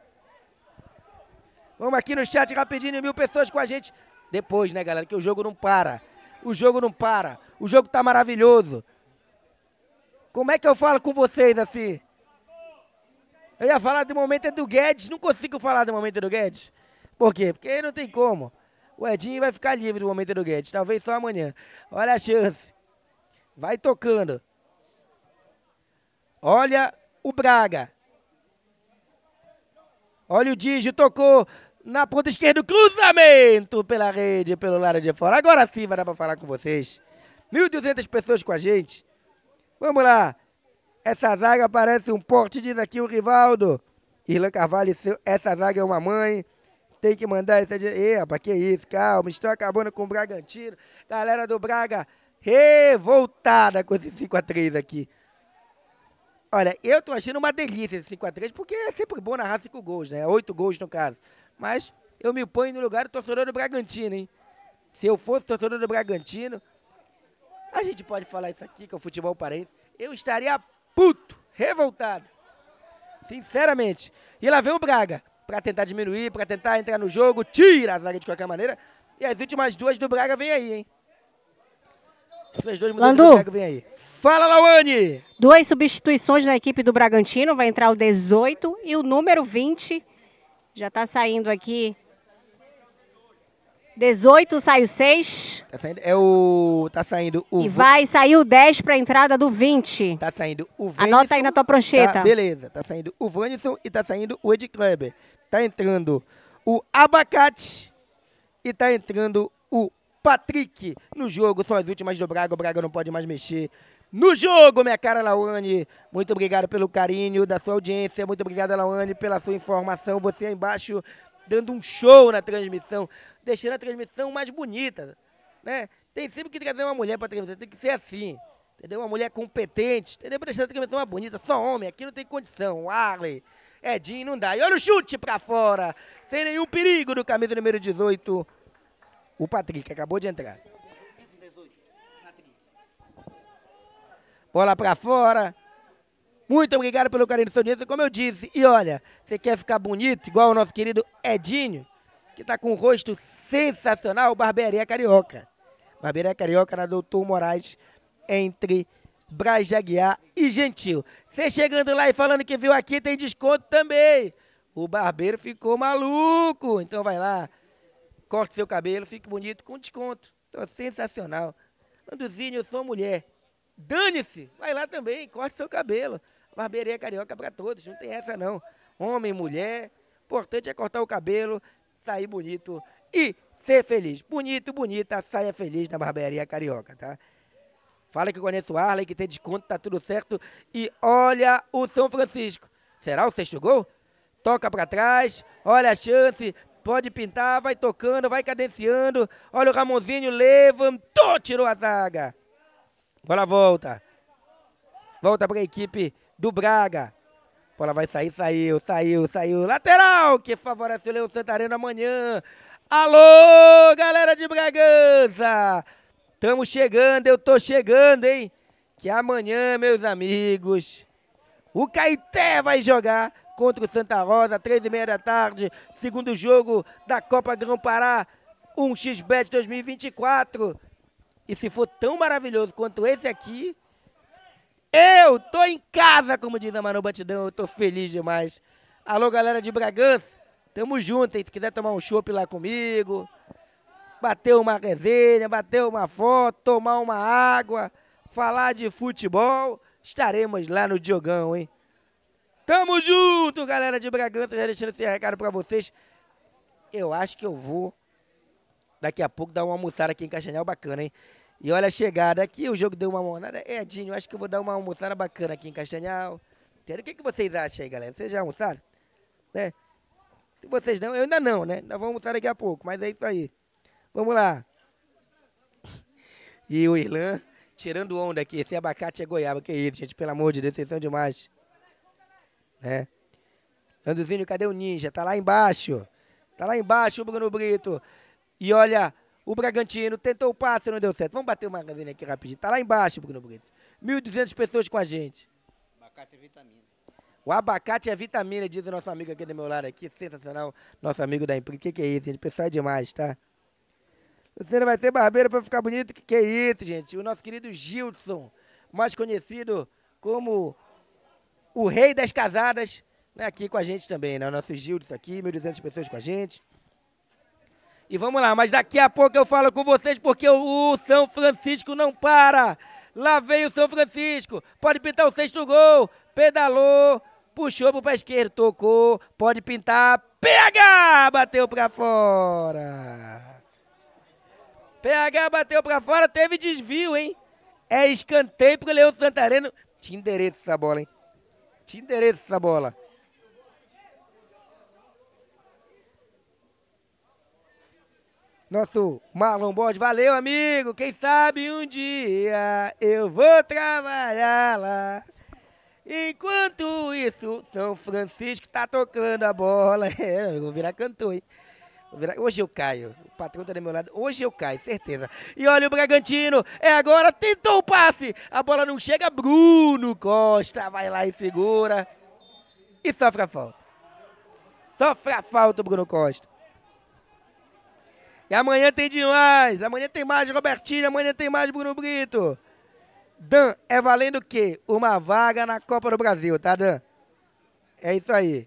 Vamos aqui no chat rapidinho, mil pessoas com a gente. Depois, né, galera, que o jogo não para. O jogo não para. O jogo tá maravilhoso. Como é que eu falo com vocês assim? Eu ia falar do momento do Guedes, não consigo falar do momento do Guedes. Por quê? Porque não tem como. O Edinho vai ficar livre do momento do Guedes. Talvez só amanhã. Olha a chance. Vai tocando. Olha o Braga. Olha o Digio. Tocou na ponta esquerda. Cruzamento pela rede, pelo lado de fora. Agora sim vai dar para falar com vocês. mil e duzentas pessoas com a gente. Vamos lá. Essa zaga parece um porte, diz aqui o Rivaldo. Irlan Carvalho, essa zaga é uma mãe. tem que mandar essa... Ê, rapaz, que isso, calma, estão acabando com o Bragantino. Galera do Braga revoltada com esse cinco a três aqui. Olha, eu tô achando uma delícia esse cinco a três, porque é sempre bom narrar cinco gols, né? Oito gols no caso. Mas eu me ponho no lugar do torcedor do Bragantino, hein? Se eu fosse torcedor do Bragantino, a gente pode falar isso aqui, que é o futebol paraense, eu estaria puto, revoltado. Sinceramente. E lá vem o Braga, pra tentar diminuir, pra tentar entrar no jogo, tira a zaga de qualquer maneira. E as últimas duas do Braga vem aí, hein? As últimas duas mudanças do Braga vem aí. Fala, Lauane! Duas substituições na equipe do Bragantino, vai entrar o dezoito e o número vinte. Já tá saindo aqui. dezoito, sai o seis. Tá saindo, é o... Tá saindo o... E vai sair o dez para a entrada do vinte. Tá saindo o Venison. Anota aí na tua prancheta. Tá, beleza. Tá saindo o Venison e tá saindo o Ed Kleber. Tá entrando o Abacate e tá entrando o Patrick no jogo. São as últimas do Braga. O Braga não pode mais mexer no jogo, minha cara Lauane. Muito obrigado pelo carinho da sua audiência. Muito obrigado, Lauane, pela sua informação. Você aí embaixo dando um show na transmissão, deixando a transmissão mais bonita, né? Tem sempre que trazer uma mulher para transmissão, tem que ser assim, entendeu? Uma mulher competente, entendeu? Para deixar a transmissão mais bonita. Só homem, aqui não tem condição. O Arley, Edinho, não dá. E olha o chute para fora, sem nenhum perigo do camisa número dezoito, o Patrick, acabou de entrar. Bola para fora. Muito obrigado pelo carinho do seu audiência, como eu disse. E olha, você quer ficar bonito, igual o nosso querido Edinho, que está com um rosto sensacional, Barbearia Carioca. Barbearia Carioca na Doutor Moraes, entre Braz de Aguiar e Gentil. Você chegando lá e falando que viu aqui, tem desconto também. O barbeiro ficou maluco. Então vai lá, corte seu cabelo, fique bonito com desconto. Então, sensacional. Landuzinho, eu sou mulher. Dane-se, vai lá também, corte seu cabelo. Barbearia Carioca para todos, não tem essa não. Homem, mulher, importante é cortar o cabelo, sair bonito e ser feliz. Bonito, bonita, saia feliz na Barbearia Carioca, tá? Fala que conhece o Arley, que tem desconto, tá tudo certo. E olha o São Francisco. Será o sexto gol? Toca para trás, olha a chance, pode pintar, vai tocando, vai cadenciando. Olha o Ramonzinho, levantou, tirou a zaga. Bola volta. Volta para a equipe do Braga. Bola vai sair, saiu, saiu, saiu. Lateral que favorece o Leão Santareno amanhã. Alô, galera de Bragança. Estamos chegando, eu tô chegando, hein? Que amanhã, meus amigos, o Caeté vai jogar contra o Santa Rosa, três e meia da tarde. Segundo jogo da Copa Grão Pará, um x bet dois mil e vinte e quatro. E se for tão maravilhoso quanto esse aqui, eu tô em casa, como diz a Manu Batidão, eu tô feliz demais. Alô, galera de Bragança, tamo junto, hein? Se quiser tomar um chopp lá comigo, bater uma resenha, bater uma foto, tomar uma água, falar de futebol, estaremos lá no Diogão, hein? Tamo junto, galera de Bragança, já deixando esse recado pra vocês. Eu acho que eu vou, daqui a pouco, dar uma almoçada aqui em Castanhal bacana, hein? E olha a chegada aqui, o jogo deu uma monada. É, Edinho, acho que eu vou dar uma almoçada bacana aqui em Castanhal. O que, que vocês acham aí, galera? Vocês já almoçaram? Né? Se vocês não, eu ainda não, né? Nós vamos almoçar daqui a pouco, mas é isso aí. Vamos lá. E o Irlan, tirando onda aqui. Esse abacate é goiaba, que isso, gente? Pelo amor de Deus, vocês são demais. Né? Landuzinho, cadê o ninja? Tá lá embaixo. Tá lá embaixo o Bruno Brito. E olha... O Bragantino tentou o passe, não deu certo. Vamos bater uma magazine aqui rapidinho. Tá lá embaixo, Bruno Brito. mil e duzentas pessoas com a gente. Abacate é vitamina. O abacate é vitamina, diz o nosso amigo aqui do meu lado aqui. Sensacional. Nosso amigo da empresa. Que que é isso, gente? O pessoal é demais, tá? Você não vai ter barbeiro pra ficar bonito? Que que é isso, gente? O nosso querido Gildson, mais conhecido como o rei das casadas, né? Aqui com a gente também, né? O nosso Gildson aqui, mil e duzentas pessoas com a gente. E vamos lá, mas daqui a pouco eu falo com vocês porque o São Francisco não para. Lá veio o São Francisco, pode pintar o sexto gol, pedalou, puxou pro pé esquerdo, tocou, pode pintar, pega! Bateu pra fora. P H bateu pra fora, teve desvio, hein? É escanteio pro Leão Santareno. Tinha endereço essa bola, hein? Tinha endereço essa bola. Nosso Marlon Borges, valeu, amigo. Quem sabe um dia eu vou trabalhar lá. Enquanto isso, São Francisco tá tocando a bola. É, eu vou virar cantor, hein? Vou virar... Hoje eu caio. O patrão tá do meu lado. Hoje eu caio, certeza. E olha o Bragantino. É agora, tentou o passe. A bola não chega. Bruno Costa vai lá e segura. E sofre a falta. Sofre a falta o Bruno Costa. E amanhã tem demais. Amanhã tem mais Robertinho. Amanhã tem mais Bruno Brito. Dan, é valendo o quê? Uma vaga na Copa do Brasil, tá, Dan? É isso aí.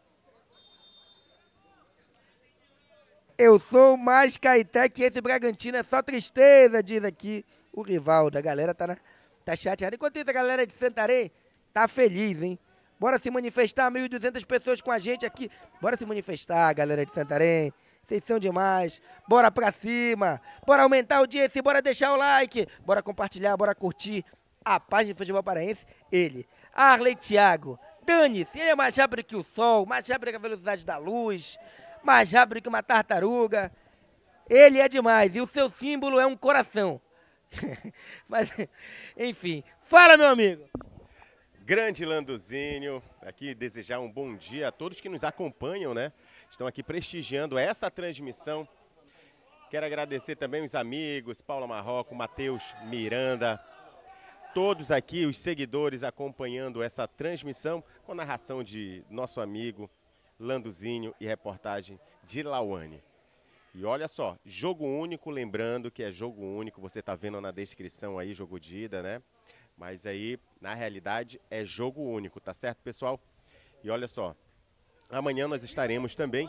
Eu sou mais Caeté que esse Bragantino. É só tristeza, diz aqui o Rivaldo. A galera tá, na, tá chateada. Enquanto isso, a galera de Santarém tá feliz, hein? Bora se manifestar, mil e duzentas pessoas com a gente aqui. Bora se manifestar, galera de Santarém. Vocês são demais. Bora pra cima. Bora aumentar a audiência. Bora deixar o like. Bora compartilhar. Bora curtir a página do Futebol Paraense. Ele, Arley Thiago. Dane-se. Ele é mais rápido que o sol. Mais rápido que a velocidade da luz. Mais rápido que uma tartaruga. Ele é demais. E o seu símbolo é um coração. Mas, enfim. Fala, meu amigo. Grande Landuzinho, aqui desejar um bom dia a todos que nos acompanham, né? Estão aqui prestigiando essa transmissão. Quero agradecer também os amigos, Paula Marroco, Matheus Miranda, todos aqui, os seguidores acompanhando essa transmissão com narração de nosso amigo Landuzinho e reportagem de Lauane. E olha só, jogo único, lembrando que é jogo único, você está vendo na descrição aí, jogo de ida, né? Mas aí, na realidade, é jogo único, tá certo, pessoal? E olha só, amanhã nós estaremos também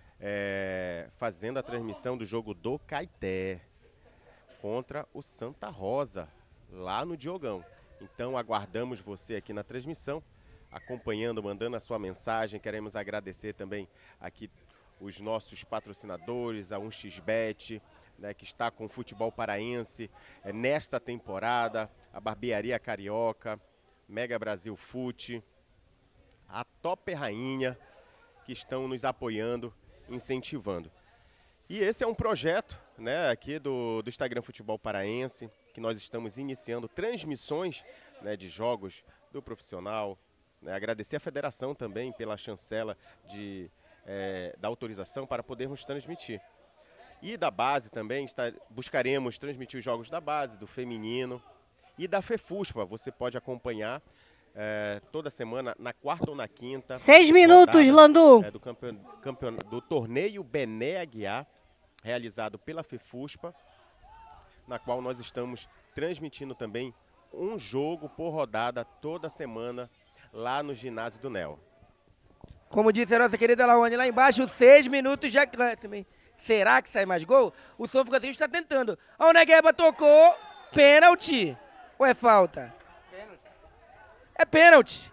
é, fazendo a transmissão do jogo do Caeté contra o Santa Rosa, lá no Diogão. Então, aguardamos você aqui na transmissão, acompanhando, mandando a sua mensagem. Queremos agradecer também aqui os nossos patrocinadores, a um x bet, né, que está com o futebol paraense é, nesta temporada, a Barbearia Carioca, Mega Brasil Fute, a Top Rainha, que estão nos apoiando, incentivando. E esse é um projeto, né, aqui do, do Instagram Futebol Paraense, que nós estamos iniciando transmissões, né, de jogos do profissional. Né, agradecer a federação também pela chancela de, é, da autorização para podermos transmitir. E da base também, está, buscaremos transmitir os jogos da base, do feminino e da FEFUSPA. Você pode acompanhar é, toda semana, na quarta ou na quinta. Seis minutos, rodada, Landu. É, do, campeon, campeon, do torneio Bené Aguiar, realizado pela FEFUSPA, na qual nós estamos transmitindo também um jogo por rodada toda semana lá no ginásio do Nel. Como disse a nossa querida Laone lá embaixo, seis minutos de acréscimo, hein? Será que sai mais gol? O São Francisco está tentando. O Negueba tocou. Pênalti. Ou é falta? Pênalti. É pênalti.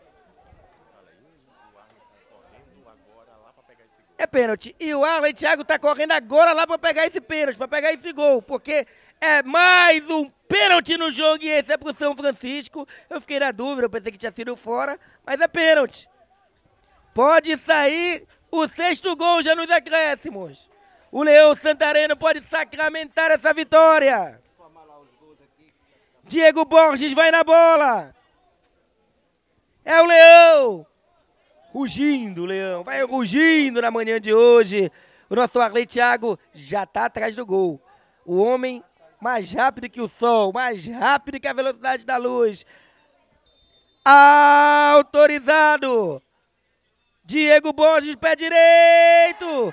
É pênalti. E o Arley Thiago está correndo agora lá para pegar esse pênalti, para pegar esse gol. Porque é mais um pênalti no jogo e esse é para o São Francisco. Eu fiquei na dúvida, eu pensei que tinha sido fora, mas é pênalti. Pode sair o sexto gol já nos acréscimos. O Leão Santareno pode sacramentar essa vitória. Diego Borges vai na bola. É o Leão. Rugindo o Leão. Vai rugindo na manhã de hoje. O nosso Arley Thiago já está atrás do gol. O homem mais rápido que o sol. Mais rápido que a velocidade da luz. Autorizado. Diego Borges, pé direito.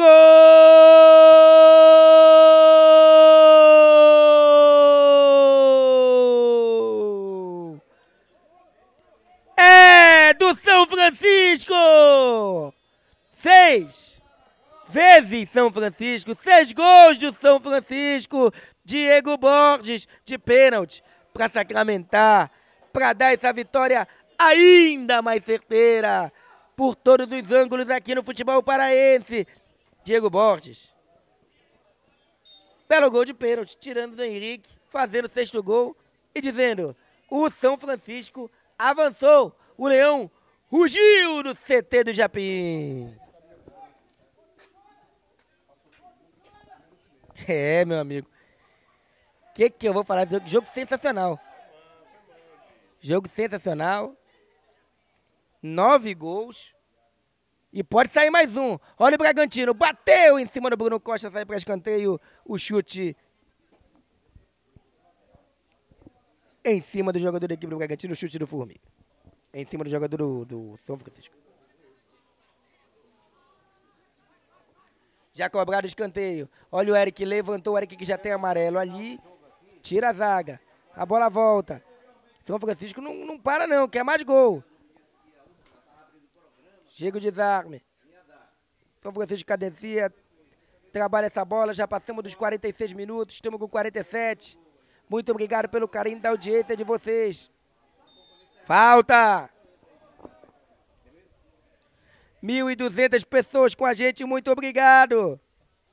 Gol! É do São Francisco! Seis vezes São Francisco, seis gols do São Francisco. Diego Borges de pênalti para sacramentar, para dar essa vitória ainda mais certeira por todos os ângulos aqui no futebol paraense. Diego Borges. Belo gol de pênalti, tirando do Henrique, fazendo o sexto gol e dizendo: o São Francisco avançou. O Leão rugiu no C T do Japim. É, meu amigo. O que, que eu vou falar? Jogo, jogo sensacional. Jogo sensacional. Nove gols. E pode sair mais um. Olha o Bragantino. Bateu em cima do Bruno Costa. Sai para escanteio. O chute em cima do jogador da equipe do Bragantino. O chute do Formiga. Em cima do jogador do, do São Francisco. Já cobrado o escanteio. Olha o Eric. Levantou o Eric que já tem amarelo ali. Tira a zaga. A bola volta. São Francisco não, não para não. Quer mais gol. Chega o desarme. São Francisco cadencia. Trabalha essa bola. Já passamos dos quarenta e seis minutos. Estamos com quarenta e sete. Muito obrigado pelo carinho da audiência de vocês. Falta. mil e duzentas pessoas com a gente. Muito obrigado.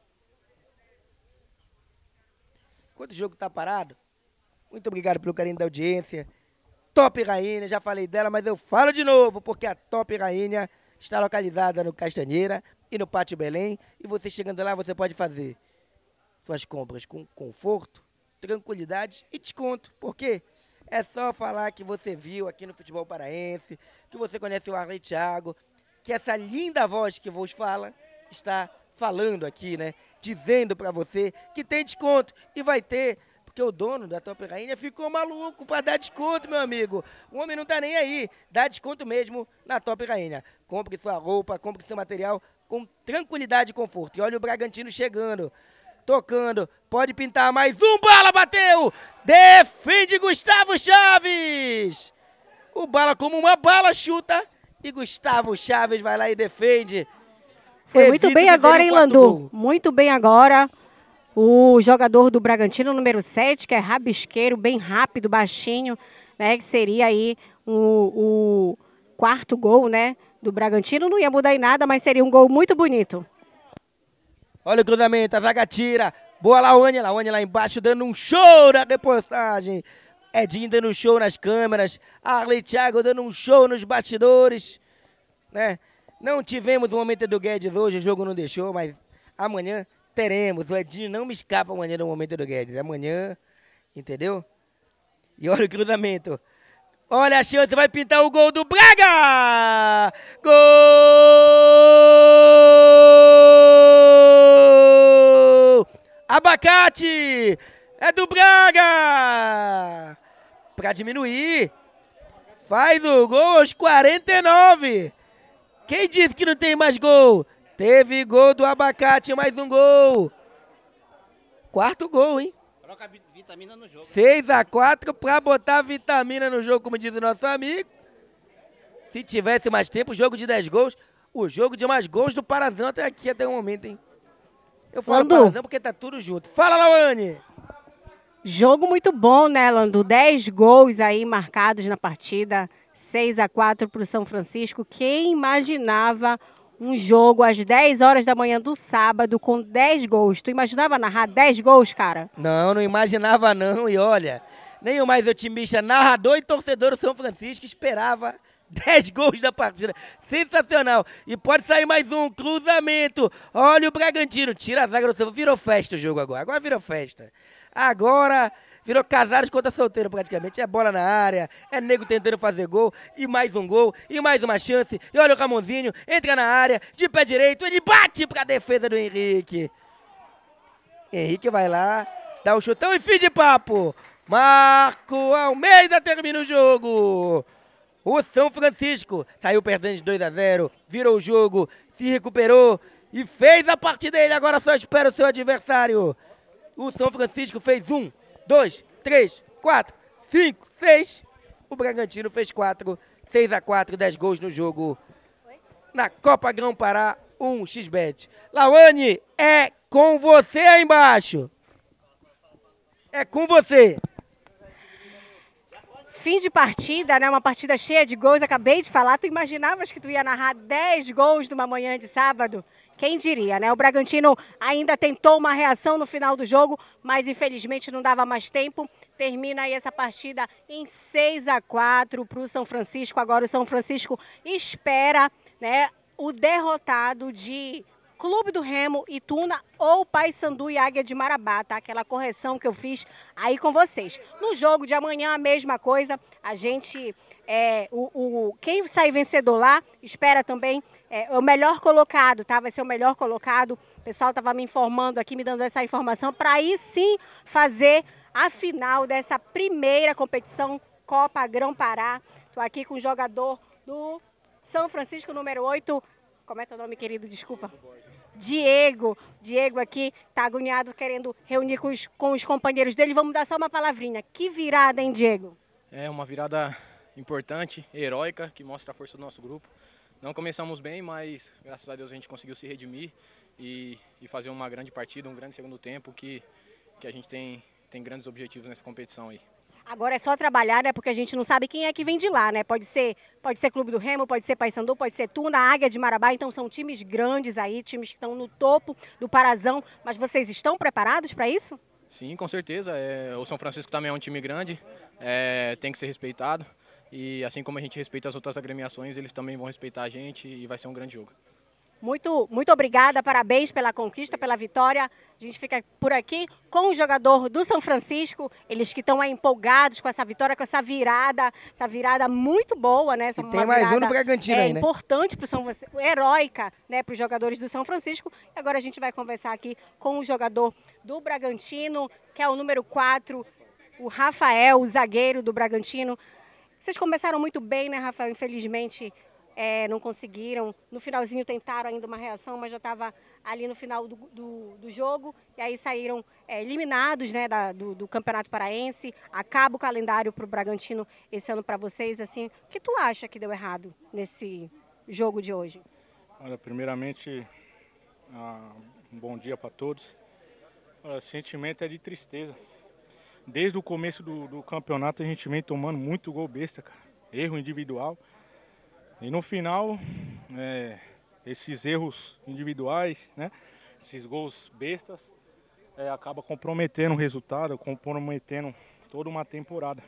Enquanto o jogo está parado, muito obrigado pelo carinho da audiência. Top Rainha, já falei dela, mas eu falo de novo, porque a Top Rainha está localizada no Castanheira e no Pátio Belém. E você chegando lá, você pode fazer suas compras com conforto, tranquilidade e desconto. Por quê? É só falar que você viu aqui no Futebol Paraense, que você conhece o Arley Thiago, que essa linda voz que vos fala está falando aqui, né? Dizendo para você que tem desconto e vai ter, porque o dono da Top Rainha ficou maluco para dar desconto, meu amigo. O homem não tá nem aí, dá desconto mesmo na Top Rainha. Compre sua roupa, compre seu material com tranquilidade e conforto. E olha o Bragantino chegando, tocando, pode pintar mais um, Bala bateu! Defende Gustavo Chaves! O Bala como uma bala chuta e Gustavo Chaves vai lá e defende. Foi muito bem agora, hein, Landu? Muito bem agora. O jogador do Bragantino, número sete, que é rabisqueiro, bem rápido, baixinho, né? Que seria aí o, o quarto gol, né? Do Bragantino. Não ia mudar em nada, mas seria um gol muito bonito. Olha o cruzamento, a zaga tira. Boa Lawane, Lawane lá embaixo dando um show na reportagem. Edinho dando um show nas câmeras. Arley Thiago dando um show nos bastidores, né? Não tivemos o momento do Guedes hoje, o jogo não deixou, mas amanhã teremos. O Edinho não me escapa amanhã do momento do Guedes. Amanhã, entendeu? E olha o cruzamento. Olha a chance, vai pintar o gol do Braga! Gol! Abacate! É do Braga! Pra diminuir. Faz o gol aos quarenta e nove. Quem disse que não tem mais gol? Teve gol do Abacate, mais um gol. Quarto gol, hein? Coloca vitamina no jogo. seis a quatro pra botar vitamina no jogo, como diz o nosso amigo. Se tivesse mais tempo, jogo de dez gols. O jogo de mais gols do Parazão até aqui, até o momento, hein? Eu falo Landu. Parazão porque tá tudo junto. Fala, Lawane! Jogo muito bom, né, Landu? dez gols aí marcados na partida. seis a quatro para o São Francisco. Quem imaginava um jogo às dez horas da manhã do sábado com dez gols? Tu imaginava narrar dez gols, cara? Não, não imaginava não. E olha, nem o mais otimista narrador e torcedor do São Francisco esperava dez gols da partida. Sensacional. E pode sair mais um cruzamento. Olha o Bragantino. Tira a zaga do São. Virou festa o jogo agora. Agora virou festa. Agora virou casados contra solteiro praticamente. É bola na área, é nego tentando fazer gol, e mais um gol, e mais uma chance. E olha o Ramonzinho, entra na área, de pé direito, ele bate pra defesa do Henrique. Henrique vai lá, dá o chutão e fim de papo. Marco Almeida termina o jogo. O São Francisco saiu perdendo de dois a zero, virou o jogo, se recuperou e fez a partida. Ele agora só espera o seu adversário. O São Francisco fez um, dois, três, quatro, cinco, seis. O Bragantino fez quatro, seis a quatro, dez gols no jogo. Na Copa Grão Pará, um x bet. Lawane, é com você aí embaixo. É com você. Fim de partida, né? Uma partida cheia de gols. Acabei de falar, tu imaginavas que tu ia narrar dez gols numa manhã de sábado? Quem diria, né? O Bragantino ainda tentou uma reação no final do jogo, mas infelizmente não dava mais tempo. Termina aí essa partida em seis a quatro para o São Francisco. Agora o São Francisco espera, né, o derrotado de Clube do Remo, Ituna ou Paysandu e Águia de Marabá, tá? Aquela correção que eu fiz aí com vocês. No jogo de amanhã, a mesma coisa. A gente, é, o, o, quem sair vencedor lá, espera também é, o melhor colocado, tá? Vai ser o melhor colocado. O pessoal estava me informando aqui, me dando essa informação, para aí sim fazer a final dessa primeira competição Copa Grão-Pará. Estou aqui com o jogador do São Francisco, número oito. Como é teu nome, querido? Desculpa. Diego. Diego aqui tá agoniado, querendo reunir com os, com os companheiros dele. Vamos dar só uma palavrinha. Que virada, hein, Diego? É uma virada importante, heróica, que mostra a força do nosso grupo. Não começamos bem, mas graças a Deus a gente conseguiu se redimir e, e fazer uma grande partida, um grande segundo tempo, que, que a gente tem, tem grandes objetivos nessa competição aí. Agora é só trabalhar, né? Porque a gente não sabe quem é que vem de lá, né? Pode ser, pode ser Clube do Remo, pode ser Paysandu, pode ser Tuna, Águia de Marabá. Então são times grandes aí, times que estão no topo do Parazão. Mas vocês estão preparados para isso? Sim, com certeza. É, o São Francisco também é um time grande, é, tem que ser respeitado. E assim como a gente respeita as outras agremiações, eles também vão respeitar a gente e vai ser um grande jogo. Muito, muito obrigada, parabéns pela conquista, pela vitória. A gente fica por aqui com o jogador do São Francisco, eles que estão empolgados com essa vitória, com essa virada, essa virada muito boa, né? Essa e tem mais um no Bragantino é, aí, né? Importante para o São Francisco, heróica, né, para os jogadores do São Francisco. E agora a gente vai conversar aqui com o jogador do Bragantino, que é o número quatro, o Rafael, o zagueiro do Bragantino. Vocês começaram muito bem, né, Rafael? Infelizmente, É, não conseguiram. No finalzinho tentaram ainda uma reação, mas já estava ali no final do, do, do jogo. E aí saíram é, eliminados, né, da, do, do Campeonato Paraense. Acaba o calendário para o Bragantino esse ano para vocês. Assim, o que tu acha que deu errado nesse jogo de hoje? Olha, primeiramente, ah, um bom dia para todos. Olha, o sentimento é de tristeza. Desde o começo do, do campeonato a gente vem tomando muito gol besta, cara. Erro individual. E no final, é, esses erros individuais, né, esses gols bestas, é, acaba comprometendo o resultado, comprometendo toda uma temporada.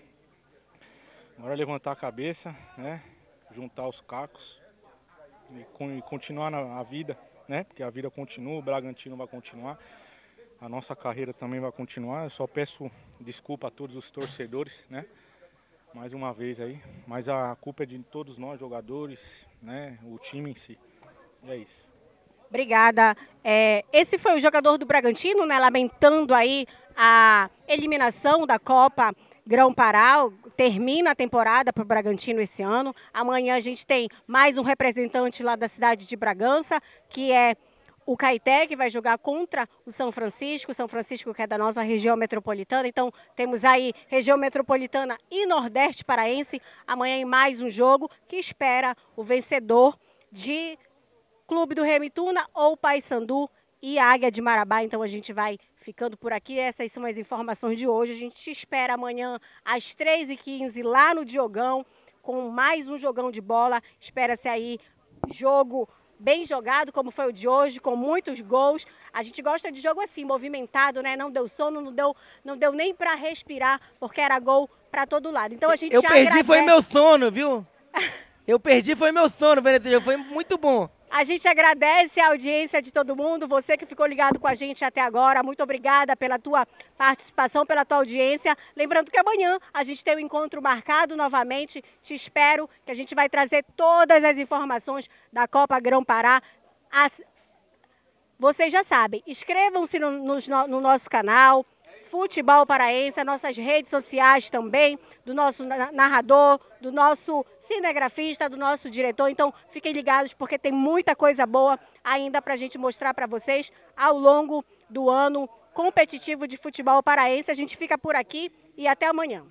Agora levantar a cabeça, né, juntar os cacos e, com, e continuar na a vida, né, porque a vida continua, o Bragantino vai continuar, a nossa carreira também vai continuar. Eu só peço desculpa a todos os torcedores, né, mais uma vez aí, mas a culpa é de todos nós, jogadores, né, o time em si. E é isso. Obrigada. É, esse foi o jogador do Bragantino, né, lamentando aí a eliminação da Copa Grão-Pará. Termina a temporada para o Bragantino esse ano. Amanhã a gente tem mais um representante lá da cidade de Bragança, que é o Caeté, que vai jogar contra o São Francisco, o São Francisco que é da nossa região metropolitana. Então temos aí região metropolitana e Nordeste Paraense, amanhã em mais um jogo que espera o vencedor de Clube do Remo Ituna ou Paysandu e Águia de Marabá. Então a gente vai ficando por aqui, essas são as informações de hoje. A gente te espera amanhã às três e quinze lá no Diogão, com mais um jogão de bola. Espera-se aí jogo bem jogado, como foi o de hoje, com muitos gols. A gente gosta de jogo assim, movimentado, né? Não deu sono, não deu, não deu nem para respirar, porque era gol para todo lado. Então a gente Eu já perdi agradece... foi meu sono, viu? Eu perdi foi meu sono, Venezuela. Foi muito bom. A gente agradece a audiência de todo mundo, você que ficou ligado com a gente até agora. Muito obrigada pela tua participação, pela tua audiência. Lembrando que amanhã a gente tem um encontro marcado novamente. Te espero, que a gente vai trazer todas as informações da Copa Grão-Pará. As... Vocês já sabem, inscrevam-se no, no, no nosso canal, Futebol Paraense, as nossas redes sociais também, do nosso narrador, do nosso cinegrafista, do nosso diretor. Então, fiquem ligados porque tem muita coisa boa ainda para a gente mostrar para vocês ao longo do ano competitivo de futebol paraense. A gente fica por aqui e até amanhã.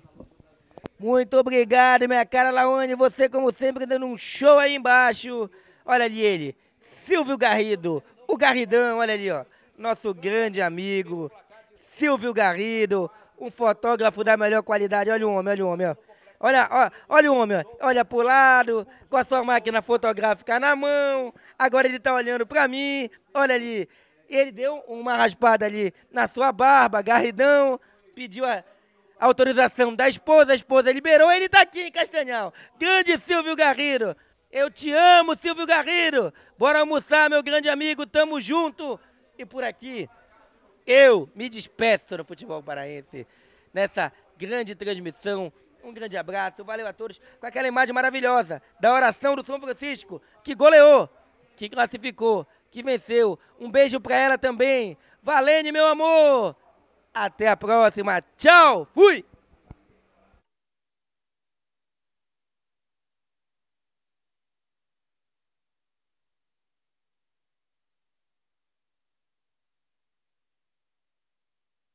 Muito obrigado, minha cara Laone. Você, como sempre, dando um show aí embaixo. Olha ali ele, Silvio Garrido, o Garridão, olha ali, ó, nosso grande amigo. Silvio Garrido, um fotógrafo da melhor qualidade. Olha o homem, olha o homem, ó. Olha, ó, olha o homem, ó. Olha pro lado, com a sua máquina fotográfica na mão. Agora ele tá olhando pra mim. Olha ali, ele deu uma raspada ali na sua barba, Garridão. Pediu a autorização da esposa, a esposa liberou, ele tá aqui em Castanhal. Grande Silvio Garrido. Eu te amo, Silvio Garrido. Bora almoçar, meu grande amigo. Tamo junto. E por aqui, eu me despeço no futebol paraense. Nessa grande transmissão. Um grande abraço. Valeu a todos. Com aquela imagem maravilhosa da oração do São Francisco, que goleou, que classificou, que venceu. Um beijo pra ela também. Valene, meu amor. Até a próxima. Tchau. Fui.